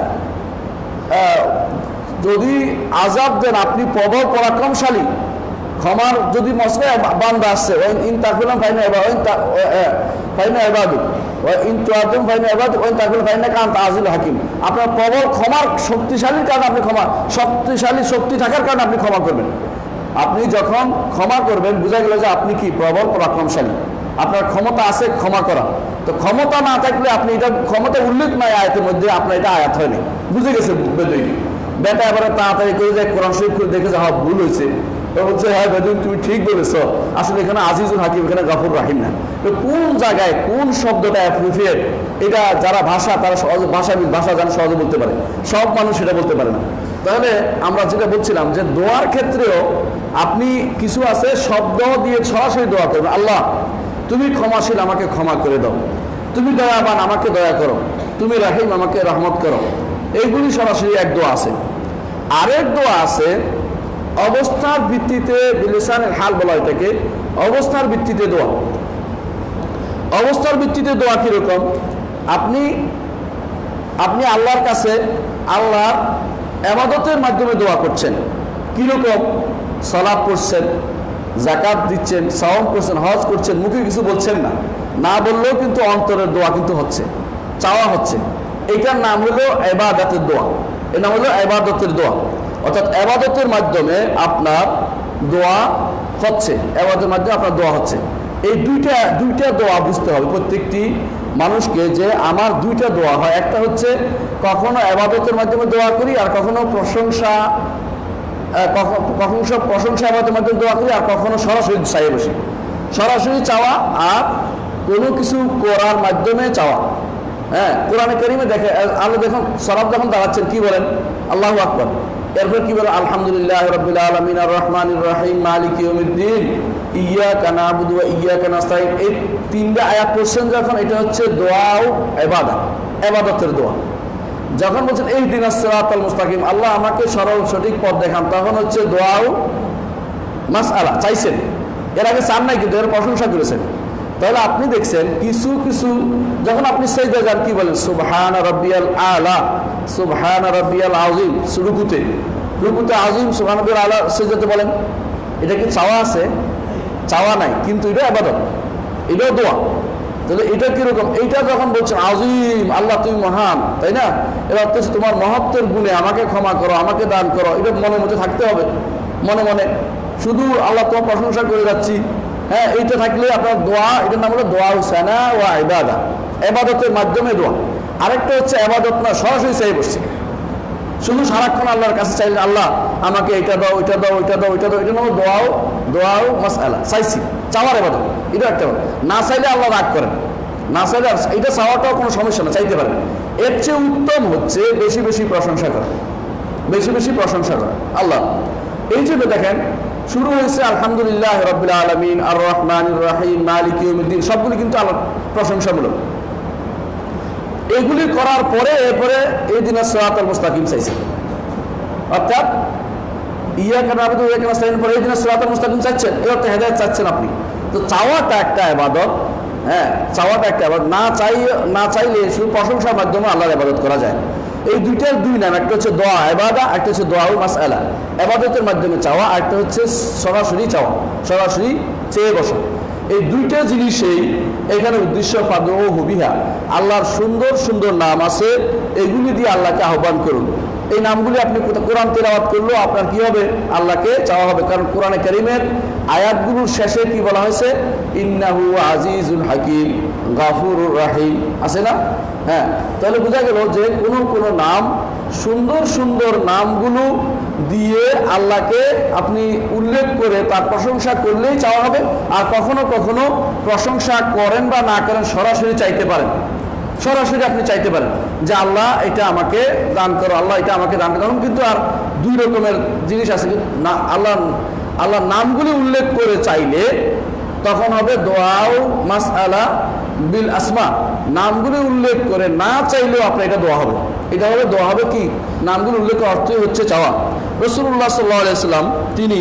যদি আযাব দেন আপনি প্রবল পরাক্রমশালী। ক্ষমার যদি মসলায় বান্দা আসছে, ইন তাকুলাম ফাইনা ইবাদু ফাইনা ইবাদু ওয়া ইন তুআদুম ফাইনা ইবাদু ওয়া ইন তাকুলাম ফাইনা কান্ত আজিজুল হাকিম। আপনার প্রবল ক্ষমার শক্তিশালীর কারণে আপনি ক্ষমা, শক্তিশালী শক্তি থাকার কারণে আপনি ক্ষমা করবেন। আপনি যখন ক্ষমা করবেন বোঝা গেল যে আপনি কি প্রবল পরাক্রমশালী, আপনার ক্ষমতা আছে ক্ষমা করা। তো ক্ষমতা না থাকলে আপনি এটা ক্ষমতা উল্লেখ নাই আয়াতের মধ্যে, আপনার এটা আয়াত হয়নি, বুঝে গেছে বেদুইন। বেটা এবারে তাড়াতাড়ি করে যায় কোরআন শরীফ করে দেখে যে হ্যাঁ ভুল হয়েছে, তো বলছে হ্যাঁ বেদুইন তুমি ঠিক বলেছ, আসলে এখানে আজিজুল হাকিম, এখানে গাফুর রাহিম না। তো কোন জায়গায় কোন শব্দটা অ্যাপ্রোপ্রিয়েট, এটা যারা ভাষা তারা সহজে ভাষাবিদ ভাষা জানে সহজে বলতে পারে, সব মানুষ সেটা বলতে পারে না। তাহলে আমরা যেটা বলছিলাম যে দোয়ার ক্ষেত্রেও আপনি কিছু আছে শব্দ দিয়ে সরাসরি দোয়া করবেন, আল্লাহ তুমি ক্ষমাশীল আমাকে ক্ষমা করে দাও, তুমি দয়াবান আমাকে দয়া করো, তুমি রাহিম আমাকে রহমত করো, এইগুলি সরাসরি এক দোয়া আছে। আরেক দোয়া আছে অবস্থার ভিত্তিতে, বিলিসানের হাল বলা এটাকে, অবস্থার ভিত্তিতে দোয়া। অবস্থার ভিত্তিতে দোয়া কিরকম? আপনি আপনি আল্লাহর কাছে আল্লাহর ইবাদতের মাধ্যমে দোয়া করছেন। কিরকম? সালাত পড়ছেন, যাকাত দিচ্ছেন, সাওম করছেন, হজ করছেন, মুখে কিছু বলছেন না, না বললেও কিন্তু অন্তরের দোয়া কিন্তু হচ্ছে, চাওয়া হচ্ছে। এটার নাম হলো ইবাদতের দোয়া, এর নাম হলো ইবাদতের দোয়া। অর্থাৎ ইবাদতের মাধ্যমে আপনার দোয়া হচ্ছে, ইবাদতের মাধ্যমে আপনার দোয়া হচ্ছে। এই দুইটা দুইটা দোয়া বুঝতে হবে প্রত্যেকটি মানুষকে, যে আমার দুইটা দোয়া হয়। একটা হচ্ছে কখনো ইবাদতের মাধ্যমে দোয়া করি, আর কখনো প্রশংসা কখনো সব প্রশংসা ইবাদতের মাধ্যমে দোয়া করি, আর কখনো সরাসরি চাইয়ে বসি। সরাসরি চাওয়া আর কোনো কিছু করার মাধ্যমে চাওয়া। হ্যাঁ, কোরআনে কারিমে দেখে আল্লাহ দেখুন সালাত যখন দাঁড়াচ্ছেন কি বলেন? আল্লাহু আকবার। এরপর কি বলেন? আলহামদুলিল্লাহ রাব্বিল আলামিন আর রহমানির রহিম মালিকি ইয়াউমিদ্দিন ইয়্যাকা না'বুদু ওয়া ইয়্যাকা নাস্তাঈন। এই তিনটা আয়াত পড়ছেন যখন, এটা হচ্ছে দোয়া ও ইবাদত, ইবাদতের দোয়া। যখন বলছেন ইহদিনাস সিরাতাল মুস্তাকিম, আল্লাহ আমাকে সরল সঠিক পথ দেখান, তখন হচ্ছে দোয়া ও মাসআলা, চাইছেন। এর আগে চান নাই, কিন্তু এর প্রশংসা করেছেন। তাহলে আপনি দেখছেন কিছু কিছু যখন আপনি সাজদা যান কি বলেন? সুবহানা রাব্বিয়াল আলা, সুবহানা রাব্বিয়াল আযীম। রুকুতে রুকুতে আযীম সুবহানা রাব্বিয়াল আলা, সাজদাতে বলেন। এটা কি চাওয়া আছে? চাওয়া নাই, কিন্তু এটা ইবাদত, এটাও দোয়া। তাহলে এটা কিরকম? এইটা যখন বলছেন আযীম, আল্লাহ তুমি মহান, তাই না? এবার হচ্ছে তোমার মহত্বের গুণে আমাকে ক্ষমা করো, আমাকে দান করো, এটা মনের মধ্যে থাকতে হবে। মনে মনে শুধু আল্লাহ তোমার প্রশংসা করে যাচ্ছি, হ্যাঁ, এইটা থাকলে আপনার দোয়া, এটার নাম হলো দোয়া হুসানা ওয়া ইবাদা, ইবাদতের মাধ্যমে দোয়া। আরেকটা হচ্ছে ইবাদত না, সরাসরি চাই বসছে, শুধু সারাক্ষণ আল্লাহর কাছে চাইলেন আল্লাহ আমাকে এটা দাও, ওইটা দাও, ওইটা দাও, ওইটা দাও, এটা নাম দোয়াও দোয়াও মাসআলা, চাইছি, চাওয়ার ইবাদত। এটা একটা না চাইলে আল্লাহ রাগ করেন, না চাইলে এটা চাওয়াটাও কোনো সমস্যা না, চাইতে পারেন। এর চেয়ে উত্তম হচ্ছে বেশি বেশি প্রশংসা করা, বেশি বেশি প্রশংসা করা আল্লাহ। এই জন্য দেখেন শুরু হয়েছে আলহামদুলিল্লাহ রাব্বিল আলামিন আর রহমানির রহিম মালিকি ইয়াউমিদ্দিন, সবগুলি কিন্তু আল্লাহর প্রশংসামূলক। এগুলি করার পরে এরপরে ইহদিনাস সিরাতাল মুস্তাকিম চাইছে, অর্থাৎ ইয়্যাকা না'বুদু ওয়া ইয়্যাকা নাস্তাঈন পরে ইহদিনাস সিরাতাল মুস্তাকিম চাচ্ছেন, এবার তো হেদায়েত চাচ্ছেন আপনি। তো চাওয়াটা একটা ইবাদত, হ্যাঁ, চাওয়াটা একটা ইবাদত। না চাই না চাইলে শুধু প্রশংসার মাধ্যমে আল্লাহর ইবাদত করা যায়। এই দুইটার দুই নাম, একটা হচ্ছে দোয়া ইবাদা, একটা হচ্ছে দোয়া ও মাসআলা, ইবাদতের মাধ্যমে চাওয়া, আর একটা হচ্ছে সরাসরি চাওয়া, সরাসরি চেয়ে বসা। এই দুইটা জিনিসেই এখানে উদ্দেশ্য ফাদউহু বিহা, আল্লাহর সুন্দর সুন্দর নাম আছে, এগুলি দিয়ে আল্লাহকে আহ্বান করুন। এই নামগুলি আপনি কোরআন তেলাওয়াত করলেও আপনার কি হবে? আল্লাহকে চাওয়া হবে। কারণ কোরআনে কারীমের আয়াতগুলোর শেষে কি বলা হয়েছে? ইন্নাহু আজিজুল হাকিম গাফুরুর রাহিম, আছে না? হ্যাঁ, তাহলে বোঝা গেল যে কোনো কোনো নাম, সুন্দর সুন্দর নামগুলো দিয়ে আল্লাহকে আপনি উল্লেখ করে তার প্রশংসা করলেই চাওয়া হবে। আর কখনো কখনো প্রশংসা করেন বা না করেন সরাসরি চাইতে পারেন, সরাসরি আপনি চাইতে পারেন। যে আল্লাহ এটা আমাকে দান করো, আল্লাহ এটা আমাকে দান করো। কিন্তু আর দুই রকমের জিনিস আছে না, আল্লাহ আল্লাহ নামগুলি উল্লেখ করে চাইলে তখন হবে দোয়াও মাসআলা বিল আসমা। নামগুলি উল্লেখ করে না চাইলেও আপনার এটা দোয়া হবে, এটা হবে দোয়া হবে কি নামগুলি উল্লেখ অর্থই হচ্ছে চাওয়া। রাসূলুল্লাহ সাল্লাল্লাহু আলাইহি ওয়াসাল্লাম তিনি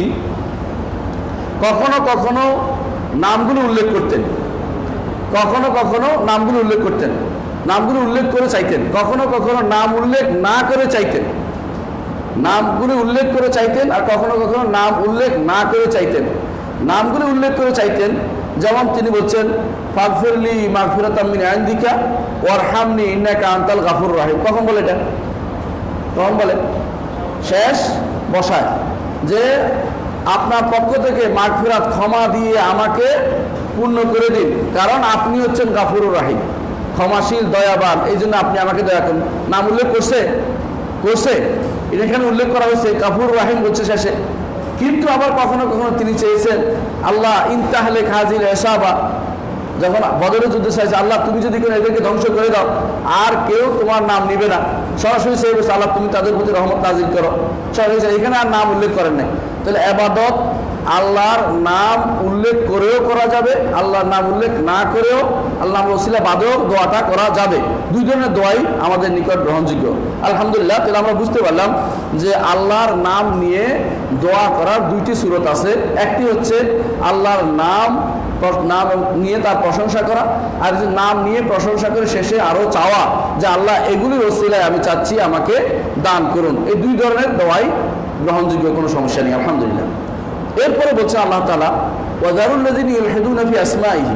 কখনো কখনো নামগুলো উল্লেখ করতেন, কখনো কখনো নামগুলো উল্লেখ করতেন, নামগুলো উল্লেখ করে চাইতেন, কখনো কখনো নাম উল্লেখ না করে চাইতেন, নামগুলো উল্লেখ করে চাইতেন আর কখনো কখনো নাম উল্লেখ না করে চাইতেন। নামগুলো উল্লেখ করে চাইতেন, যেমন তিনি বলছেন ফাগফিরলি মাগফিরাতাম মিন ইনদিকা ওয়ারহামনি ইন্নাকা আনতাল গাফুর রাহিম। কখন বলে এটা? কখন বলে? শেষ বসায় যে আপনার পক্ষ থেকে মাগফিরাত ক্ষমা দিয়ে আমাকে পূর্ণ করে দিন, কারণ আপনি হচ্ছেন গাফুরুর রাহিম, ক্ষমাশীল দয়াবান, এই জন্য আপনি আমাকে দয়া করুন। নাম উল্লেখ করছে করছে এখানে উল্লেখ করা হয়েছে গাফুর রাহিম বলছে শেষে। কিন্তু আবার কখনো কখনো তিনি চেয়েছেন আল্লাহ ইনতাহলে খাজিল এসাবা, যখন বদরের যুদ্ধে চাইছে আল্লাহ তুমি যদি কোনো এদেরকে ধ্বংস করে দাও আর কেউ তোমার নাম নিবে না, সরাসরি সেই বলছে আল্লাহ তুমি তাদের প্রতি রহমত নাজিল করো, সরাসরি এখানে আর নাম উল্লেখ করেন নাই। তাহলে ইবাদত আল্লাহর নাম উল্লেখ করেও করা যাবে, আল্লাহর নাম উল্লেখ না করেও আল্লাহ ওসিলা বাদেও দোয়াটা করা যাবে। দুই ধরনের দোয়াই আমাদের নিকট গ্রহণযোগ্য। আলহামদুলিল্লাহ, তাহলে আমরা বুঝতে পারলাম যে আল্লাহর নাম নিয়ে দোয়া করার দুইটি সূরত আছে। একটি হচ্ছে আল্লাহর নাম নাম নিয়ে তার প্রশংসা করা, আর যে নাম নিয়ে প্রশংসা করে শেষে আরো চাওয়া যে আল্লাহ এগুলির ওসিলায় আমি চাচ্ছি আমাকে দান করুন। এই দুই ধরনের দোয়াই গ্রহণযোগ্য, কোনো সমস্যা নেই আলহামদুলিল্লাহ। এরপরে বলছে আল্লাহ তাআলা ওয়াযারুল্লাযীনা ইউলহিদুনা ফি আসমাইহি,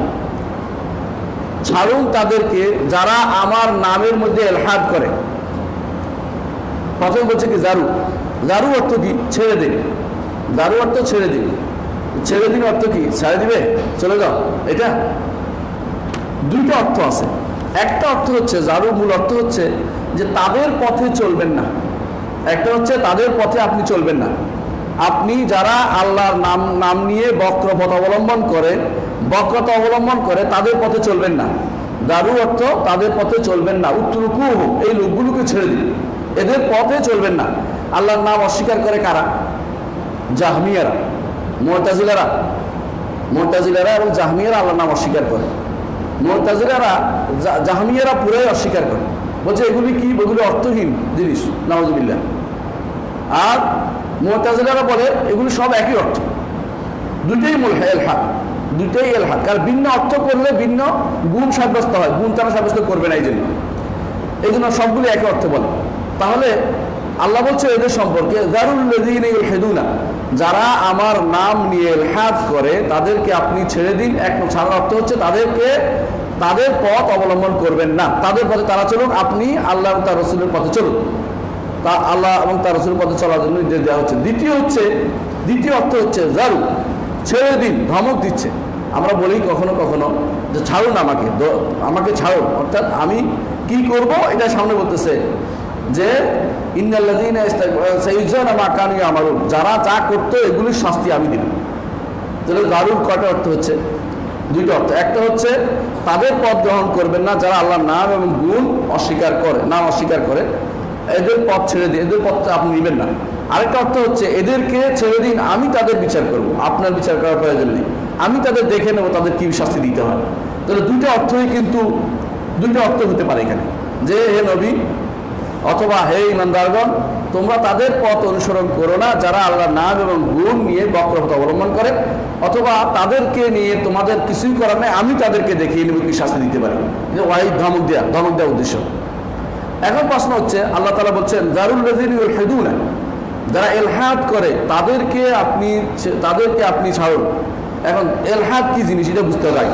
ছাড়ুন তাদেরকে যারা আমার নামের মধ্যে ইলহাদ করে। প্রথমে বলছে কি জারু, জারু অর্থ কি? ছেড়ে দিন। জারু অর্থ ছেড়ে দিন, ছেড়ে দিন অর্থ কি? ছেড়ে দিবে, চলে যাও। এটা দুইটা অর্থ আছে। একটা অর্থ হচ্ছে জারু, মূল অর্থ হচ্ছে যে তাদের পথে চলবেন না। একটা হচ্ছে তাদের পথে আপনি চলবেন না, আপনি যারা আল্লাহর নাম নাম নিয়ে বক্রপথ অবলম্বন করে বক্রতা অবলম্বন করে তাদের পথে চলবেন না। দারু অর্থ তাদের পথে চলবেন না, উত্তরকু এই লোকগুলোকে ছেড়ে দিন, এদের পথে চলবেন না। আল্লাহর নাম অস্বীকার করে কারা? জাহমিয়ারা, মুতাজিলারা, মুতাজিলারা এবং জাহমিয়ারা আল্লাহর নাম অস্বীকার করে। মুতাজিলারা জাহমিয়ারা পুরাই অস্বীকার করে, বলছে এগুলি কি? এগুলি অর্থহীন জিনিস, নাউযুবিল্লাহ। আর মুতাজিলারা বলে এগুলি সব একই অর্থ, দুইটাই মূল এলহাদ, দুইটাই এলহাদ। কারণ ভিন্ন অর্থ করলে ভিন্ন গুণ সাব্যস্ত হয়, গুণ তারা সাব্যস্ত করবে না, এই জন্য এই জন্য সবগুলি একই অর্থ বলে। তাহলে আল্লাহ বলছে এদের সম্পর্কে যারুল্লাযীনা ইউলহিদুনা, যারা আমার নাম নিয়ে ইলহাদ করে তাদেরকে আপনি ছেড়ে দিন। এক ছাড়ার অর্থ হচ্ছে তাদেরকে তাদের পথ অবলম্বন করবেন না, তাদের পথে তারা চলুক, আপনি আল্লাহ এবং তার রাসূলের পথে চলুন। তা আল্লাহ এবং তার রাসূলের পথে চলার জন্য নির্দেশ দেওয়া হচ্ছে। দ্বিতীয় হচ্ছে দ্বিতীয় অর্থ হচ্ছে জারু, ছেড়ে দিন, ধমক দিচ্ছে। আমরা বলি কখনো কখনো যে ছাড়ুন আমাকে, আমাকে ছাড়ুন, অর্থাৎ আমি কি করব এটা সামনে বলতেছে যে ইন্নাল্লাযীনা সাইয়ুজজাউনা মা কানু ইয়ামালুন, যারা যা করতো এগুলির শাস্তি আমি দিব। তাহলে জারুর কয়টা অর্থ হচ্ছে? দুইটা অর্থ। একটা হচ্ছে তাদের পথ গ্রহণ করবেন না যারা আল্লাহর নাম এবং গুণ অস্বীকার করে, নাম অস্বীকার করে, এদের পথ ছেড়ে দিন, এদের পথটা আপনি নেবেন না। আরেকটা অর্থ হচ্ছে এদেরকে ছেড়ে দিন, আমি তাদের বিচার করব, আপনার বিচার করার প্রয়োজন নেই, আমি তাদের দেখে নেব তাদের কি শাস্তি দিতে হয়। তাহলে দুইটা অর্থই কিন্তু দুইটা অর্থ হতে পারে এখানে, যে হে নবী অথবা হে ইমানদারগণ, তোমরা তাদের পথ অনুসরণ করো না যারা আল্লাহর নাম এবং গুণ নিয়ে বক্রপথ অবলম্বন করে, অথবা তাদেরকে নিয়ে তোমাদের কিছুই করার নেই, আমি তাদেরকে দেখিয়ে নেব কি শাস্তি দিতে পারি। ওয়াই ধমক দেয়া, ধমক দেওয়া উদ্দেশ্য। এখন প্রশ্ন হচ্ছে আল্লাহ তাআলা বলছেন যারুল্লাযীনা ইউলহিদুনা, যারা ইলহাদ করে তাদেরকে আপনি তাদেরকে আপনি ছাড়ুন। এখন ইলহাদ কি জিনিস এটা বুঝতে হবে।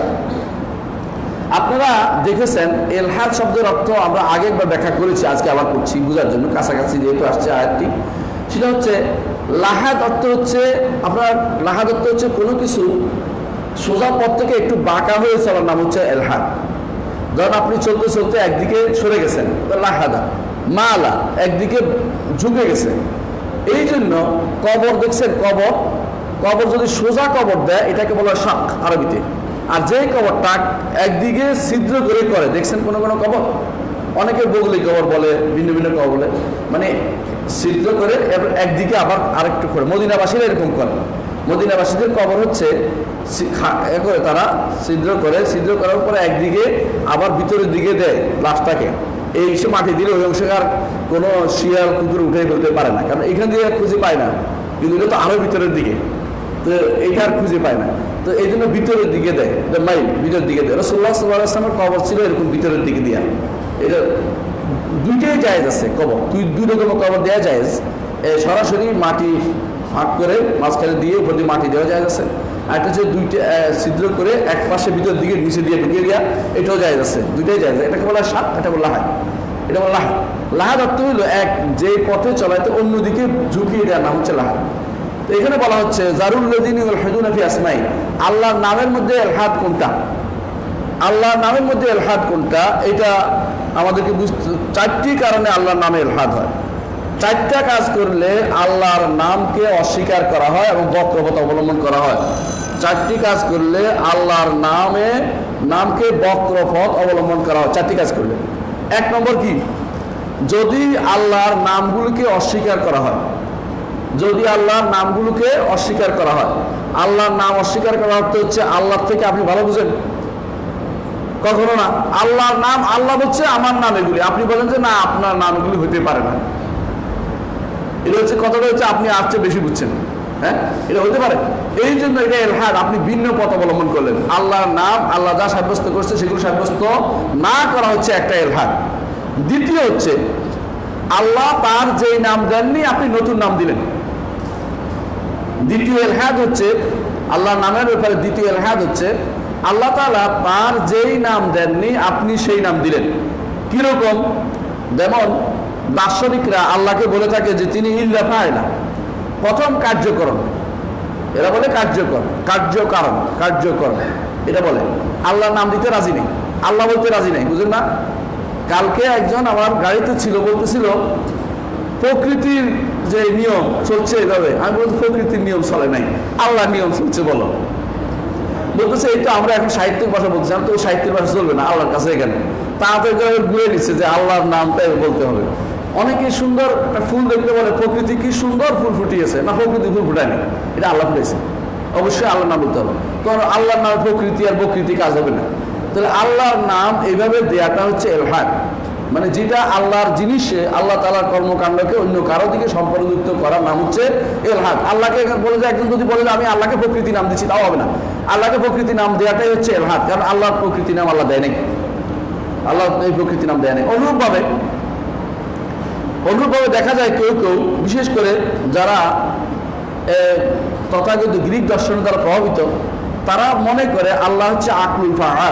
আপনারা দেখেছেন ইলহাদ শব্দের অর্থ আমরা আগে একবার ব্যাখ্যা করেছি, আজকে আবার করছি বোঝার জন্য, কাছাকাছি যেহেতু আসছে আয়াতটি। সেটা হচ্ছে লাহাদ অর্থ হচ্ছে আপনার লাহাদ অর্থ হচ্ছে কোনো কিছু সোজা পথ থেকে একটু বাঁকা হয়ে চলার নাম হচ্ছে ইলহাদ। ধরেন আপনি চলতে চলতে একদিকে সরে গেছেন, লাহাদা। মালা একদিকে ঝুঁকে গেছে। এই জন্য কবর দেখছেন, কবর কবর যদি সোজা কবর দেয় এটাকে বলা হয় শাক আরবিতে। আর যে কবরটা একদিকে ছিদ্র করে করে দেখছেন কোনো কোনো কবর, অনেকে বগলি কবর বলে, ভিন্ন ভিন্ন কবর বলে, মানে ছিদ্র করে এবার একদিকে আবার আরেকটু করে। মদিনাবাসীরা এরকম করে। মদিনাবাসীদের কবর হচ্ছে এ করে তারা ছিদ্র করে, ছিদ্র করার পরে একদিকে আবার ভিতরের দিকে দেয় লাশটাকে। এই অংশে মাটি দিলে ওই অংশে আর কোনো শিয়াল কুকুর উঠে ফেলতে পারে না, কারণ এখান দিয়ে খুঁজে পায় না, কিন্তু এটা তো আরো ভিতরের দিকে, তো এইটা আর খুঁজে পায় না, তো এই জন্য ভিতরের দিকে দেয়, মাইল ভিতরের দিকে দেয়। রাসূলুল্লাহ সাল্লাল্লাহু আলাইহি ওয়াসাল্লামের কবর ছিল এরকম ভিতরের দিকে দেয়া। এটা দুইটাই জায়েজ আছে কবর, দুই দুই রকমের কবর দেওয়া জায়েজ। সরাসরি মাটি ফাঁক করে মাঝখানে দিয়ে উপর দিয়ে মাটি দেওয়া জায়েজ আছে। আর একটা হচ্ছে দুইটা ছিদ্র করে এক পাশে ভিতরের দিকে নিচে দিয়ে ঢুকিয়ে দেওয়া, এটাও জায়েজ আছে। দুইটাই জায়েজ। এটাকে বলা সাত, এটা বলা লাহাদ। এটা বলা লাহাদ। লাহাদ অর্থ হইল এক যে পথে চলাইতে অন্যদিকে ঝুঁকিয়ে দেওয়ার নাম হচ্ছে লাহাদ। তো এখানে বলা হচ্ছে জারুল্লাযিনা ইউলহিদুনা ফি আসমাই, আল্লাহর নামের মধ্যে ইলহাদ কোনটা, আল্লাহর নামের মধ্যে ইলহাদ কোনটা, এটা আমাদেরকে বুঝতে, চারটি কারণে আল্লাহর নামে ইলহাদ হয়। চারটা কাজ করলে আল্লাহর নামকে অস্বীকার করা হয় এবং বক্রপথ অবলম্বন করা হয়। চারটি কাজ করলে আল্লাহর নামে নামকে বক্রপথ অবলম্বন করা হয়, চারটি কাজ করলে। এক নম্বর কি, যদি আল্লাহর নামগুলোকে অস্বীকার করা হয়, যদি আল্লাহর নামগুলোকে অস্বীকার করা হয়। আল্লাহর নাম অস্বীকার করা অর্থ হচ্ছে আল্লাহ থেকে আপনি ভালো বুঝেন, কখনো না। আল্লাহর নাম, আল্লাহ বলছে আমার নাম এগুলি, আপনি বলেন যে না আপনার নামগুলি হইতে পারে না, এটা হচ্ছে কথাটা হচ্ছে আপনি আর চেয়ে বেশি বুঝছেন। হ্যাঁ, এটা হতে পারে। এই জন্য এটা ইলহাদ, আপনি ভিন্ন পথ অবলম্বন করলেন। আল্লাহর নাম আল্লাহ যা সাব্যস্ত করছে সেগুলো সাব্যস্ত না করা হচ্ছে একটা ইলহাদ। দ্বিতীয় হচ্ছে আল্লাহ তার যেই নাম দেননি আপনি নতুন নাম দিলেন। দ্বিতীয় ইলহাদ হচ্ছে আল্লাহর নামের ব্যাপারে, দ্বিতীয় ইলহাদ হচ্ছে আল্লাহ তাআলা তার যেই নাম দেননি আপনি সেই নাম দিলেন। কিরকম, যেমন দার্শনিকরা আল্লাহকে বলে থাকে যে তিনি ইল্লা ফাইলা, প্রথম কার্যকরণ, এরা বলে কার্যকর, কার্যকারণ, কার্যকর, এটা বলে। আল্লাহর নাম দিতে রাজি নেই, আল্লাহ বলতে রাজি নেই, বুঝলেন না। কালকে একজন আমার গাড়িতে ছিল, বলতেছিল প্রকৃতির যে নিয়ম চলছে এইভাবে। আমি বলছি প্রকৃতির নিয়ম চলে নাই, আল্লাহর নিয়ম চলছে। বলো, বলতেছে এই তো আমরা এখন সাহিত্যিক ভাষা বলতেছি। আমি তো সাহিত্যের ভাষা চলবে না আল্লাহর কাছে, এখানে তাড়াতাড়ি ঘুরে নিচ্ছে যে আল্লাহর নামটাই বলতে হবে। অনেকে সুন্দর একটা ফুল দেখতে বলে প্রকৃতি কি সুন্দর ফুল ফুটিয়েছে, না প্রকৃতি ফুল ফুটায়নি, এটা আল্লাহ ফুটেছে, অবশ্যই আল্লাহর নাম বলতে হবে। কারণ আল্লাহর নাম প্রকৃতি আর প্রকৃতি কাজ হবে না। তাহলে আল্লাহর নাম এইভাবে দেয়াটা হচ্ছে ইলহাদ, মানে যেটা আল্লাহর জিনিসে আল্লাহ তাআলার কর্মকাণ্ডকে অন্য কারো দিকে সম্পর্কযুক্ত করার নাম হচ্ছে ইলহাদ। আল্লাহকে বলে যে একজন যদি বলে যে আমি আল্লাহকে প্রকৃতি নাম দিচ্ছি, তাও হবে না। আল্লাহকে প্রকৃতি নাম দেওয়াটাই হচ্ছে ইলহাদ, কারণ আল্লাহর প্রকৃতি নাম আল্লাহ দেয় নাই, আল্লাহ এই প্রকৃতি নাম দেয় নাই। অনুরূপভাবে অনুরূপভাবে দেখা যায় কেউ কেউ, বিশেষ করে যারা তথাকথিত গ্রিক দর্শন দ্বারা প্রভাবিত, তারা মনে করে আল্লাহ হচ্ছে আকলুল ফাআল,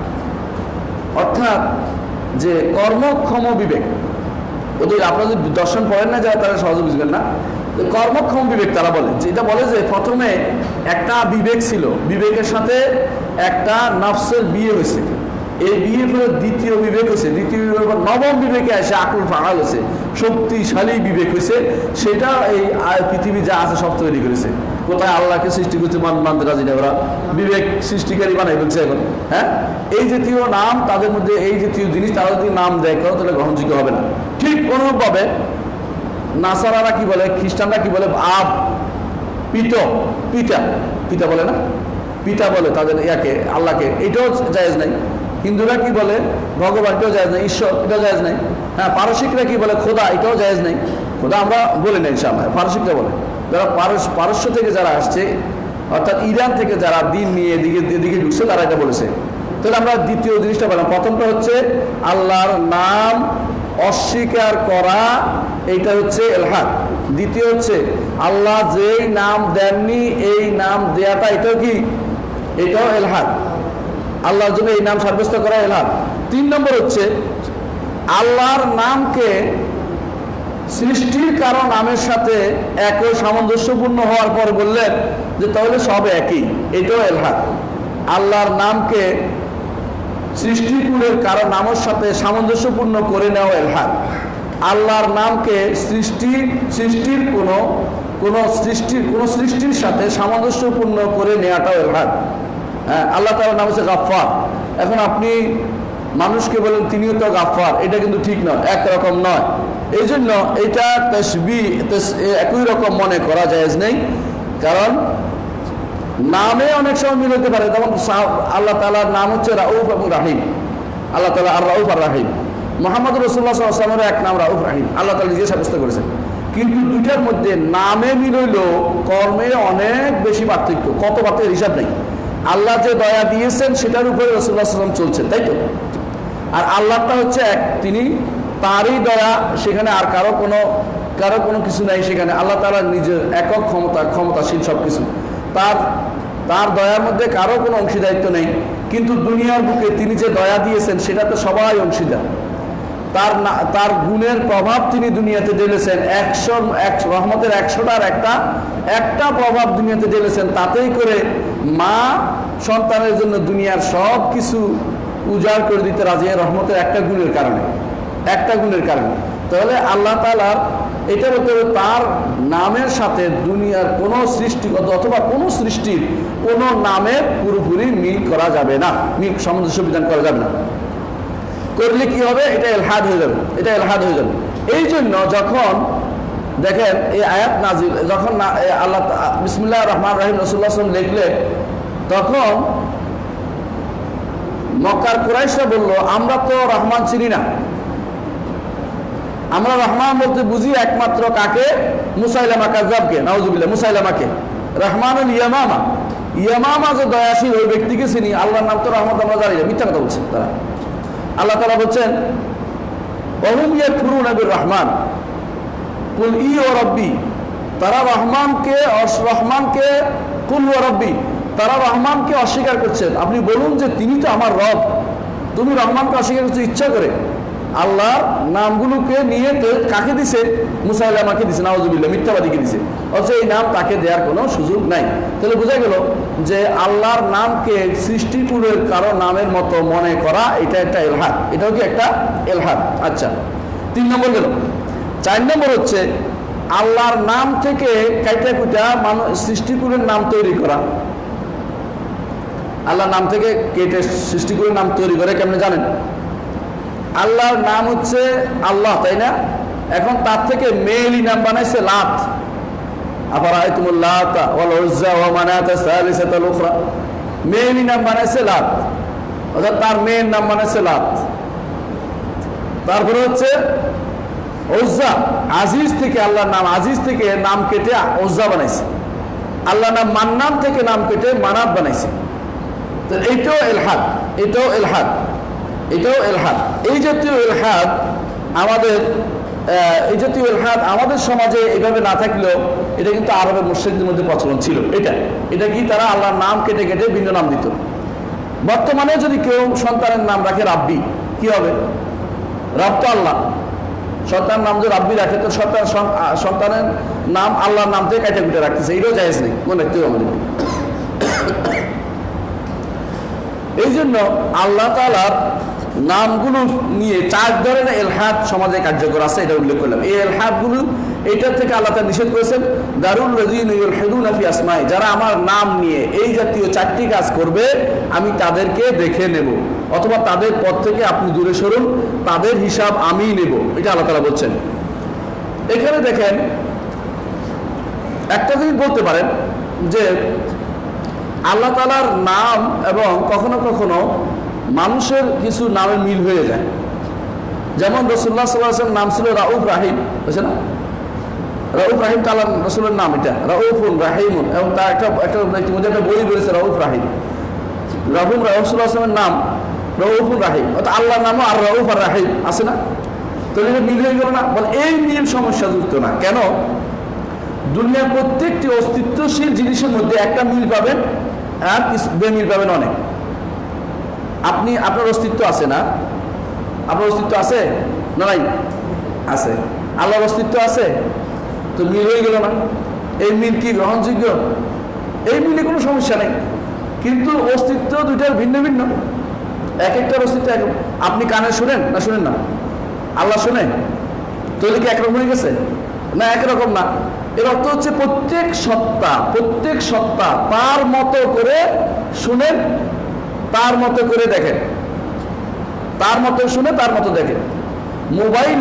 অর্থাৎ যে কর্মক্ষম বিবেক। ওদের আপনারা যদি দর্শন পড়েন না যারা, তারা সহজে বুঝবেন না। কর্মক্ষম বিবেক তারা বলে, যেটা বলে যে প্রথমে একটা বিবেক ছিল, বিবেকের সাথে একটা নফসের বিয়ে হয়েছে, এই বিয়ের পরে দ্বিতীয় বিবেক হয়েছে, দ্বিতীয় বিবেকের পর নবম বিবেকে এসে আকুল ফাআল হয়েছে, শক্তিশালী বিবেক হয়েছে। সেটা এই পৃথিবী যা আছে সব তৈরি করেছে। কোথায় আল্লাহকে সৃষ্টি করছে মানতে রাজি না, ওরা বিবেক সৃষ্টিকারী বানাই ফেলছে এখন। হ্যাঁ, এই জাতীয় নাম তাদের মধ্যে, এই জাতীয় জিনিস তারা যদি নাম দেয় করো তাহলে গ্রহণযোগ্য হবে না। ঠিক অনুরূপভাবে নাসারারা কি বলে, খ্রিস্টানরা কি বলে, আব, পিত, পিতা, পিতা বলে না, পিতা বলে তাদের ইয়াকে, আল্লাহকে, এটাও জায়েজ নাই। হিন্দুরা কি বলে, ভগবানকেও জায়েজ নাই, ঈশ্বর, এটাও জায়েজ নাই। হ্যাঁ, পারসিকরা কি বলে, খোদা, এটাও জায়েজ নাই। খোদা আমরা বলি না ইনশাআল্লাহ, পারসিকরা বলে। যারা পারস পারস্য থেকে যারা আসছে, অর্থাৎ ইরান থেকে যারা দিন নিয়ে এদিকে এদিকে ঢুকছে, তারা এটা বলেছে। তাহলে আমরা দ্বিতীয় জিনিসটা বললাম, প্রথমটা হচ্ছে আল্লাহর নাম অস্বীকার করা, এইটা হচ্ছে ইলহাদ। দ্বিতীয় হচ্ছে আল্লাহ যেই নাম দেননি এই নাম দেয়াটা, এটাও কি, এটাও ইলহাদ, আল্লাহর জন্য এই নাম সাব্যস্ত করা ইলহাদ। তিন নম্বর হচ্ছে আল্লাহর নামকে সৃষ্টির কারণ নামের সাথে একই সামঞ্জস্যপূর্ণ হওয়ার পর বললেন যে তাহলে সব একই, এটাও ইলহাদ। আল্লাহর নামকে সৃষ্টিকুলের কারণ নামের সাথে সামঞ্জস্যপূর্ণ করে নেওয়া ইলহাদ। আল্লাহর নামকে সৃষ্টি সৃষ্টির কোনো কোনো সৃষ্টির কোনো সৃষ্টির সাথে সামঞ্জস্যপূর্ণ করে নেওয়াটাও ইলহাদ। হ্যাঁ, আল্লাহ তাআলার নাম হচ্ছে গাফফার। এখন আপনি মানুষকে বলেন তিনিও তো গাফফার, এটা কিন্তু ঠিক নয়, একরকম নয়। এই জন্য এটা তাসবিহ একই রকম মনে করা জায়েজ নেই, কারণ নামে অনেক সময় মিল হতে পারে। যেমন আল্লাহ তাআলার নাম হচ্ছে রাউফ এবং রাহিম, আল্লাহ তাআলা আর রাউফ আর রাহিম। মুহাম্মদ রাসূলুল্লাহ সাল্লাল্লাহু আলাইহি ওয়াসাল্লামের এক নাম রাউফ রাহিম, আল্লাহ তাআলা নিজে সাব্যস্ত করেছেন। কিন্তু দুইটার মধ্যে নামে মিল হইলেও কর্মে অনেক বেশি পার্থক্য, কত পার্থক্য হিসাব নেই। আল্লাহ যে দয়া দিয়েছেন সেটার উপরে রাসূলুল্লাহ সাল্লাল্লাহু আলাইহি ওয়াসাল্লাম চলছেন, তাই তো। আর আল্লাহটা হচ্ছে এক, তিনি তারই দয়া, সেখানে আর কারো কোনো কারো কোনো কিছু নাই সেখানে। আল্লাহ তাআলা নিজের একক ক্ষমতা, ক্ষমতাশীল সব কিছু, তার তার দয়ার মধ্যে কারো কোনো অংশীদারিত্ব নেই। কিন্তু দুনিয়ার বুকে তিনি যে দয়া দিয়েছেন সেটাতে সবাই অংশীদার। তার তার গুণের প্রভাব তিনি দুনিয়াতে ঢেলেছেন, একশো এক রহমতের একশোটার একটা একটা প্রভাব দুনিয়াতে ঢেলেছেন। তাতেই করে মা সন্তানের জন্য দুনিয়ার সব কিছু উজাড় করে দিতে রাজি, রহমতের একটা গুণের কারণে, একটা গুণের কারণে। তাহলে আল্লাহ তাআলার এটা বলতে হবে তার নামের সাথে দুনিয়ার কোনো সৃষ্টিগত অথবা কোনো সৃষ্টির কোনো নামের পুরোপুরি মিল করা যাবে না, মিল সামঞ্জস্য বিধান করা যাবে না। করলে কি হবে? এটা ইলহাদ হয়ে যাবে, এটা ইলহাদ হয়ে যাবে। এই জন্য যখন দেখেন এই আয়াত নাজিল, যখন আল্লাহ বিসমিল্লাহির রহমানির রহিম রাসূলুল্লাহ সাল্লাল্লাহু আলাইহি ওয়াসাল্লাম লিখলে, তখন মক্কার কুরাইশরা বলল, আমরা তো রহমান চিনি না, আমরা রহমান বলতে বুঝি একমাত্র কাকে? মুসাইলামা কাযযাবকে, নাউযুবিল্লাহ, মুসাইলামাকে। রহমানুল ইয়ামামা, ইয়ামামা যে দয়াশীল ওই ব্যক্তিকে চিনি, আল্লাহর নাম তো রহমত আমরা জানি না, মিথ্যা কথা বলছে তারা। আল্লাহ তাআলা বলছেন ওয়াহুম ইয়াকফুরুনা বির রহমান কুল ই ওয়া রাব্বি, তারা রহমানকে রহমানকে কুল ওয়া রাব্বি, তারা রহমানকে অস্বীকার করছেন। আপনি বলুন যে তিনি তো আমার রব, তুমি রহমানকে অস্বীকার করছো ইচ্ছা করে। আল্লাহর নামগুলোকে নিয়ে কাকে দিছে? মুসাইলামাকে দিছে, নাউযুবিল্লাহ, মিথ্যাবাদীকে দিছে। অথচ এই নাম তাকে দেওয়ার কোনো সুযোগ নাই। তাহলে বোঝা গেল যে আল্লাহর নামকে সৃষ্টিকুলের কারো নামের মতো মনে করা, এটা একটা ইলহাদ, এটাও কি একটা ইলহাদ। আচ্ছা, তিন নম্বর গেল। চার নম্বর হচ্ছে আল্লাহর নাম থেকে কাইটা কুইটা মানুষ সৃষ্টিকুলের নাম তৈরি করা। আল্লাহর নাম থেকে কেটে সৃষ্টিকুলের নাম তৈরি করে কেমনে জানেন? আল্লাহর নাম হচ্ছে আল্লাহ, তাই না? এখন তার থেকে মেয়েলি নাম বানাইছে লাত। আফারাআইতুমুল লাতা ওয়াল উজ্জা ওয়া মানাতা সালিসাতাল উখরা, মেয়েলি নাম বানাইছে লাত, অর্থাৎ তার মেয়ের নাম বানাইছে লাত। তারপরে হচ্ছে উজ্জা, আজিজ থেকে আল্লাহর নাম, আজিজ থেকে নাম কেটে উজ্জা বানাইছে। আল্লাহর নাম মান্নান থেকে নাম কেটে মানাত বানাইছে। তো এইটাও ইলহাদ, এটাও ইলহাদ, এটাও ইলহাদ। এই জাতীয় ইলহাদ আমাদের এই জাতীয় ইলহাদ আমাদের সমাজে এইভাবে না থাকলেও এটা কিন্তু আরবের মুশরিকদের মধ্যে প্রচলন ছিল। এটা এটা কি তারা আল্লাহর নাম কেটে কেটে ভিন্ন নাম দিত। বর্তমানে যদি কেউ সন্তানের নাম রাখে রাব্বি, কি হবে? রব তো আল্লাহ, সন্তানের নাম যদি রাব্বি রাখে তো সন্তান সন্তানের নাম আল্লাহর নাম থেকে কেটে কেটে রাখতেছে, এটাও জায়েজ নেই, মনে রাখতে হবে আমাদের। এই জন্য আল্লাহ তাআলার নামগুলো নিয়ে চার ধরনের ইলহাদ সমাজে কার্যকর আছে, এটা উল্লেখ করলাম। এই ইলহাদগুলো এটা থেকে আল্লাহ তাআলা নিষেধ করেছেন, দারুল লাযিনা ইউলহিদুনা ফি আসমাই, যারা আমার নাম নিয়ে এই জাতীয় চারটি কাজ করবে আমি তাদেরকে দেখে নেব, অথবা তাদের পথ থেকে আপনি দূরে সরুন, তাদের হিসাব আমি নেব, এটা আল্লাহ তাআলা বলছেন। এখানে দেখেন একটা জিনিস বলতে পারেন যে আল্লাহ তাআলার নাম এবং কখনো কখনো মানুষের কিছু নামে মিল হয়ে যায়। যেমন রাসূলুল্লাহ সাল্লাল্লাহু আলাইহি ওয়াসাল্লাম নাম ছিল রাউফ রাহিম, বুঝছে না? রাউফ রাহিম তাআলার রাসূলের নাম, এটা রাউফুন রাহিমুন, এবং তার একটা একটা ইতিমধ্যে একটা বই বলেছে রাউফ রাহিম। রাহুম রাসূলুল্লাহ সাল্লাল্লাহু আলাইহি ওয়াসাল্লামের নাম রাউফুন রাহিম, অর্থাৎ আল্লাহর নামও আর রাউফ আর রাহিম আছে না? তো এটা মিল হয়ে গেল না? বল এই মিল সমস্যাযুক্ত না। কেন? দুনিয়ার প্রত্যেকটি অস্তিত্বশীল জিনিসের মধ্যে একটা মিল পাবেন আর বেমিল পাবেন অনেক। আপনি আপনার অস্তিত্ব আছে না? আপনার অস্তিত্ব আছে না? নাই, আছে। আল্লাহর অস্তিত্ব আছে, তো মিল হয়ে গেল না? এই মিল কি গ্রহণযোগ্য? এই মিলে কোনো সমস্যা নেই, কিন্তু অস্তিত্ব দুইটার ভিন্ন ভিন্ন, এক একটার অস্তিত্ব এক। আপনি কানে শুনেন না শুনেন না? আল্লাহ শোনেন, তাহলে কি একরকম হয়ে গেছে? না, একরকম না। এর অর্থ হচ্ছে প্রত্যেক সত্তা প্রত্যেক সত্তা তার মতো করে শুনেন, তার মতো করে দেখেন, তার মতো শুনে তার মতো দেখে। মোবাইল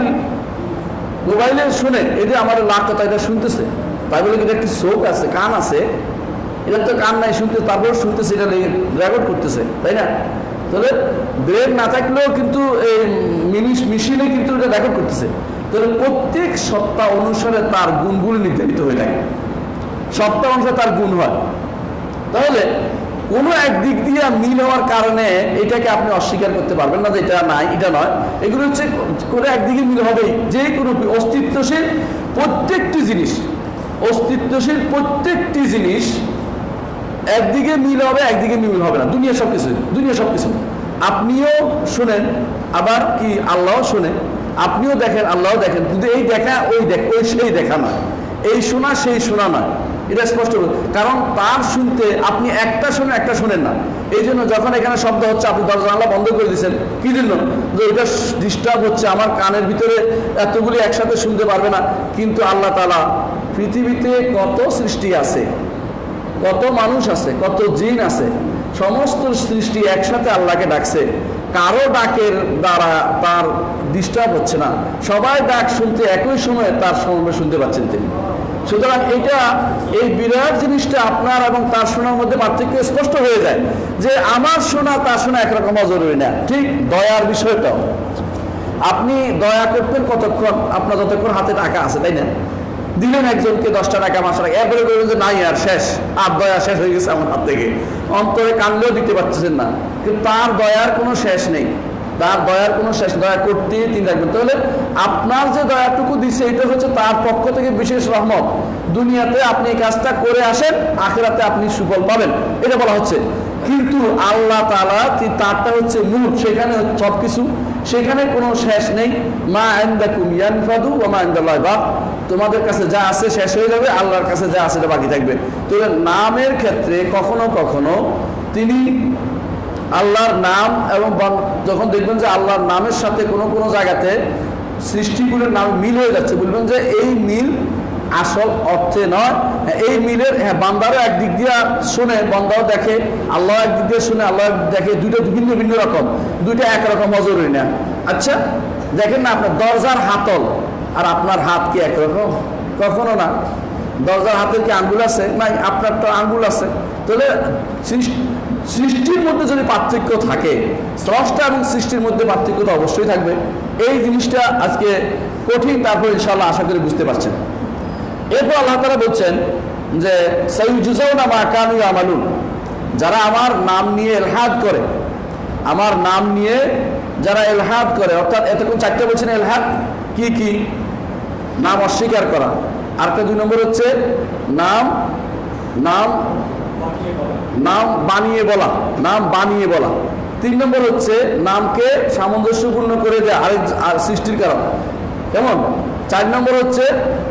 মোবাইলে শুনে এই যে আমার লাখ কথা এটা শুনতেছে, তাই বলে এটা একটি চোখ আছে, কান আছে, এটা তো কান নাই শুনতে, তারপর শুনতেছে, এটা রেকর্ড করতেছে, তাই না? তাহলে ব্রেন না থাকলেও কিন্তু এই মেশিনে কিন্তু এটা রেকর্ড করতেছে। তাহলে প্রত্যেক সত্তা অনুসারে তার গুণগুলো নির্ধারিত হয়ে থাকে, সত্তা অনুসারে তার গুণ হয়। তাহলে কোনো একদিক দিয়ে মিল হওয়ার কারণে এটাকে আপনি অস্বীকার করতে পারবেন না যে এটা নাই, এটা নয়। এগুলো হচ্ছে কোনো একদিকে মিল হবেই। যে কোনো অস্তিত্বশীল প্রত্যেকটি জিনিস, অস্তিত্বশীল প্রত্যেকটি জিনিস একদিকে মিল হবে, একদিকে মিল হবে না। দুনিয়া সব কিছু, দুনিয়া সব কিছু আপনিও শোনেন, আবার কি আল্লাহ শোনেন, আপনিও দেখেন, আল্লাহও দেখেন, কিন্তু এই দেখা ওই দেখ ওই সেই দেখা নয়, এই শোনা সেই শোনা নয়। এটা স্পষ্ট, কারণ তার শুনতে আপনি একটা শোনেন, একটা শোনেন না। এই জন্য যখন এখানে শব্দ হচ্ছে আপনি দরজা জানালা বন্ধ করে দিচ্ছেন, কি জন্য? যে এটা ডিস্টার্ব হচ্ছে, আমার কানের ভিতরে এতগুলি একসাথে শুনতে পারবে না। কিন্তু আল্লাহ তাআলা পৃথিবীতে কত সৃষ্টি আছে, কত মানুষ আছে, কত জিন আছে, সমস্ত সৃষ্টি একসাথে আল্লাহকে ডাকছে, কারো ডাকের দ্বারা তার ডিস্টার্ব হচ্ছে না, সবাই ডাক শুনতে একই সময়ে তার সময় শুনতে পাচ্ছেন তিনি। সুতরাং এটা এই বিরাট জিনিসটা আপনার এবং তার শোনার মধ্যে পার্থক্য স্পষ্ট হয়ে যায় যে আমার শোনা তার শোনা একরকম জরুরি না। ঠিক দয়ার বিষয়টাও, আপনি দয়া করতেন কতক্ষণ? আপনার যতক্ষণ হাতে টাকা আছে, তাই না? দিলেন একজনকে দশটা টাকা পাঁচশো টাকা, এরপরে বলবেন যে নাই আর শেষ, আর দয়া শেষ হয়ে গেছে আমার হাত থেকে, অন্তরে কানলেও দিতে পারতেছেন না। কিন্তু তার দয়ার কোনো শেষ নেই, তার দয়ার কোনো শেষ, দয়া করতেই তিনি রাখবেন। তাহলে আপনার যে দয়াটুকু দিচ্ছে এটা হচ্ছে তার পক্ষ থেকে বিশেষ রহমত। দুনিয়াতে আপনি এই কাজটা করে আসেন, আখিরাতে আপনি সুফল পাবেন, এটা বলা হচ্ছে। কিন্তু আল্লাহ তাআলা তারটা হচ্ছে মূল, সেখানে সব কিছু, সেখানে কোনো শেষ নেই। মা ইনদাকুম ইয়ানফাদু ওয়া মা ইনদাল্লাহি বাক, তোমাদের কাছে যা আছে শেষ হয়ে যাবে, আল্লাহর কাছে যা আছে এটা বাকি থাকবে। তাহলে নামের ক্ষেত্রে কখনো কখনো তিনি আল্লাহর নাম এবং যখন দেখবেন যে আল্লাহর নামের সাথে কোনো কোনো জায়গাতে সৃষ্টিগুলোর নাম মিল হয়ে যাচ্ছে, বলবেন যে এই মিল আসল অর্থে নয়, এই মিলের হ্যাঁ বান্দারও একদিক দিয়ে শুনে, বান্দাও দেখে, আল্লাহ একদিক দিয়ে শুনে, আল্লাহ দেখে, দুইটা ভিন্ন ভিন্ন রকম, দুইটা একরকম জরুরি না। আচ্ছা দেখেন না, আপনার দরজার হাতল আর আপনার হাত কি একরকম? কখনো না। দরজার হাতের কি আঙ্গুল আছে? নাই, আপনার তো আঙ্গুল আছে। তাহলে সৃষ্টির মধ্যে যদি পার্থক্য থাকে, স্রষ্টা এবং সৃষ্টির মধ্যে পার্থক্য তো অবশ্যই থাকবে। এই জিনিসটা আজকে কঠিন, তারপর ইনশাআল্লাহ আশা করি বুঝতে পারছেন। এরপর আল্লাহ তাআলা বলছেন যে সাইয়ুজজাউনা মা কানু ইয়ামালুন, যারা আমার নাম নিয়ে ইলহাদ করে, আমার নাম নিয়ে যারা ইলহাদ করে, অর্থাৎ এতক্ষণ চারটে বলছেন ইলহাদ কি কি? নাম অস্বীকার করা, আরেকটা দুই নম্বর হচ্ছে নাম নাম নাম বানিয়ে বলা, নাম বানিয়ে বলা। তিন নম্বর হচ্ছে নামকে সামঞ্জস্যপূর্ণ করে দেওয়া আরেক আর সৃষ্টির কারণ, কেমন? চার নম্বর হচ্ছে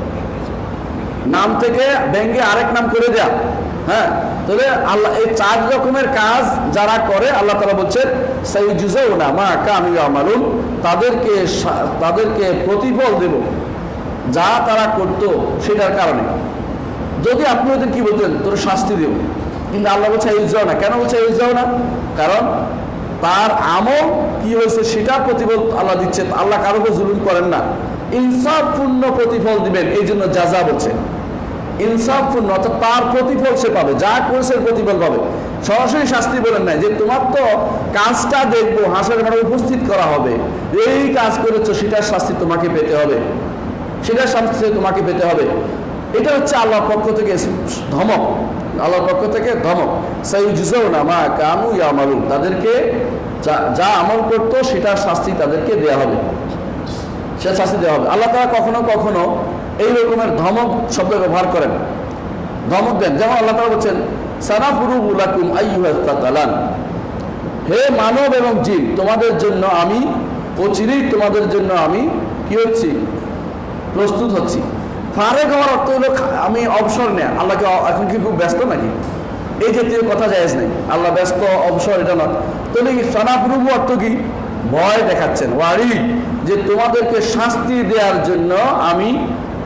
নাম থেকে ব্যঙ্গে আরেক নাম করে দেয়া। হ্যাঁ, তাহলে আল্লাহ এই চার রকমের কাজ যারা করে আল্লাহ তাআলা বলছেন সাইয়ুজজাউনা মা কানু ইয়ামালুন, তাদেরকে তাদেরকে প্রতিফল দেব যা তারা করতো সেটার কারণে। যদি আপনি ওদের কি বলতেন, তোর শাস্তি দেব, কিন্তু আল্লাহ বলছে ইউজাও না। কেন বলছে ইউজাও না? কারণ তার আমল কি হয়েছে সেটা প্রতিফল আল্লাহ দিচ্ছে। আল্লাহ কারো উপর জুলুম করেন না, ইনসাফপূর্ণ প্রতিফল দিবেন, এই জন্য জাযা বলছে। ইনসাফপূর্ণ অর্থাৎ তার প্রতিফল সে পাবে, যা করেছে প্রতিফল পাবে। সরাসরি শাস্তি বলেন নাই যে তোমার তো কাজটা দেখবো, হাসরের মাঠে উপস্থিত করা হবে, এই কাজ করেছো সেটার শাস্তি তোমাকে পেতে হবে, সেটার শাস্তি তোমাকে পেতে হবে। এটা হচ্ছে আল্লাহর পক্ষ থেকে ধমক, আল্লাহর পক্ষ থেকে ধমক। সাইয়ুজজাউনা মা কানু ইয়ামালুন, তাদেরকে যা আমল করতো সেটার শাস্তি তাদেরকে দেওয়া হবে, সে শাস্তি দেওয়া হবে। আল্লাহ তাআলা কখনো কখনো এই রকমের ধমক শব্দ ব্যবহার করেন, ধমক দেন। যেমন আল্লাহ তাআলা বলছেন সানাফুরুহু লাকুম আইয়ুহাস সাকালান, হে মানব এবং জিন, তোমাদের জন্য আমি অচিরেই তোমাদের জন্য আমি কি হচ্ছি? প্রস্তুত হচ্ছি। ফারেক হওয়ার অর্থ হলো আমি অবসর নেয়া। আল্লাহকে এখন কি খুব ব্যস্ত নাকি? এই জাতীয় কথা জায়েজ নেই। আল্লাহ ব্যস্ত, অবসর এটা নয়। তাহলে সানাফুরুহু অর্থ কি? ভয় দেখাচ্ছেন, ওয়ারি, যে তোমাদেরকে শাস্তি দেওয়ার জন্য আমি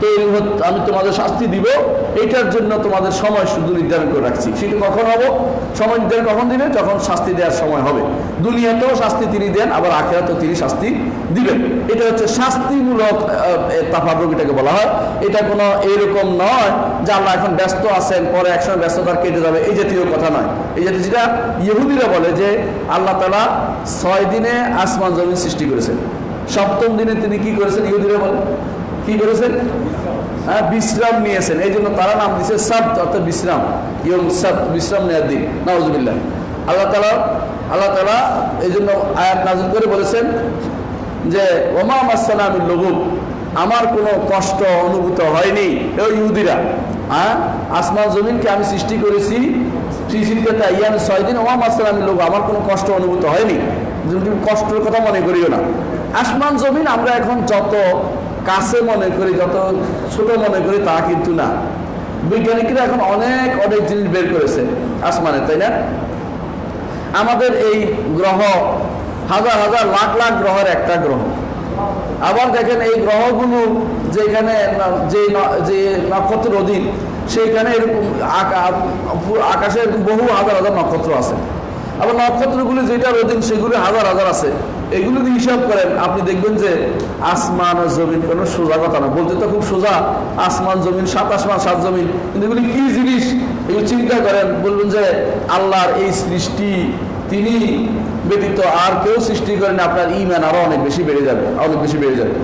তৈরি হতে আমি তোমাদের শাস্তি দিব, এইটার জন্য তোমাদের সময় শুধু নির্ধারণ করে রাখছি। সেটা কখন হবো? সময় নির্ধারণ কখন দিবেন? যখন শাস্তি দেওয়ার সময় হবে। দুনিয়াতেও শাস্তি তিনি দেন, আবার আখিরাতেও তিনি শাস্তি দিবেন। এটা হচ্ছে শাস্তিমূলক তাফাররুক এটাকে বলা হয়। এটা কোনো এইরকম নয় যে আল্লাহ এখন ব্যস্ত আছেন, পরে একসময় ব্যস্ততার কেটে যাবে, এই জাতীয় কথা নয়। এই জাতীয় যেটা ইহুদিরা বলে যে আল্লাহ তাআলা ছয় দিনে আসমান জমিন সৃষ্টি করেছেন, সপ্তম দিনে তিনি কি করেছেন? ইহুদিরা বলে কি করেছেন? হ্যাঁ, বিশ্রাম নিয়েছেন। এই জন্য তারা নাম দিয়েছে সাব্ত, অর্থাৎ বিশ্রাম। ইয়ম সাব্ত, বিশ্রাম নেওয়ার দিন। নাউজুবিল্লাহ। আল্লাহ তাআলা আল্লাহ তাআলা এই জন্য আয়াত নাযিল করে বলেছেন যে ওমা মাসসানা মিন লুগুব, আমার কোনো কষ্ট অনুভূত হয়নি। এই ইহুদিরা, হ্যাঁ, আসমান জমিনকে আমি সৃষ্টি করেছি ইয়াম ছয় দিন, ওমা মাসসানা মিন লুগুব, আমার কোনো কষ্ট অনুভূত হয়নি। তুমি কষ্টের কথা মনে করিও না। আসমান জমিন আমরা এখন যত কাছে মনে করি, যত ছোট মনে করি, তা কিন্তু না। বৈজ্ঞানিকরা এখন অনেক অনেক জিনিস বের করেছে আসমানে, তাই না? আমাদের এই গ্রহ হাজার হাজার লাখ লাখ গ্রহের একটা গ্রহ। আবার দেখেন এই গ্রহগুলো যেখানে যে যে নক্ষত্রের অধীন, সেইখানে এরকম আকাশে এরকম বহু হাজার হাজার নক্ষত্র আছে। আবার নক্ষত্রগুলি যেটার অধীন সেগুলি হাজার হাজার আছে। এগুলো যদি হিসাব করেন আপনি দেখবেন যে আসমান আর জমিন কোনো সোজা কথা না। বলতে তো খুব সোজা, আসমান জমিন, সাত আসমান সাত জমিন, কিন্তু এগুলি কি জিনিস এগুলো চিন্তা করেন, বলবেন যে আল্লাহর এই সৃষ্টি তিনি ব্যতীত আর কেউ সৃষ্টি করেন, আপনার ঈমান আরো অনেক বেশি বেড়ে যাবে, অনেক বেশি বেড়ে যাবে।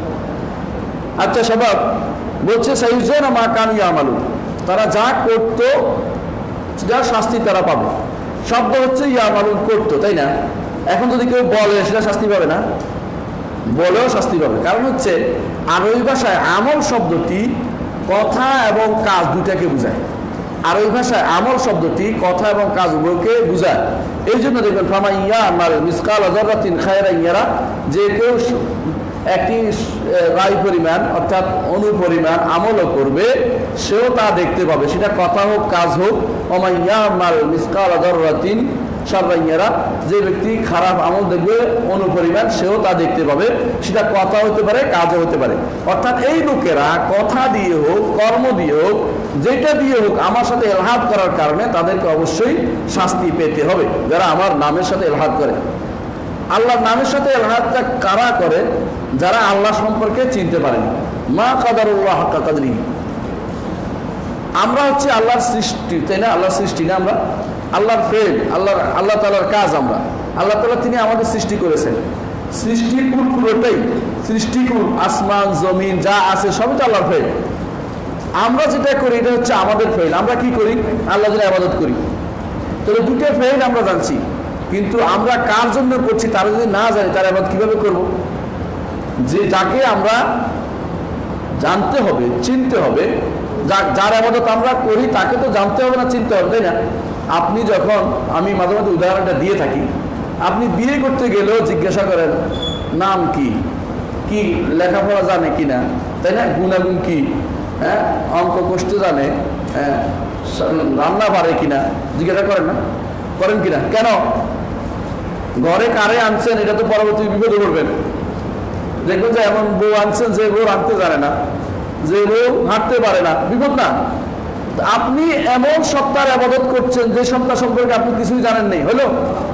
আচ্ছা সবাব বলছে সাইয়ুজানা মা কানু ইয়ামালুন, তারা যা করতো যার শাস্তি তারা পাবে। শব্দ হচ্ছে ইয়ামালুন, করতো, তাই না? এখন যদি কেউ বলে সেটা শাস্তি পাবে না, বলেও শাস্তি পাবে। কারণ হচ্ছে আরবি ভাষায় আমল শব্দটি কথা এবং কাজ দুটাকে বোঝায়। আরবি ভাষায় আমল শব্দটি কথা এবং কাজ উভয়কে বোঝায়। এই জন্য দেখবেন ফামা ইয়া আমার মিসকাল যাররাতিন খায়রান ইয়ারা, যে কেউ একটি রাই পরিমাণ অর্থাৎ অনু পরিমাণ আমলও করবে, সেও তা দেখতে পাবে, সেটা কথা হোক কাজ হোক। ওমা ইয়া আমার মিসকাল যাররাতিন শাররান ইয়ারা, যে ব্যক্তি খারাপ আমল দেখবে অনু পরিমাণ, সেও তা দেখতে পাবে, সেটা কথা হতে পারে কাজও হতে পারে। অর্থাৎ এই লোকেরা কথা দিয়ে হোক কর্ম দিয়ে হোক যেটা দিয়ে হোক আমার সাথে এলহাদ করার কারণে তাদেরকে অবশ্যই শাস্তি পেতে হবে, যারা আমার নামের সাথে এলহাদ করে। আল্লাহর নামের সাথে এলহাদটা কারা করে? যারা আল্লাহ সম্পর্কে চিনতে পারেন। মা কাদারুল্লাহ হাক্কা কাদরিহি, আমরা হচ্ছে আল্লাহর সৃষ্টি, তাই না? আল্লাহর সৃষ্টি না আমরা, আল্লাহর ফেল, আল্লাহর আল্লাহ তাআলার কাজ আমরা। আল্লাহ তাআলা তিনি আমাদের সৃষ্টি করেছেন। সৃষ্টিকুল পুরোটাই, সৃষ্টিকুল আসমান জমিন যা আছে সবই তো আল্লাহর ফেল। আমরা যেটা করি এটা হচ্ছে আমাদের ফেল। আমরা কি করি? আল্লাহ যেটা ইবাদত করি। তবে দুটো ফেল আমরা জানছি, কিন্তু আমরা কার জন্য করছি তারা যদি না জানি তার ইবাদত কিভাবে করব? যে যাকে আমরা জানতে হবে, চিনতে হবে, যার ইবাদত আমরা করি তাকে তো জানতে হবে না, চিনতে হবে, তাই না? আপনি যখন, আমি মাঝে মাঝে উদাহরণটা দিয়ে থাকি, আপনি বিয়ে করতে গেলেও জিজ্ঞাসা করেন নাম কি, কি লেখাপড়া জানে কিনা, তাই না? গুণাগুণ কি, হ্যাঁ, অঙ্ক কষ্ট জানে, হ্যাঁ, রান্না পারে কিনা, জিজ্ঞাসা করেন না? করেন কিনা? কেন? ঘরে কারে আনছেন এটা তো পরবর্তী বিপদে পড়বেন। দেখবেন যে এমন বউ আনছেন যে বউ রাখতে জানে না, যে বউ হাঁটতে পারে না, বিপদ না? আপনি এমন সত্তার ইবাদত করছেন যে সত্তা সম্পর্কে আপনি কিছুই জানেন নেই, হলো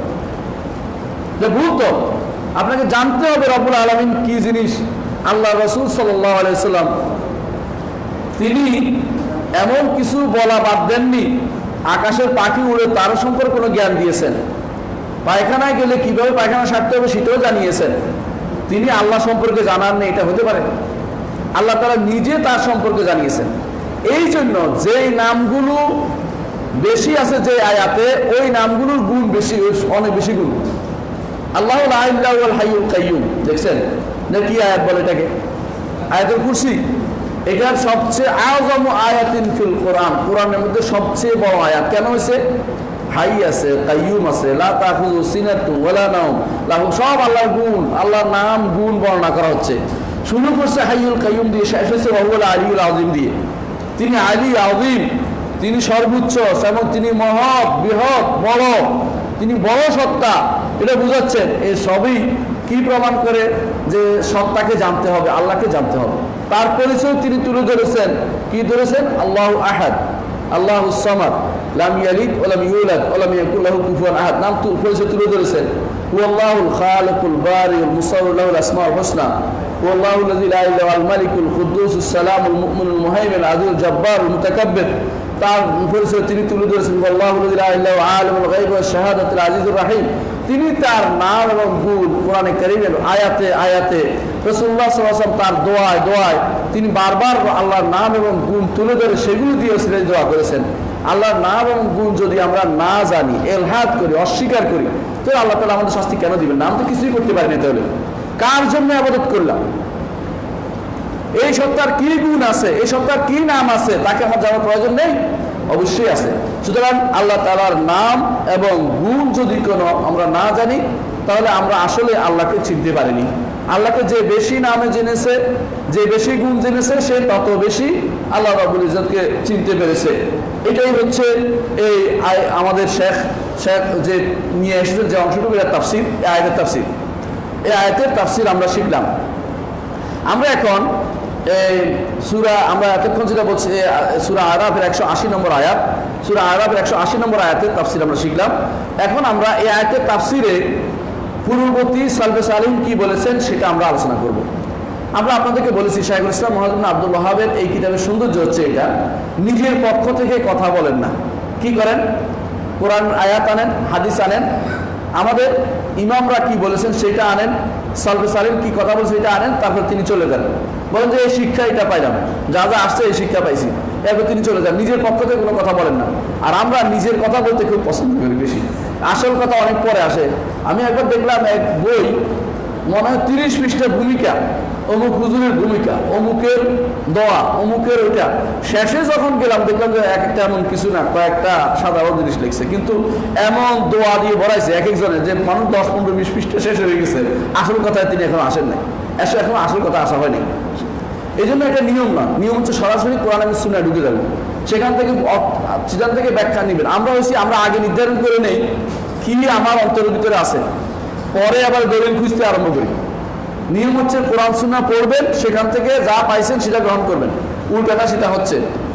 যে ভুল। তো আপনাকে জানতে হবে রব্বুল আলামিন কি জিনিস। আল্লাহ রাসূল সাল্লাল্লাহু আলাইহি ওয়াসাল্লাম তিনি এমন কিছু বলা বাদ দেননি, আকাশের পাখি উড়ে তার সম্পর্কে কোনো জ্ঞান দিয়েছেন, পায়খানায় গেলে কিভাবে পায়খানা সারতে হবে সেটাও জানিয়েছেন। তিনি আল্লাহ সম্পর্কে জানান নেই, এটা হতে পারে? আল্লাহ তাআলা নিজে তার সম্পর্কে জানিয়েছেন। এই জন্য যেই নামগুলো বেশি আছে যে আয়াতে, ওই নামগুলোর গুণ বেশি, অনেক বেশি গুণ। আল্লাহু লা ইলাহা ইল্লাল হাইয়ুল কাইয়্যুম, দেখছেন না? কি আয়াত বলে এটাকে? আয়াতুল কুরসি। এটার সবচেয়ে আযম আয়াতিন ফিল কোরআন, কোরআনের মধ্যে সবচেয়ে বড় আয়াত। কেন হয়েছে? হাই আছে, কাইয়ুম আছে, লা তাখুযু সিনাতুন ওয়ালা নাওম, লাহু, সব আল্লাহর গুণ, আল্লাহর নাম গুণ বর্ণনা করা হচ্ছে। শুরু করছে হাইয়ুল কাইয়ুম দিয়ে, শেষ হয়েছে ওয়াহুল আলিয়ুল আযীম দিয়ে। তিনি আলী আযীম, তিনি সর্বোচ্চ এবং তিনি মহৎ বৃহৎ বড়, তিনি বড় সত্তা, এটা বুঝাচ্ছেন। এই সবই কি প্রমাণ করে? যে সত্তাকে জানতে হবে, আল্লাহকে জানতে হবে। তার পরিচয় তিনি তুলে ধরেছেন, কি ধরেছেন? আল্লাহু আহাদ, আল্লাহুস সামাদ, লাম ইয়ালিদ ওয়া লাম ইউলাদ ওয়া লাম ইয়াকুল লাহু কুফুয়ান আহাদ। নাম পরিচয় তুলে ধরেছেন। হুয়াল্লাহুল খালিকুল বারিউল মুসাউওয়ির লাহুল আসমাউল হুসনা, হুয়াল্লাহু আল্লাযী লা ইলাহা ইল্লাল মালিকুল কুদ্দুসুস সালামুল মুমিনুল মুহাইমিনুল আযীজুল জাব্বারুল মুতাকাব্বির। তার পরিচয় তিনি তুলে ধরেছেন আল্লাহু আল্লাযী লা ইলাহা ইল্লাহু আলিমুল গায়বি ওয়াশ শাহাদাতুল আজিজুর রাহিম। তিনি তার নাম এবং গুণ কোরআনে কারীমের আয়াতে আয়াতে, রাসূলুল্লাহ সাল্লাল্লাহু আলাইহি ওয়াসাল্লাম তার দোয়ায় দোয়ায় তিনি বারবার আল্লাহর নাম এবং গুণ তুলে ধরে সেগুলো দিয়ে ওসিলায় দোয়া করেছেন। আল্লাহর নাম এবং গুণ যদি আমরা না জানি, এলহাদ করি, অস্বীকার করি, তো আল্লাহ তাআলা আমাদের শাস্তি কেন দিবেন না? আমরা তো কিছুই করতে পারি না। তাহলে কার জন্য ইবাদত করলাম? এই সত্তার কি গুণ আছে, এই সত্তার কি নাম আছে, তাকে আমার জানার প্রয়োজন নেই? অবশ্যই আছে। সুতরাং আল্লাহ তাআলার নাম এবং গুণ যদি কোনো আমরা না জানি, তাহলে আমরা আসলে আল্লাহকে চিনতে পারিনি। আল্লাহকে যে বেশি নামে জেনেছে, যে বেশি গুণ জেনেছে, সে তত বেশি আল্লাহ রাব্বুল ইজ্জতকে চিনতে পেরেছে। এটাই হচ্ছে এই আমাদের শেখ শেখ যে নিয়ে এসেছেন যে অংশটুকু, এর তাফসীর, এই আয়াতের তাফসীর। এই আয়াতের তাফসীর আমরা শিখলাম। আমরা এখন এই সূরা, আমরা এতক্ষণ যেটা বলছি সূরা আরাফের একশো আশি নম্বর আয়াত, সূরা আরাফের একশো আশি নম্বর আয়াতের তাফসীর আমরা শিখলাম। এখন আমরা এই আয়াতের তাফসীরে পূর্ববর্তী সালফে সালিহিন কি বলেছেন সেটা আমরা আলোচনা করব। আমরা আপনাদেরকে বলেছি শাইখুল ইসলাম মুহাম্মদ ইবনে আব্দুল ওয়াহাবের এই কিতাবের সৌন্দর্য হচ্ছে এটা, নিজের পক্ষ থেকে কথা বলেন না। কি করেন? কোরআন আয়াত আনেন, হাদিস আনেন, আমাদের ইমামরা কি বলেছেন সেটা আনেন, সালফে সালিহিন কি কথা বলছে সেটা আনেন, তারপর তিনি চলে যান, বলেন যে এই শিক্ষা এটা পাইলাম, যা যা আসছে এই শিক্ষা পাইছি, এরপর তিনি চলে যান, নিজের পক্ষ থেকে কোনো কথা বলেন না। আর আমরা নিজের কথা বলতে খুব পছন্দ করি বেশি, আসল কথা অনেক পরে আসে। আমি একবার দেখলাম এক বই, মনে হয় তিরিশ পৃষ্ঠার ভূমিকা, অমুক হুজুরের ভূমিকা, অমুকের দোয়া, অমুকের ওইটা, শেষে যখন গেলাম দেখলাম যে এক একটা এমন কিছু না, কয়েকটা সাধারণ জিনিস লিখছে, কিন্তু এমন দোয়া দিয়ে ভরাইছে এক একজনের যে মানুষ দশ পনেরো বিশ পৃষ্ঠা শেষ হয়ে গেছে, আসল কথায় তিনি এখন আসেন নাই, এসে এখন আসল কথা আসা হয়নি। এই জন্য একটা নিয়ম না, নিয়ম হচ্ছে সরাসরি কোরআন এবং সুন্নাহ ঢুকে যাবেন, সেখান থেকে সেখান থেকে ব্যাখ্যা নেবেন। আমরা হয়েছি আমরা আগে নির্ধারণ করে নেই কি আমার অন্তরের ভিতরে আছে, পরে আবার দলিল খুঁজতে আরম্ভ করি। নিয়ম হচ্ছে কোরআন সুন্নাহ পড়বেন, সেখান থেকে যা পাইছেন সেটা গ্রহণ করবেন, উল্টাটা সেটা হচ্ছে।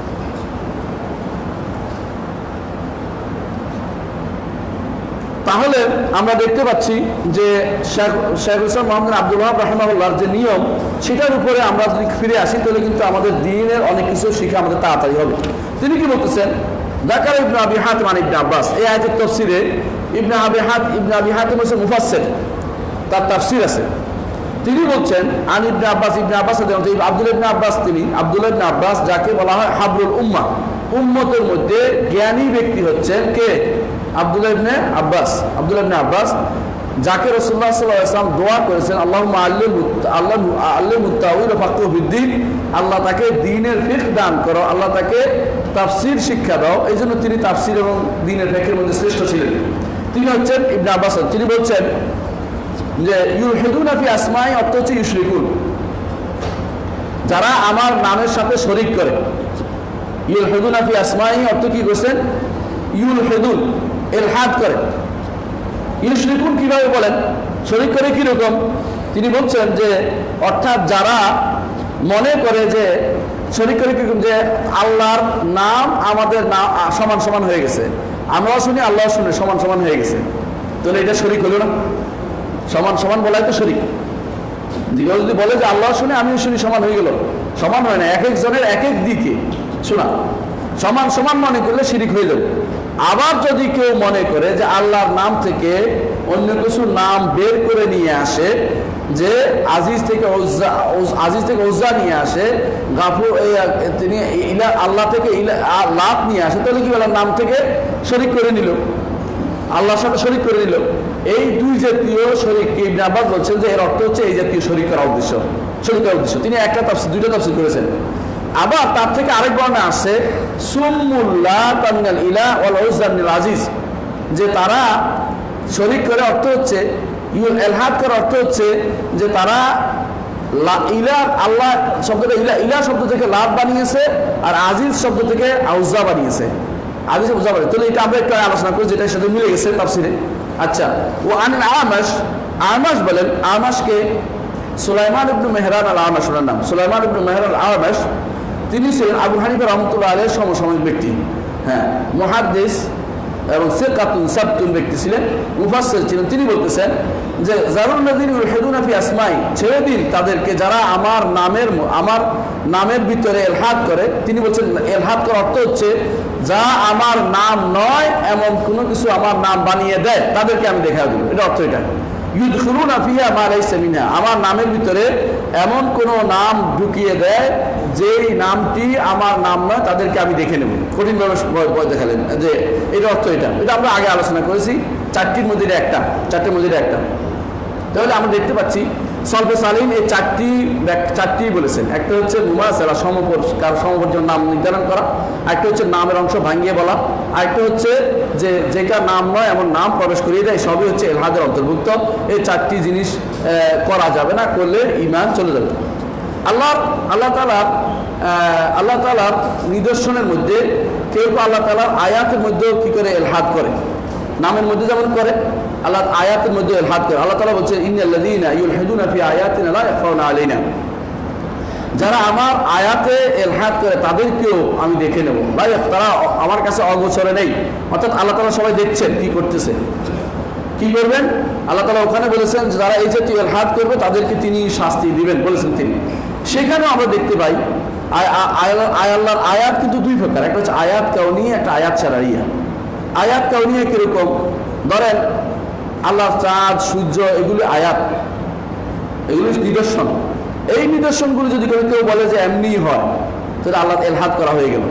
তাহলে আমরা দেখতে পাচ্ছি যে শাইখুল ইসলাম মুহাম্মদ আব্দুল ওয়াহাব রাহিমাহুল্লাহর যে নিয়ম, সেটার উপরে আমরা যদি ফিরে আসি তাহলে কিন্তু আমাদের দ্বীনের অনেক কিছু শিখে আমাদের তাড়াতাড়ি হবে। তিনি কি বলতেছেন? যাকার ইবনে আবি হাতিম আন ইবনে আব্বাস, এই আয়াতের তাফসীরে ইবনে আবি হাতিম ইবনে আবি হাতিম হচ্ছে মুফাসসির, তার তাফসীর আছে। তিনি বলছেন আন ইবনে আব্বাস, ইবনে আব্বাস আব্দুল ইবনে আব্বাস, তিনি আব্দুল্লাহ ইবনে আব্বাস যাকে বলা হয় হাবরুল উম্মাহ, উম্মতের মধ্যে জ্ঞানী ব্যক্তি হচ্ছেন কে? আব্দুল্লাহ ইবনে আব্বাস। আব্দুল্লাহ ইবনে আব্বাস যাকে রাসূলুল্লাহ সাল্লাল্লাহু আলাইহি ওয়াসাল্লাম দোয়া করেছেন আল্লাহুম্মা আল্লিমহু আল্লাহ আল্লিমহু তাওয়িল ওয়া ফাক্কিহু ফিদ্দীন, আল্লাহ তাকে দ্বীনের ফিকহ দান করো, আল্লাহ তাকে তাফসীর শিক্ষা দাও। এই জন্য তিনি তাফসীর এবং দ্বীনের ফিকহের মধ্যে শ্রেষ্ঠ ছিলেন। তিনি হচ্ছেন ইবনে আব্বাস। তিনি বলছেন যে ইউলহিদুনা ফি আসমাই, অর্থ হচ্ছে ইউশরিকুন, যারা আমার নামের সাথে শরীক করে। ইউলহিদুনা ফি আসমাই অর্থ কি করছেন? ইউলহিদুন, ইলহাদ করে। ইউশরিকুন কিভাবে বলেন? শরীক করে কিরকম? তিনি বলছেন যে অর্থাৎ যারা মনে করে যে শরীক করে কিরকম, যে আল্লাহর নাম আমাদের নাম সমান সমান হয়ে গেছে, আমরাও শুনি আল্লাহ শুনে সমান সমান হয়ে গেছে, তাহলে এটা শরীক হলো না? সমান সমান বলাই তো শরীক। যদি বলে যে আল্লাহ শুনে আমিও শুনি, সমান হয়ে গেল, সমান হয় না, এক একজনের এক এক দিকে শোনা। সমান সমান মনে করলে শিরিক হয়ে যাবে। আবার যদি কেউ মনে করে যে আল্লাহর নাম থেকে অন্য কিছু নাম বের করে নিয়ে আসে, যে আজিজ থেকে উজ্জা, আজিজ থেকে উজ্জা নিয়ে আসে, গাফুর তিনি ইলা আল্লাহ থেকে লাত নিয়ে আসে, তাহলে কি বলে? নাম থেকে শরিক করে নিল, আল্লাহর সাথে শরিক করে নিল। এই দুই জাতীয় শরিককে ইবনে আব্বাস বলছেন যে এর অর্থ হচ্ছে এই জাতীয় শরিক করার উদ্দেশ্য, শরিক করার উদ্দেশ্য। তিনি একটা তাফসীর, দুইটা তাফসীর করেছেন। আবার তার থেকে আরেক বর্ণনা আসছে সুম্মুল্লাহ তামিনাল ইলা ওয়াল উজ্জা মিনাল আজিজ, যে তারা শরিক করে অর্থ হচ্ছে ইউল এলহাদ করার অর্থ হচ্ছে যে তারা ইলা আল্লাহ শব্দটা ইলা ইলা শব্দ থেকে লাভ বানিয়েছে, আর আজিজ শব্দ থেকে আউজা বানিয়েছে, আজিজ উজ্জা বানিয়েছে। তাহলে এটা আমরা একটু আলোচনা করি, যেটার সাথে মিলে গেছে তাফসীরে। আচ্ছা, ও আনিল আমাশ আমাশ বলেন, আমাশকে সুলাইমান ইবনে মেহরান আল আমাশ ওনার নাম, সুলাইমান ইবনে মেহরান আল আমাশ, তিনি ছিলেন আবু হানিফা রহমতুল্লাহ আলাইহির সমসাময়িক ব্যক্তি। হ্যাঁ, মুহাদ্দিস এবং সিকাতুন সাবতুন ব্যক্তি ছিলেন, মুফাসসির ছিলেন। তিনি বলতেছেন যে জারুল লাযিনা ইউলহিদুনা ফি আসমাই, ছেড়ে দিন তাদেরকে যারা আমার নামের আমার নামের ভিতরে ইলহাদ করে। তিনি বলছেন ইলহাদ করার অর্থ হচ্ছে যা আমার নাম নয় এমন কোনো কিছু আমার নাম বানিয়ে দেয় তাদেরকে আমি দেখা দেব, এটা অর্থ। এটা ইউদখিলুনা ফিহা মা লাইসা মিনহা, আমার নামের ভিতরে এমন কোনো নাম ঢুকিয়ে দেয় যেই নামটি আমার নাম নয় তাদেরকে আমি দেখে নেব। কঠিনভাবে ভয় দেখালেন যে এর অর্থ এটা, এটা আমরা আগে আলোচনা করেছি। চারটির মধ্যে একটা, চারটির মধ্যে একটা। তাহলে আমরা দেখতে পাচ্ছি সলফে সালিন এই চারটি চারটি বলেছেন। একটা হচ্ছে মুমাসালা, সমপর কার সমপর্যন্ত নাম নির্ধারণ করা, একটা হচ্ছে নামের অংশ ভাঙিয়ে বলা, আরেকটা হচ্ছে যে যেটা নাম নয় এমন নাম প্রবেশ করিয়ে দেয়, সবই হচ্ছে ইলহাদের অন্তর্ভুক্ত। এই চারটি জিনিস করা যাবে না, করলে ঈমান চলে যাবে। আল্লাহ আল্লাহ তাআলার আল্লাহ তাআলার নিদর্শনের মধ্যে কেউ কেউ আল্লাহ তাআলার আয়াতের মধ্যেও কি করে ইলহাদ করে, নামের মধ্যে যেমন করে আল্লাহ আয়াতের মধ্যে ইলহাদ করে। আল্লাহ তাআলা বলছেন ইন্নাল্লাযীনা ইউলহিদুনা ফি আয়াতিনা লা ইয়াখফাউনা আলাইনা, যারা আমার আয়াতে ইলহাদ করে তাদেরকেও আমি দেখে নেব। ভাই তারা আমার কাছে অগোচরে নেই, অর্থাৎ আল্লাহ তাআলা সবাই দেখছেন কি করতেছে, কি করবেন। আল্লাহ তাআলা ওখানে বলেছেন যারা এই জাতীয় ইলহাদ করবে তাদেরকে তিনি শাস্তি দিবেন বলেছেন তিনি। সেখানেও আমরা দেখতে পাই আল্লাহর আয়াত কিন্তু দুই প্রকার, একটা হচ্ছে আয়াত কাউনি, একটা আয়াত শারঈয়া। আয়াত কাউনিয়া কিরকম? ধরেন আল্লাহ চাঁদ সূর্য এগুলি আয়াত, এগুলি নিদর্শন। এই নিদর্শনগুলো যদি কেউ কেউ বলে যে এমনি হয় তাহলে আল্লাহ ইলহাদ করা হয়ে গেল।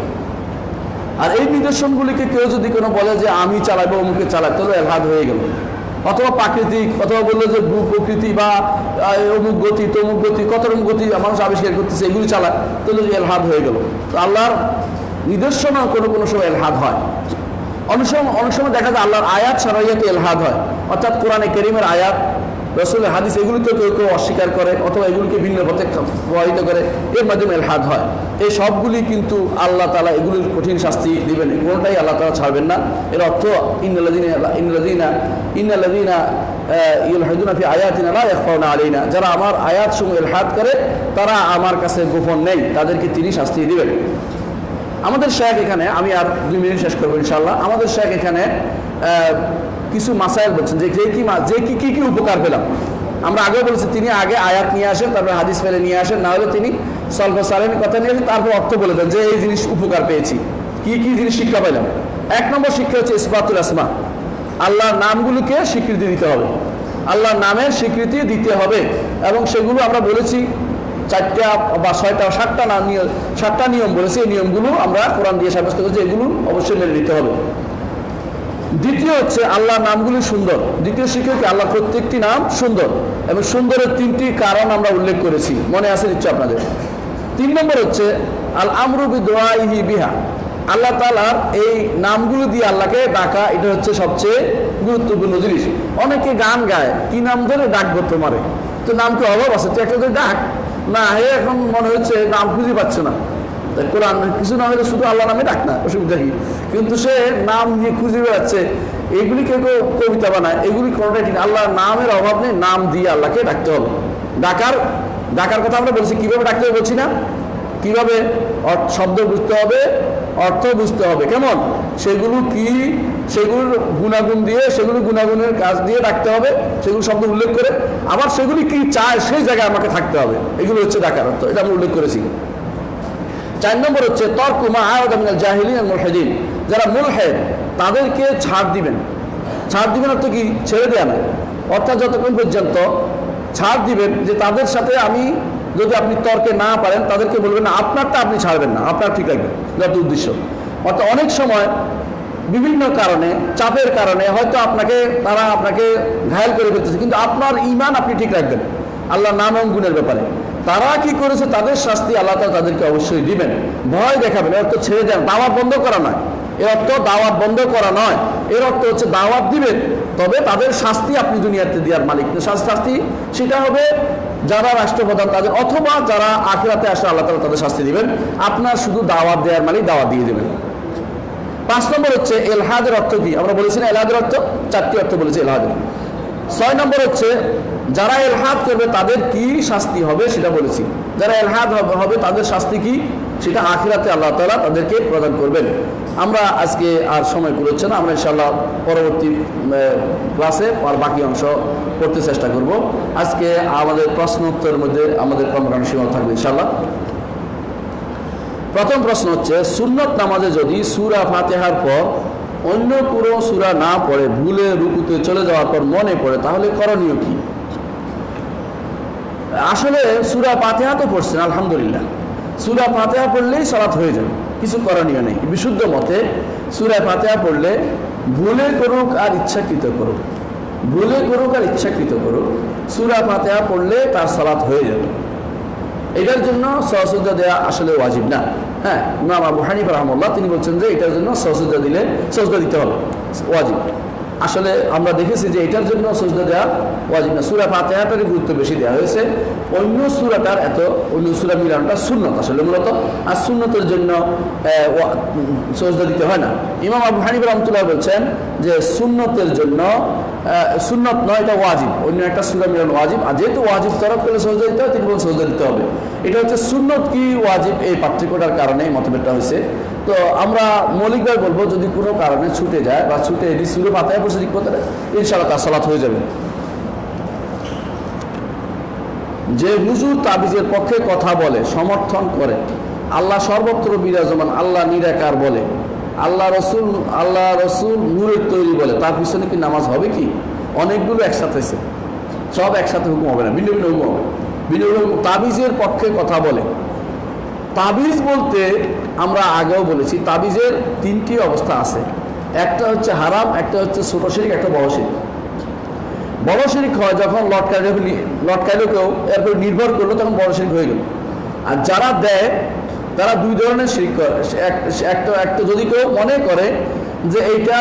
আর এই নিদর্শনগুলিকে কেউ যদি কোনো বলে যে আমি চালাবো অমুকে চালাই তাহলে ইলহাদ হয়ে গেল। অথবা প্রাকৃতিক, অথবা বললো যে ভূ প্রকৃতি বা অমুক গতি তমুক গতি কত রকম গতি মানুষ আবিষ্কার করতেছে এগুলি চালায় তাহলে ইলহাদ হয়ে গেল। তো আল্লাহর নিদর্শনও কোনো কোনো সময় ইলহাদ হয়। অনেক সময় অনেক সময় দেখা যায় আল্লাহর আয়াত শারঈয়াতে ইলহাদ হয়, অর্থাৎ কোরআনে কারীমের আয়াত, রাসূলের হাদিস এগুলো তো কেউ কেউ অস্বীকার করে অথবা এগুলিকে ভিন্ন পথে প্রভাবিত করে, এর মাধ্যমে ইলহাদ হয়। এই সবগুলি কিন্তু আল্লাহ তাআলা এগুলির কঠিন শাস্তি দিবেন, কোনোটাই আল্লাহ তাআলা ছাড়বেন না। এর অর্থ ইন্নাল্লাযীনা ইন্নাল্লাযীনা ইন্নাল্লাযীনা ইউলহিদুনা ফি আয়াতিনা লা ইয়াখফাউনা আলাইনা, যারা আমার আয়াতসমূহ ইলহাদ করে তারা আমার কাছে গোপন নেই, তাদেরকে তিনি শাস্তি দিবেন। আমাদের শেখ এখানে, আমি আর দুই মিনিট শেষ করবো ইনশাআল্লাহ। আমাদের শেখ এখানে কিছু মাসাইল বলছেন যে যে কি যে কি কি কি উপকার পেলাম। আমরা আগেও বলেছি তিনি আগে আয়াত নিয়ে আসেন, তারপরে হাদিস ফেলে নিয়ে আসেন, না হলে তিনি সলফে সালেহিনের কথা নিয়ে আসেন, তারপর অর্থ বলে দেন যে এই জিনিস উপকার পেয়েছি, কি কি জিনিস শিক্ষা পেলাম। এক নম্বর শিক্ষা হচ্ছে ইসবাতুল আসমা, আল্লাহর নামগুলোকে স্বীকৃতি দিতে হবে, আল্লাহর নামের স্বীকৃতি দিতে হবে। এবং সেগুলো আমরা বলেছি চারটা বা ছয়টা সাতটা না নিয়ম সাতটা নিয়ম বলেছি, এই নিয়মগুলো আমরা কোরআন দিয়ে সাব্যস্ত করছি, এগুলো অবশ্যই মেনে নিতে হবে। দ্বিতীয় হচ্ছে আল্লাহর নামগুলি সুন্দর। দ্বিতীয় শিক্ষা কি আল্লাহ প্রত্যেকটি নাম সুন্দর, এবং সুন্দরের তিনটি কারণ আমরা উল্লেখ করেছি, মনে আছে নিশ্চয় আপনাদের। তিন নম্বর হচ্ছে আল আমরু বিদুআইহি বিহা, আল্লাহ তাআলার এই নামগুলো দিয়ে আল্লাহকে ডাকা, এটা হচ্ছে সবচেয়ে গুরুত্বপূর্ণ জিনিস। অনেকে গান গায় কি নাম ধরে ডাকবো তোমারে, তো নাম কি অভাব আছে, তুই একটা করে ডাক না, হে এখন মনে হচ্ছে নাম খুঁজে পাচ্ছে না, কোরআন কিছু না হলে শুধু আল্লাহ নামে ডাক না, অসুবিধা কি, কিন্তু সে নাম নিয়ে খুঁজে বেড়াচ্ছে। এইগুলি কেউ কেউ কবিতা বানায়, এগুলি কোনোটাই ঠিক। আল্লাহর নামের অভাব নেই, নাম দিয়ে আল্লাহকে ডাকতে হবে। ডাকার ডাকার কথা আমরা বলছি, কিভাবে ডাকতে হবে বলছি না, কিভাবে শব্দ বুঝতে হবে, অর্থ বুঝতে হবে, কেমন সেগুলো কি, সেগুলোর গুণাগুণ দিয়ে, সেগুলো গুণাগুণের কাজ দিয়ে ডাকতে হবে, সেগুলো শব্দ উল্লেখ করে, আবার সেগুলি কি চায় সেই জায়গায় আমাকে থাকতে হবে, এগুলো হচ্ছে ডাকার অর্থ, এটা আমরা উল্লেখ করেছি। চার নম্বর হচ্ছে তরকু মা আ'রাদা মিনাল জাহিলিন ওয়াল মুলহিদিন, যারা মুলহিদ তাদেরকে ছাড় দিবেন। ছাড় দিবেন অর্থ কি, ছেড়ে দেয়া না, অর্থাৎ যতক্ষণ পর্যন্ত ছাড় দিবেন যে তাদের সাথে আমি, যদি আপনি তর্কে না পারেন তাদেরকে বলবেন না, আপনারটা আপনি ছাড়বেন না, আপনার ঠিক রাখবেন, যত উদ্দেশ্য। অর্থাৎ অনেক সময় বিভিন্ন কারণে, চাপের কারণে হয়তো আপনাকে তারা আপনাকে ঘায়েল করে ফেলতেছে, কিন্তু আপনার ঈমান আপনি ঠিক রাখবেন আল্লাহর নাম এবং গুণের ব্যাপারে। তারা কি করেছে, তাদের শাস্তি আল্লাহ তাআলা তাদেরকে অবশ্যই দিবেন, ভয় দেখাবেন। এর অর্থ ছেড়ে দেন, দাওয়াত বন্ধ করা নয়, এর অর্থ দাওয়াত বন্ধ করা নয়, এর অর্থ হচ্ছে দাওয়াত দিবেন, তবে তাদের শাস্তি আপনি দুনিয়াতে দেওয়ার মালিক। শাস্তি সেটা হবে যারা রাষ্ট্রপ্রধান তাদের, অথবা যারা আখিরাতে আসে আল্লাহ তাআলা তাদের শাস্তি দিবেন, আপনার শুধু দাওয়াত দেওয়ার মালিক দাওয়াত দিয়ে দেবেন। পাঁচ নম্বর হচ্ছে এলহাদের অর্থ কি, আমরা বলেছি না এলহাদের অর্থ চারটি অর্থ বলেছি এলহাদের। ছয় নম্বর হচ্ছে যারা এলহাদ করবে তাদের কি শাস্তি হবে সেটা বলেছি। যারা এলহাদ হবে তাদের শাস্তি কি সেটা আখিরাতে আল্লাহ তাআলা তাদেরকে প্রদান করবেন। আমরা আজকে আর সময় কুলোচ্ছে না, আমরা ইনশাআল্লাহ পরবর্তী ক্লাসে আর বাকি অংশ করতে চেষ্টা করব। আজকে আমাদের প্রশ্ন উত্তরের মধ্যে আমাদের কর্মকাণ্ড সীমা থাকবে ইনশাআল্লাহ। প্রথম প্রশ্ন হচ্ছে, সুন্নত নামাজে যদি সূরা ফাতিহার পর অন্য পুরো সূরা না পড়ে ভুলে রুকুতে চলে যাওয়ার পর মনে পড়ে, তাহলে করণীয় কি? আসলে সূরা ফাতিহা তো পড়ছেন আলহামদুলিল্লাহ, সূরা ফাতিহা পড়লেই সালাত হয়ে যাবে, কিছু করণীয় নেই। বিশুদ্ধ মতে সূরা ফাতিহা পড়লে ভুলে করুক আর ইচ্ছাকৃত করুক, ভুলে করুক আর ইচ্ছাকৃত করুক, সূরা ফাতিহা পড়লে তার সালাত হয়ে যাবে। এটার জন্য সহসুজা দেওয়া আসলে ওয়াজিব না। হ্যাঁ, ইমাম আবু হানিফা রাহমাহুল্লাহ তিনি বলছেন যে এটার জন্য সহসুজা দিলে সজদা দিতে হবে, ওয়াজিব। আসলে আমরা দেখেছি যে এটার জন্য সজদা দেওয়া ওয়াজিব না, সূরা ফাতিহাটারই গুরুত্ব বেশি দেওয়া হয়েছে, অন্য সূরাটার এত অন্য সূরা মিলানোটা সুন্নত আসলে মূলত, আর সুন্নতের জন্য সজদা দিতে হয় না। ইমাম আবু হানিফা রাহমাতুল্লাহ বলছেন যে সুন্নতের জন্য সুন্নত নয়, এটা ওয়াজিব, অন্য একটা সূরা মিলানো ওয়াজিব, আর যেহেতু ওয়াজিব তরফ করলে সজদা দিতে হয় তিনি বলেন সজদা দিতে হবে। এটা হচ্ছে সুন্নত কি ওয়াজিব এই পার্থক্যটার কারণে মতভেদটা হয়েছে। তো আমরা মৌলিকভাবে বলবো যদি কোনো কারণে ছুটে যায় বা ছুটে এটি সূরা ফাতিহা পড়ছে ঠিক পথে, ইনশাআল্লাহ তার সালাত হয়ে যাবে। যে হুজুর তাবিজের পক্ষে কথা বলে, সমর্থন করে, আল্লাহ সর্বত্র বিরাজমান, আল্লাহ নিরাকার বলে, আল্লাহ রসুল আল্লাহ রসুল নূরের তৈরি বলে, তার পিছনে কি নামাজ হবে কি? অনেকগুলো একসাথে আছে, সব একসাথে হুকুম হবে না, ভিন্ন ভিন্ন হুকুম হবে, ভিন্ন ভিন্ন হুকুম। তাবিজের পক্ষে কথা বলে, তাবিজ বলতে আমরা আগেও বলেছি তাবিজের তিনটি অবস্থা আছে, একটা হচ্ছে হারাম, একটা হচ্ছে ছোট শিরক, একটা বড় শিরক। বড় শিরক হয় যখন লটকাইলে লটকাইলেও কেউ এরপর নির্ভর করলো তখন বড় শিরক হয়ে গেল। আর যারা দেয় তারা দুই ধরনের শিরক করে, একটা একটা যদি কেউ মনে করে যে এইটা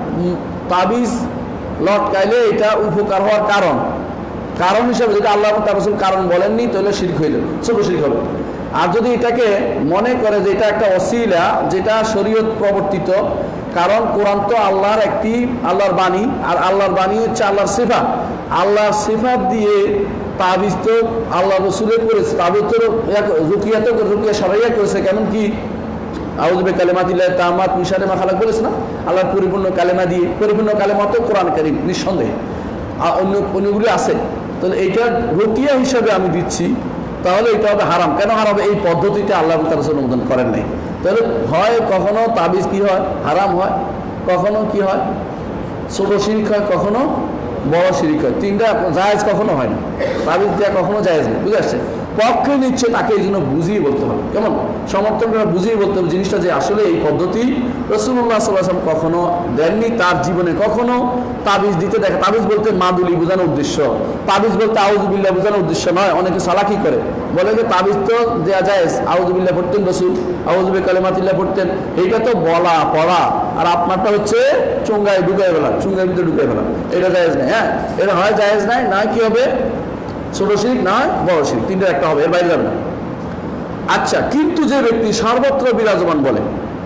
তাবিজ লটকাইলে এটা উপকার হওয়ার কারণ কারণ হিসাবে যেটা আল্লাহ তার রাসূল কারণ বলেননি তাহলে শিরক হয়ে যাবে, ছোট শিরক হবে। আর যদি এটাকে মনে করে যে এটা একটা ওসিলা যেটা শরীয়ত প্রবর্তিত, কারণ কোরআন তো আল্লাহর একটি আল্লাহর বাণী, আর আল্লাহর বাণী হচ্ছে আল্লাহর সিফাত, আল্লাহর সিফাত দিয়ে তাবিজ তো আল্লাহ রসুলের করেছে, তাবিজ তো রুকিয়া তো রুকিয়া সরাইয়া করেছে, কেমন কি আউযু বিকালিমাতিল্লাহ তাম্মাত মিন শাররি মা খালাক বলেছে না, আল্লাহর পরিপূর্ণ কালেমা দিয়ে, পরিপূর্ণ কালেমা তো কোরআন কারীম নিঃসন্দেহে, আর অন্য অন্যগুলি আছে। তাহলে এইটা রুকিয়া হিসাবে আমি দিচ্ছি, তাহলে এটা হবে হারাম। কেন হারাম? এই পদ্ধতিতে আল্লাহ তাআলা রাসূল অনুমোদন করেন নাই। তাহলে হয় কখনো তাবিজ কি হয় হারাম হয়, কখনো কি হয় ছোট শিরক হয়, কখনো বড় শিরক হয়, তিনটা জায়েজ কখনো হয় না, তাবিজ দেওয়া কখনো জায়েজ নেই। বুঝে আসছে? পক্ষে নিচ্ছে তাকে এই জন্য বুঝিয়ে বলতে হবে, কেমন সমর্থন করে বুঝিয়ে বলতে হবে জিনিসটা যে আসলে এই পদ্ধতি রাসূলুল্লাহ সাল্লাল্লাহু আলাইহি ওয়াসাল্লাম কখনো দেননি, তার জীবনে কখনো তাবিজ দিতে দেখে। তাবিজ বলতে মাদুলি বোঝানোর উদ্দেশ্য, তাবিজ বলতে আউযু বিল্লাহ বোঝানোর উদ্দেশ্য নয়। অনেকে চালাকি করে বলে যে তাবিজ তো দেওয়া যায়, আউযু বিল্লাহ পড়তেন রাসূল, আউযু বিকালিমাতিল্লাহ পড়তেন, এইটা তো বলা পড়া, আর আপনারটা হচ্ছে চুঙ্গায় ঢুকাই ফেলা, চুঙ্গার ভিতরে ঢুকাই ফেলা, এটা জায়েজ নাই। হ্যাঁ, এটা হয় জায়েজ নাই, না কি হবে ছোট শিরক নয় বড় শিরক, তিনটা একটা হবে, এর বাইরে যাবে না। আচ্ছা, কিন্তু যে ব্যক্তি সর্বত্র বিরাজমান বলে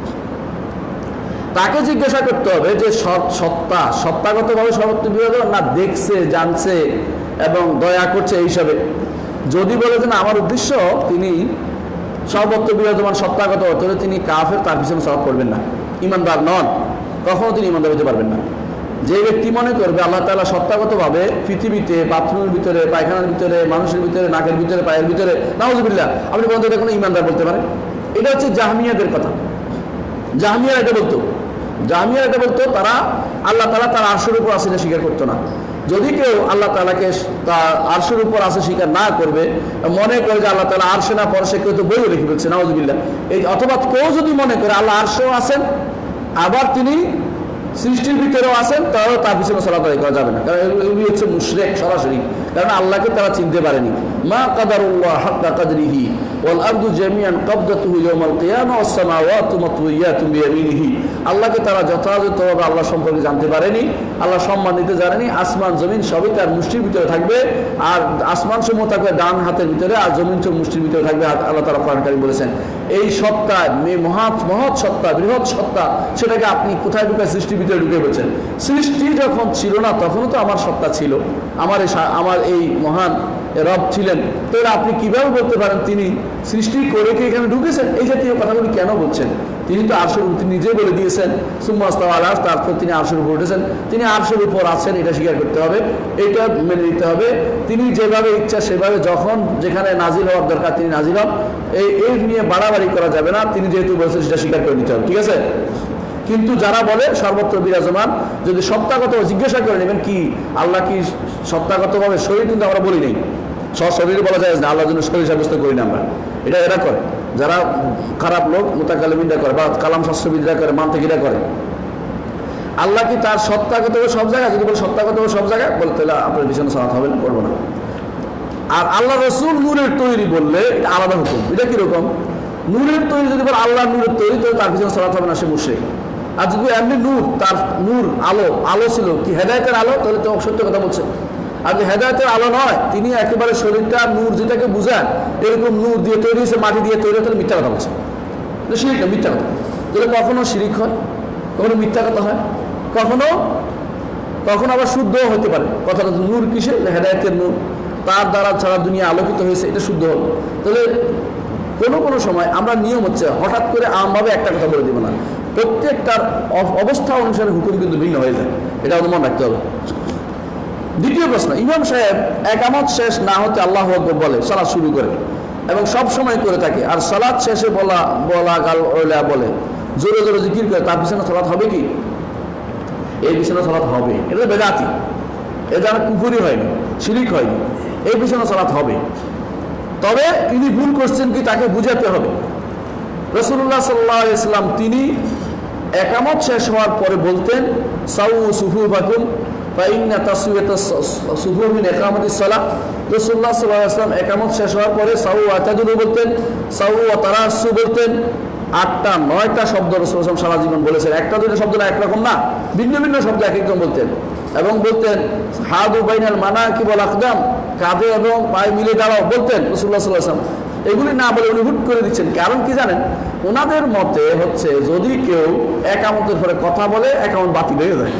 তাকে জিজ্ঞাসা করতে হবে যে সত্তা সত্তাগতভাবে সর্বত্র বিরাজমান না দেখছে জানছে এবং দয়া করছে এই হিসাবে। যদি বলে যে না আমার উদ্দেশ্য তিনি সর্বত্র বিরাজমান সত্তাগত, তাহলে তিনি কাফের, তার পিছনে সালাত করবেন না, ইমানদার নন, কখনো তিনি ইমানদার হতে পারবেন না। যে ব্যক্তি মনে করবে আল্লাহ তাআলা সত্তাগতভাবে পৃথিবীতে বাথরুমের ভিতরে, পায়খানার ভিতরে, মানুষের ভিতরে, নাকের ভিতরে, পায়ের ভিতরে, নাউযুবিল্লাহ, আপনি বলতে এটা কোনো ইমানদার বলতে পারেন? এটা হচ্ছে জাহমিয়াদের কথা। জাহমিয়া এটা বলতো, জাহমিয়া এটা বলতো তারা আল্লাহ তাআলা তার আরশের উপর আছে এটা স্বীকার করতো না। যদি কেউ আল্লাহ তাআলাকে তার আরশের উপর আছে স্বীকার না করবে, মনে করে যে আল্লাহ তাআলা আরশে না পরশে, কেউ তো বইও লিখে ফেলছে নাউযুবিল্লাহ, এই অথবা কেউ যদি মনে করে আল্লাহ আরশেও আছেন আবার তিনি সৃষ্টির ভিতরেও আছেন, তাহলে তার পিছনে সালাত আদায় করা যাবে না, কারণ এগুলি হচ্ছে মুশরিক সরাসরি, কারণ আল্লাহকে তারা চিনতে পারেনি। মা কাদারুল্লাহ হাক্কা কাদরিহি, ওয়াল আরদু জামিআন ক্বাবদাতুহু ইয়াওমাল কিয়ামা ওয়াস সামাওয়াতু মাতউইয়াতুন বিয়ামিনিহি। আল্লাহকে তারা যথাযথভাবে আল্লাহ সম্পর্কে জানতে পারেনি, আল্লাহ সম্মান দিতে জানেনি। আসমান জমিন সবই তার মুষ্টির ভিতরে থাকবে, আর আসমান সমূহ থাকবে ডান হাতের ভিতরে, আর জমিন সব মুষ্টির ভিতরে থাকবে। আল্লাহ তাআলা কোরআন কারীম বলেছেন এই সত্তা, মহৎ মহৎ সত্তা, বৃহৎ সত্তা, সেটাকে আপনি কোথায় ঢুকে সৃষ্টির ভিতরে ঢুকে বলছেন? সৃষ্টি যখন ছিল না তখনও তো আমার সত্তা ছিল, আমার এই আমার এই মহান রব ছিলেন। তাহলে আপনি কিভাবে বলতে পারেন তিনি সৃষ্টি করে কি এখানে ঢুকেছেন? এই জাতীয় কথাগুলি কেন বলছেন? তিনি তো আরশের উপর, তিনি নিজে বলে দিয়েছেন সুম্মা ইস্তাওয়া আলা আরশ, তারপর তিনি আরশের উপর উঠেছেন। তিনি আরশের উপর আছেন, এটা স্বীকার করতে হবে, এটা মেনে নিতে হবে। তিনি যেভাবে ইচ্ছা সেভাবে যখন যেখানে নাজিল হওয়ার দরকার তিনি নাজিল হন, এই এই নিয়ে বাড়াবাড়ি করা যাবে না। তিনি যেহেতু বলেছেন সেটা স্বীকার করে নিতে হবে, ঠিক আছে? কিন্তু যারা বলে সর্বত্র বিরাজমান, যদি সত্তাগত জিজ্ঞাসা করে নেবেন কি আল্লাহ কি সত্তাগতভাবে শরীর, কিন্তু আমরা বলি নেই, শরীরে বলা যায় না, আল্লাহর জন্য শরীর সাব্যস্ত করি না আমরা। এটা এরা করে, যারা খারাপ লোক মুতাকাল্লিমিনরা করে বা কালাম শাস্ত্রবিদরা করে, মান্তিকিরা করে। আল্লাহ কি তার সত্তাগত সব জায়গায়? যদি বলে সত্তাগত সব জায়গায়, বলতে তাহলে আপনার বিছানা সালাত হবে না, করবো না। আর আল্লাহ রসুল নূরের তৈরি বললে এটা আলাদা হুকুম। এটা কিরকম? নূরের তৈরি যদি বলে আল্লাহ নূরের তৈরি, তাহলে তার পিছনে সালাত হবে না, সে মুশরিক। আর যদি এমনি নূর, তার নূর আলো, আলো ছিল কি হেদায়েতের আলো, তাহলে তো সত্য কথা বলছে। আর যে হেদায়েতের আলো নয়, তিনি একেবারে শরীরটা নূর যেটাকে বুঝান এরকম নূর দিয়ে তৈরি হয়েছে, মাটি দিয়ে তৈরি, তাহলে মিথ্যা কথা বলছে, শিরিক না, মিথ্যা কথা। তাহলে কখনো শিরিক হয়, কখনো মিথ্যা কথা হয়, কখনো কখনো আবার শুদ্ধও হতে পারে। কথাটা নূর কিসে? হেদায়েতের নূর, তার দ্বারা সারা দুনিয়া আলোকিত হয়েছে, এটা শুদ্ধ হল। তাহলে কোনো কোনো সময় আমরা নিয়ম হচ্ছে হঠাৎ করে আমভাবে একটা কথা বলে দিব না, প্রত্যেকটার অবস্থা অনুসারে হুকুম কিন্তু ভিন্ন হয়ে যায়, এটা অনুমান রাখতে হবে। দ্বিতীয় প্রশ্ন, ইমাম সাহেব একামত শেষ না হতে আল্লাহু আকবার বলে সালাত শুরু করে এবং সব সময় করে থাকে, আর সালাত শেষে বলা বলা গাল ওলা বলে জোরে জোরে জিকির করে, তার পিছনে সালাত হবে কি? এই পিছনে সালাত হবে, এটা বেদাতি, এ দ্বারা কুফরি হয়নি, শিরিক হয়নি, এই পিছনে সালাত হবে। তবে তিনি ভুল করছেন কি তাকে বুঝাতে হবে। রাসূলুল্লাহ সাল্লাল্লাহু আলাইহি ওয়াসাল্লাম তিনি একামত শেষ হওয়ার পরে বলতেন সাউ সুফুফাকুম ফাইন্না তাসওয়াতাস সুফুফ মিন ইকামাতিস সালাহ। রাসূলুল্লাহ সাল্লাল্লাহু আলাইহি ওয়াসাল্লাম একামত শেষ হওয়ার পরে সাউ আতাদুল বলতেন, সাউ ওয়া তারাসু বলতেন। আটটা নয়টা শব্দ রাসূলুল্লাহ সারা জীবন বলেছেন, একটা দুটো শব্দ না, একরকম না, ভিন্ন ভিন্ন শব্দ এক একজন বলতেন। এবং বলতেন হাদু বাইনাল মানাকিব ওয়াল আকদাম, কাঁধে এবং পায়ে মিলে দাঁড়াও বলতেন রাসূলুল্লাহ সাল্লাল্লাহু আলাইহি ওয়াসাল্লাম। এগুলি না বলে উনি হুট করে দিচ্ছেন, কারণ কি জানেন? ওনাদের মতে হচ্ছে যদি কেউ একামতের পরে কথা বলে একামত বাতিল হয়ে যায়,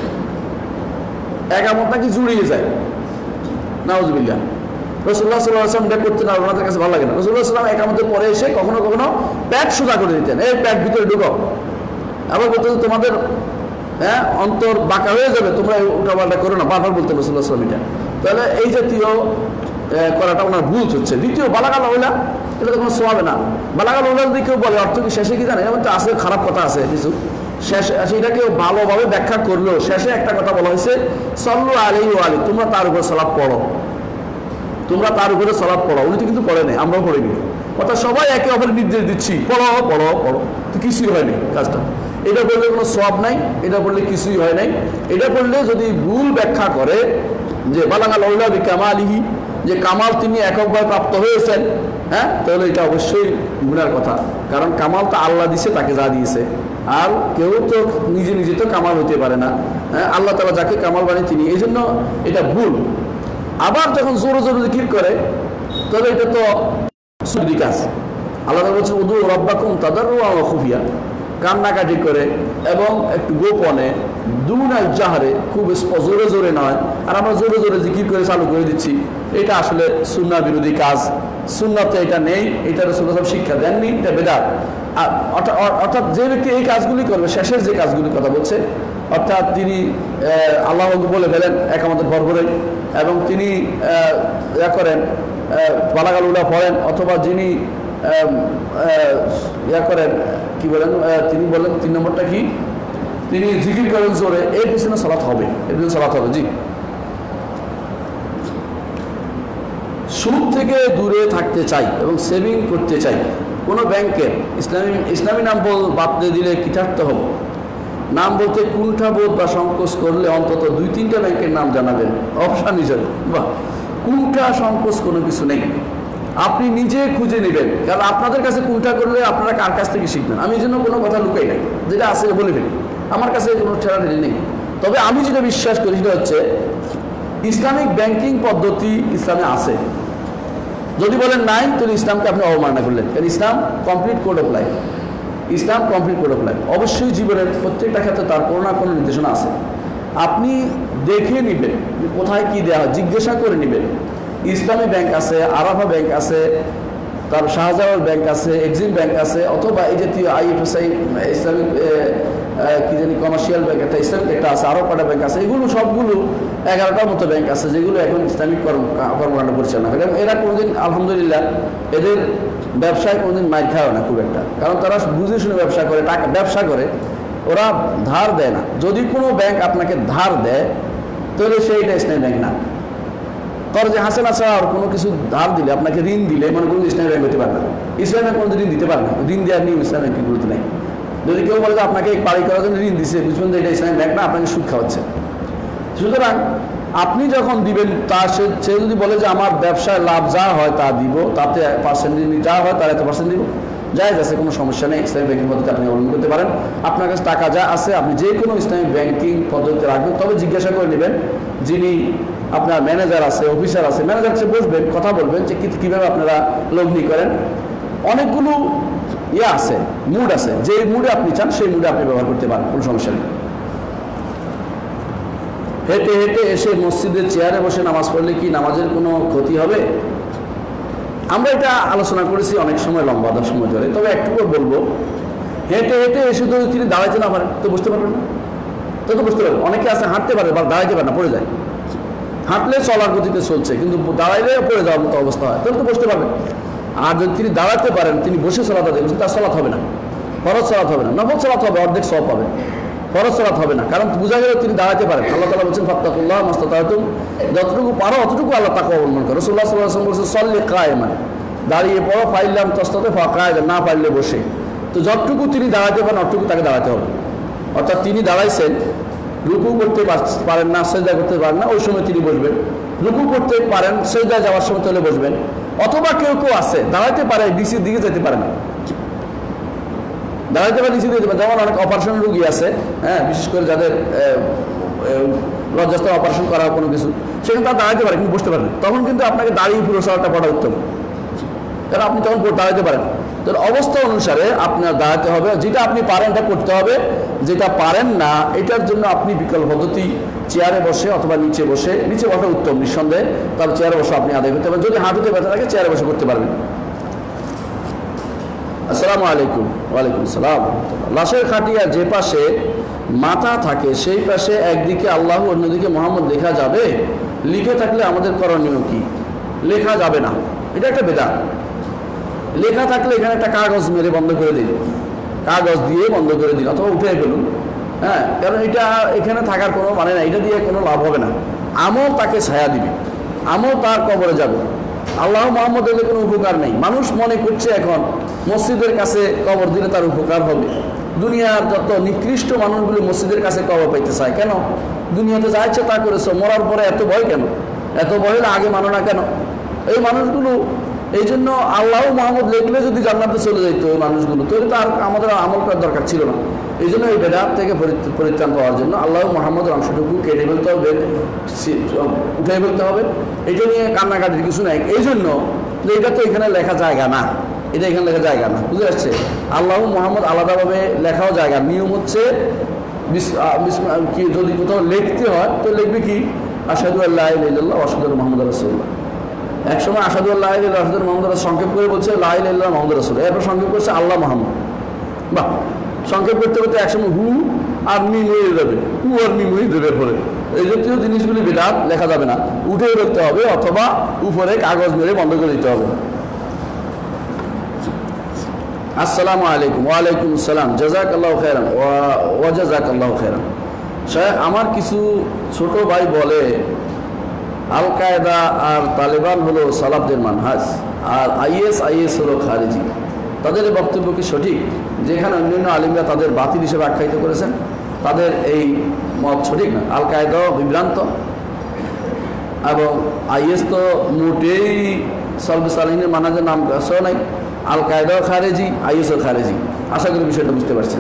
একামত নাকি জুড়িয়ে যায়, নাউজুবিল্লাহ। রাসূলুল্লাহ সাল্লাল্লাহু আলাইহি ওয়াসাল্লাম এটা করতেন, আর ওনাদের কাছে ভালো লাগে না। রাসূলুল্লাহ সাল্লাল্লাহু আলাইহি ওয়াসাল্লাম একামতের পরে এসে কখনো কখনো প্যাট সোজা করে দিতেন, এই প্যাট ভিতরে ঢুকাও, আবার বলতেন তোমাদের হ্যাঁ অন্তর বাঁকা হয়ে যাবে, তোমরা উল্টাপাল্টা করো না, বারবার বলতেন রাসূলুল্লাহ সাল্লাল্লাহু আলাইহি ওয়াসাল্লাম। তাহলে এই জাতীয় করাটা ওনার ভুল হচ্ছে। দ্বিতীয়, বালাগাল ওলা, এটা তো কোনো সোয়াবে না। বালাগাল ওলা যদি কেউ বলে অর্থ কি শেষে কি জানে? এমন তো আছে, খারাপ কথা আছে কিছু, শেষ সেটাকে ভালোভাবে ব্যাখ্যা করলেও শেষে একটা কথা বলা হয়েছে সাল্লু আলাইহি ওয়া আলি, তোমরা তার উপর সালাত পড়ো, তোমরা তার উপরে সালাত পড়ো। উনি তো কিন্তু পড়ে নাই, আমরাও পড়িনি, অর্থাৎ সবাই একে অপরের নির্দেশ দিচ্ছি পড়ো পড়ো পড়ো, তো কিছুই হয়নি কাজটা। এটা বললে কোনো সওয়াব নাই, এটা বললে কিছুই হয় নাই। এটা বললে যদি ভুল ব্যাখ্যা করে যে বালাগাল ওলা বি কামালিহি, যে কামাল তিনি এককভাবে প্রাপ্ত হয়েছেন, হ্যাঁ, তাহলে এটা অবশ্যই গুনার কথা। কারণ কামাল তো আল্লাহ দিছে, তাকে যা দিয়েছে, আর কেউ তো নিজে নিজে তো কামাল হতে পারে না, হ্যাঁ, আল্লাহ তাআলা যাকে কামাল বানিয়ে তিনি, এই জন্য এটা ভুল। আবার যখন জোরে জোরে জিকির করে তবে এটা তো সুদি কাজ। আল্লাহ তাআলা বলছেন উদু রাব্বাকুম তাদাররুআন ওয়া খুফিয়া, কান্নাকাটি করে এবং একটু গোপনে, দুনাল জাহরে, খুব জোরে জোরে নয়। আর আমরা জোরে জোরে জিকির করে চালু করে দিচ্ছি, এটা আসলে সুন্নাহ বিরোধী কাজ। সুন্নাতে এটা নেই, এটা রাসূলুল্লাহ সাল্লাল্লাহু আলাইহি ওয়াসাল্লাম শিক্ষা দেননি, এটা বেদাত। অর্থাৎ যে ব্যক্তি এই কাজগুলি করবে, শেষের যে কাজগুলির কথা বলছে, অর্থাৎ তিনি আল্লাহ বলে ফেলেন একামতের ভরভরে, এবং তিনি ইয়া করেন বালাগাল উলা পড়েন, অথবা যিনি ইয়া করেন কি বলেন, তিনি বলেন তিন নম্বরটা কি, তিনি জিকির করেন জোরে, এর পিছনে সালাত হবে, এর পিছনে সালাত হবে। জি, সুদ থেকে দূরে থাকতে চাই এবং সেভিং করতে চাই, কোনো ব্যাংকের ইসলামী ইসলামী নাম বল বাদলে দিলে কৃতার্থ হব। নাম বলতে কুণ্ঠাবোধ বা সংকোচ করলে অন্তত দুই তিনটা ব্যাংকের নাম জানাবেন অপশান হিসেবে। বা কুণ্ঠা সংকোচ কোনো কিছু নেই, আপনি নিজে খুঁজে নেবেন, কারণ আপনাদের কাছে কোনটা করলে আপনারা কার কাছ থেকে শিখবেন। আমি এই জন্য কোনো কথা লুকাই নাই, যেটা আছে বলে ফেলি, আমার কাছে কোনো ঠেলাঠেলি নেই। তবে আমি যেটা বিশ্বাস করি সেটা হচ্ছে ইসলামিক ব্যাংকিং পদ্ধতি ইসলামে আছে। যদি বলেন নাই, তাহলে ইসলামকে আপনি অবমাননা করলেন, কারণ Islam complete code of life. Islam complete code of life. অবশ্যই জীবনের প্রত্যেকটা ক্ষেত্রে তার কোনো না কোনো নির্দেশনা আছে। আপনি দেখে নেবেন কোথায় কি দেওয়া হয়, জিজ্ঞাসা করে নেবেন। ইসলামী ব্যাংক আছে, আরাফা ব্যাংক আছে, তার শাহজালাল ব্যাংক আছে, এক্সিম ব্যাংক আছে, অথবা এই জাতীয় আইএফএসআই ইসলামিক কি জানি কমার্শিয়াল ব্যাংক একটা ইসলামিক একটা আছে, আরও কটা ব্যাংক আছে। এগুলো সবগুলো এগারোটার মতো ব্যাংক আছে যেগুলো এখন ইসলামিক কর্ম কর্মকাণ্ড পরিচালনা করে। এবং এরা কোনোদিন আলহামদুলিল্লাহ এদের ব্যবসায় কোনোদিন মাইর খায় না খুব একটা, কারণ তারা বুঝে শুনে ব্যবসা করে, টাকা ব্যবসা করে, ওরা ধার দেয় না। যদি কোনো ব্যাংক আপনাকে ধার দেয় তাহলে সেইটা ইসলামী ব্যাংক না। তার যে হাসেনা ছাড়া আর কোনো কিছু ধার দিলে, আপনাকে ঋণ দিলে, মানে কোনো ইসলামী ব্যাংক হতে পারে না। ইসলামী ব্যাংক কোনো ঋণ দিতে পারে না, ঋণ দেওয়ার নিয়ম ইসলামী ব্যাংকের গুরুত্ব নেই। যদি কেউ বলে যে আপনাকে বাড়ি করার জন্য ঋণ দিচ্ছে, বুঝবেন যে এটা ইসলামী ব্যাংক না, আপনাকে সুদ খাওয়াচ্ছে। সুতরাং আপনি যখন দিবেন, তা সে সে যদি বলে যে আমার ব্যবসায় লাভ যা হয় তা দিব, তাতে পার্সেন্ট যা হয় তার এত পার্সেন্ট দিব, জায়েজ আছে, কোনো সমস্যা নেই। ইসলামী ব্যাংকিং পদ্ধতি আপনি অবলম্বন করতে পারেন। আপনার কাছে টাকা যা আছে আপনি যে কোনো ইসলামী ব্যাংকিং পদ্ধতিতে রাখবেন, তবে জিজ্ঞাসা করে নেবেন যিনি আপনার ম্যানেজার আছে, অফিসার আছে, ম্যানেজার সে বসবেন, কথা বলবেন যে কীভাবে আপনারা লগ্নি করেন। অনেকগুলো ইয়ে আছে, মুড আছে, যে মুডে আপনি চান সেই মুডে আপনি ব্যবহার করতে পারেন, কোনো সমস্যা নেই। হেঁটে হেঁটে এসে মসজিদের চেয়ারে বসে নামাজ পড়লে কি নামাজের কোনো ক্ষতি হবে? আমরা এটা আলোচনা করেছি অনেক সময়, লম্বা দশ সময় ধরে। তবে একটু করে বলবো, হেঁটে হেঁটে এসে যদি তিনি দাঁড়াইতে না পারেন তো বুঝতে পারবেন না, তো তো বুঝতে পারবেন। অনেকে আছে হাঁটতে পারে বা দাঁড়াইতে পারে না, পড়ে যায়। হাঁটলে চলার গতিতে চলছে, কিন্তু দাঁড়াইলে পড়ে যাওয়ার মতো অবস্থা হয়, তাহলে তো বুঝতে পারবেন। আর যদি তিনি দাঁড়াতে পারেন, তিনি বসে চলাতে দেখবেন, তার চলাতে হবে না, ফরজ চলাতে হবে না, নফল চলাতে হবে, অর্ধেক সব পাবে, ফরজ চলাতে হবে না। কারণ বোঝা গেল তিনি দাঁড়াতে পারেন। আল্লাহ তাআলা বলছেন ফাত্তাকুল্লাহ মাস্তাতাতুম, যতটুকু পারো অতটুকু আল্লাহ তাকওয়া অবলম্বন করো। রাসূলুল্লাহ সাল্লাল্লাহু আলাইহি ওয়াসাল্লাম বলছেন সল্লি কায়েমান, দাঁড়িয়ে পড়ো, ফাইল্লাম তাস্তাতি ফাকায়েদান, না পারলে বসে। তো যতটুকু তিনি দাঁড়াতে পারেন অতটুকু তাকে দাঁড়াতে হবে। অর্থাৎ তিনি দাঁড়াইছেন, রুকু করতে পারেন না, সেজদা করতে পারেন না, ওই সময় তিনি বসবেন। রুকু করতে পারেন, সেজদা যাওয়ার সময় তাহলে বসবেন। অথবা কেউ কেউ আছে দাঁড়াতে পারে, ডিসির দিকে যেতে পারে না, দাঁড়াতে পারে নিচে দিতে পারে। যেমন অনেক অপারেশন রুগী আছে, হ্যাঁ, বিশেষ করে যাদের লজ্জাস্ত অপারেশন করা কোনো কিছু, সেখানে তারা দাঁড়াতে পারে কিন্তু বসতে পারে না। তখন কিন্তু আপনাকে দাঁড়িয়ে পুরো সালাটা পড়া উত্তম, কারণ আপনি তখন দাঁড়াতে পারেন। তো অবস্থা অনুসারে আপনার দাঁড়াতে হবে, যেটা আপনি পারেন এটা করতে হবে, যেটা পারেন না এটার জন্য আপনি বিকল্প পদ্ধতি চেয়ারে বসে অথবা নিচে বসে, নিচে বসা উত্তম নিঃসন্দেহে, তার চেয়ারে বসে আপনি আদায় করতে পারেন। যদি হাঁটুতে ব্যথা থাকে চেয়ারে বসে করতে পারবেন। আসসালামু আলাইকুম। ওয়ালাইকুম আসসালাম। লাশের খাটিয়া যে পাশে মাথা থাকে সেই পাশে একদিকে আল্লাহ অন্যদিকে মোহাম্মদ লেখা যাবে? লিখে থাকলে আমাদের করণীয় কি? লেখা যাবে না, এটা একটা বেদাত। লেখা থাকলে এখানে একটা কাগজ মেরে বন্ধ করে দিন, কাগজ দিয়ে বন্ধ করে দিন, অথবা উঠে ফেলুন, হ্যাঁ, কারণ এটা এখানে থাকার কোনো মানে না, এটা দিয়ে কোনো লাভ হবে না। আমল তাকে ছায়া দিবে, আমল তার কবরে যাবে। আল্লাহ মোহাম্মদ এলে কোনো উপকার নেই। মানুষ মনে করছে এখন মসজিদের কাছে কবর দিলে তার উপকার হবে। দুনিয়ার যত নিকৃষ্ট মানুষগুলো মসজিদের কাছে কবর পাইতে চায়। কেন? দুনিয়াতে যা ইচ্ছে তা করেছ, মরার পরে এত ভয় কেন? এত ভয় আগে মানো না কেন? এই মানুষগুলো, এই জন্য আল্লাহ মোহাম্মদ লিখলে যদি জান্নাতে চলে যেত ওই মানুষগুলো, তাহলে তার আমাদের আমল করার দরকার ছিল না। এই জন্য এই বেদাত থেকে পরিত্রাণ পাওয়ার জন্য আল্লাহ মোহাম্মদের অংশটুকু কেটে ফেলতে হবে, উঠে ফেলতে হবে। এটা নিয়ে কান্নাকাটির কিছু নাই। এই জন্য যে এটা তো এখানে লেখা জায়গা না, এটা এখানে লেখা জায়গা না, বুঝতে পারছে? আল্লাহ মোহাম্মদ আলাদাভাবে লেখাও জায়গা। নিয়ম হচ্ছে কি, যদি কোথাও লিখতে হয় তো লিখবে কি, আশহাদু আল্লা ইলাহা ইল্লাল্লাহ ওয়া আশহাদু আন্না মুহাম্মাদার রাসূলুল্লাহ। একসময় আশহাদু আল্লা ইলাহা ইল্লাল্লাহ ওয়া আশহাদু আন্না মুহাম্মাদার সংক্ষেপ করে বলছে লা ইলাহা ইল্লাল্লাহ মুহাম্মাদুর রাসূলুল্লাহ, এরপর সংক্ষেপ করছে আল্লাহ মোহাম্মদ। বাহ, সংক্ষেপ করতে করতে একসময় হু আর মিম হয়ে যাবে, হু আর মিম হয়ে যাবে। পরে এই জাতীয় জিনিসগুলি বিদাত, লেখা যাবে না, উঠে রাখতে হবে অথবা উপরে কাগজ মেরে বন্ধ করে দিতে হবে। আসসালামু আলাইকুম। ওয়ালাইকুম আসসালাম। জাযাকাল্লাহু খাইরান ওয়া জাযাকাল্লাহু খাইরান। শায়খ, আমার কিছু ছোট ভাই বলে আল কায়দা আর তালেবান হলো সালাফদের মানহাজ, আর আইএস আইএস হলো খারিজি। তাদের এই বক্তব্য কি সঠিক? যেখানে অন্যান্য আলিমরা তাদের বাতিল হিসেবে আখ্যায়িত করেছেন, তাদের এই মত সঠিক না। আল কায়দা বিভ্রান্ত এবং আইএস তো মোটেই সলবে সালিনের মানাজের নাম গাছও নাই, আল কায়দাও খারেজি, আইএসও খারেজি। আশা করি বিষয়টা বুঝতে পারছেন।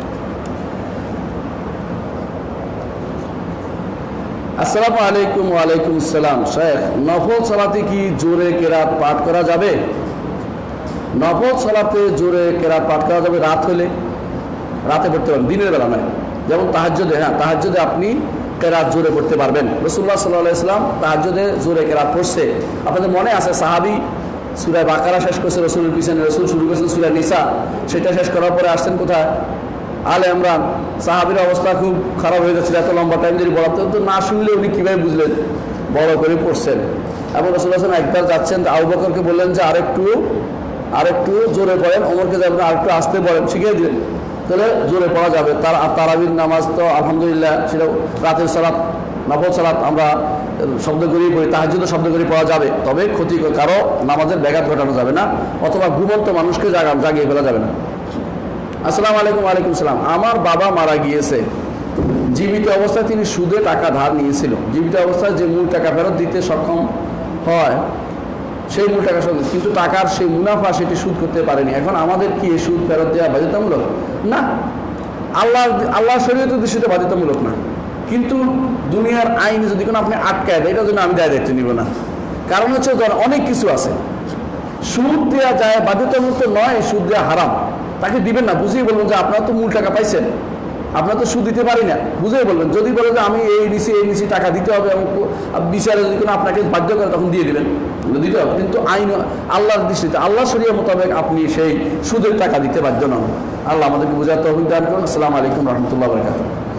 আসসালামু আলাইকুম। ওয়ালাইকুম আসসালাম। শেখ, নফল সালাতে কি জোরে কেরাত পাঠ করা যাবে? নফল সালাতে জোরে কেরাত পাঠ করা যাবে রাত হলে, রাতে পড়তে পারবেন, দিনের বেলা নয়। যেমন তাহাজ্জুদে, হ্যাঁ তাহাজ্জুদে আপনি কেরাত জোরে পড়তে পারবেন। রাসূলুল্লাহ সাল্লাল্লাহু আলাইহি ওয়াসাল্লাম তাহাজ্জুদে জোরে কেরাত পড়ছে। আপনাদের মনে আছে সাহাবী সূরা বাকারা শেষ করছে রাসূলের পিছনে, রাসূল শুরু করেছেন সূরা নিসা, সেটা শেষ করার পরে আসছেন কোথায়? আলে ইমরান। সাহাবীর অবস্থা খুব খারাপ হয়ে যাচ্ছিল, এত লম্বা টাইম যদি পড়াতে তো না শুনলে উনি কীভাবে বুঝলেন? বড় করে পড়ছেন। এবং রাসূলুল্লাহ সাল্লাল্লাহু আলাইহি ওয়াসাল্লাম একবার যাচ্ছেন, আবু বকরকে বললেন যে আরেকটু আরেকটু জোরে পড়েন, ওমরকে যাবেন আরেকটু আস্তে পড়েন, শিখিয়ে দিলেন। তাহলে জোরে পড়া যাবে। তার তারাবির নামাজ তো আলহামদুলিল্লাহ সেটা রাতের সালাত, নফল সালাত আমরা শব্দ করেই পড়ি, তাহাজ্জুদও শব্দ করে পড়া যাবে। তবে ক্ষতি কারো নামাজের ব্যাঘাত ঘটানো যাবে না, অথবা ঘুমন্ত মানুষকে জাগা জাগিয়ে ফেলা যাবে না। আসসালামু আলাইকুম। ওয়ালাইকুম সালাম। আমার বাবা মারা গিয়েছে, জীবিত অবস্থায় তিনি সুদে টাকা ধার নিয়েছিল। জীবিত অবস্থায় যে মূল টাকা ফেরত দিতে সক্ষম হয় সেই মূল টাকা শোধ, কিন্তু টাকার সেই মুনাফা সেটি সুদ করতে পারেনি। এখন আমাদের কি এই সুদ ফেরত দেওয়া বাধ্যতামূলক? না, আল্লাহ আল্লাহ শরীয়তের দৃষ্টিতে বাধ্যতামূলক না, কিন্তু দুনিয়ার আইন যদি কোনো আপনি আটকায় দেয়, এটার জন্য আমি দায় দায়িত্ব নিব না। কারণ হচ্ছে ধর অনেক কিছু আছে, সুদ দেওয়া যায় বাধ্যতামূলক নয়, সুদ দেওয়া হারাম। তাকে দিবেন না, বুঝিয়ে বলবেন যে আপনারা তো মূল টাকা পাইছেন, আপনারা তো সুদ দিতে পারি না, বুঝিয়ে বলবেন। যদি বলে যে আমি এই নিচে এই নিচে টাকা দিতে হবে এবং বিচারে যদি কোনো আপনাকে বাধ্য করে তখন দিয়ে দিবেন, দিতে হবে। কিন্তু আইন আল্লাহর দৃষ্টিতে, আল্লাহ শরিয়া মোতাবেক আপনি সেই সুদের টাকা দিতে বাধ্য নন। আল্লাহ আমাদেরকে বোঝার তৌফিক দান করুন। আসসালামু আলাইকুম রহমতুল্লাহ বারাকাতুহু।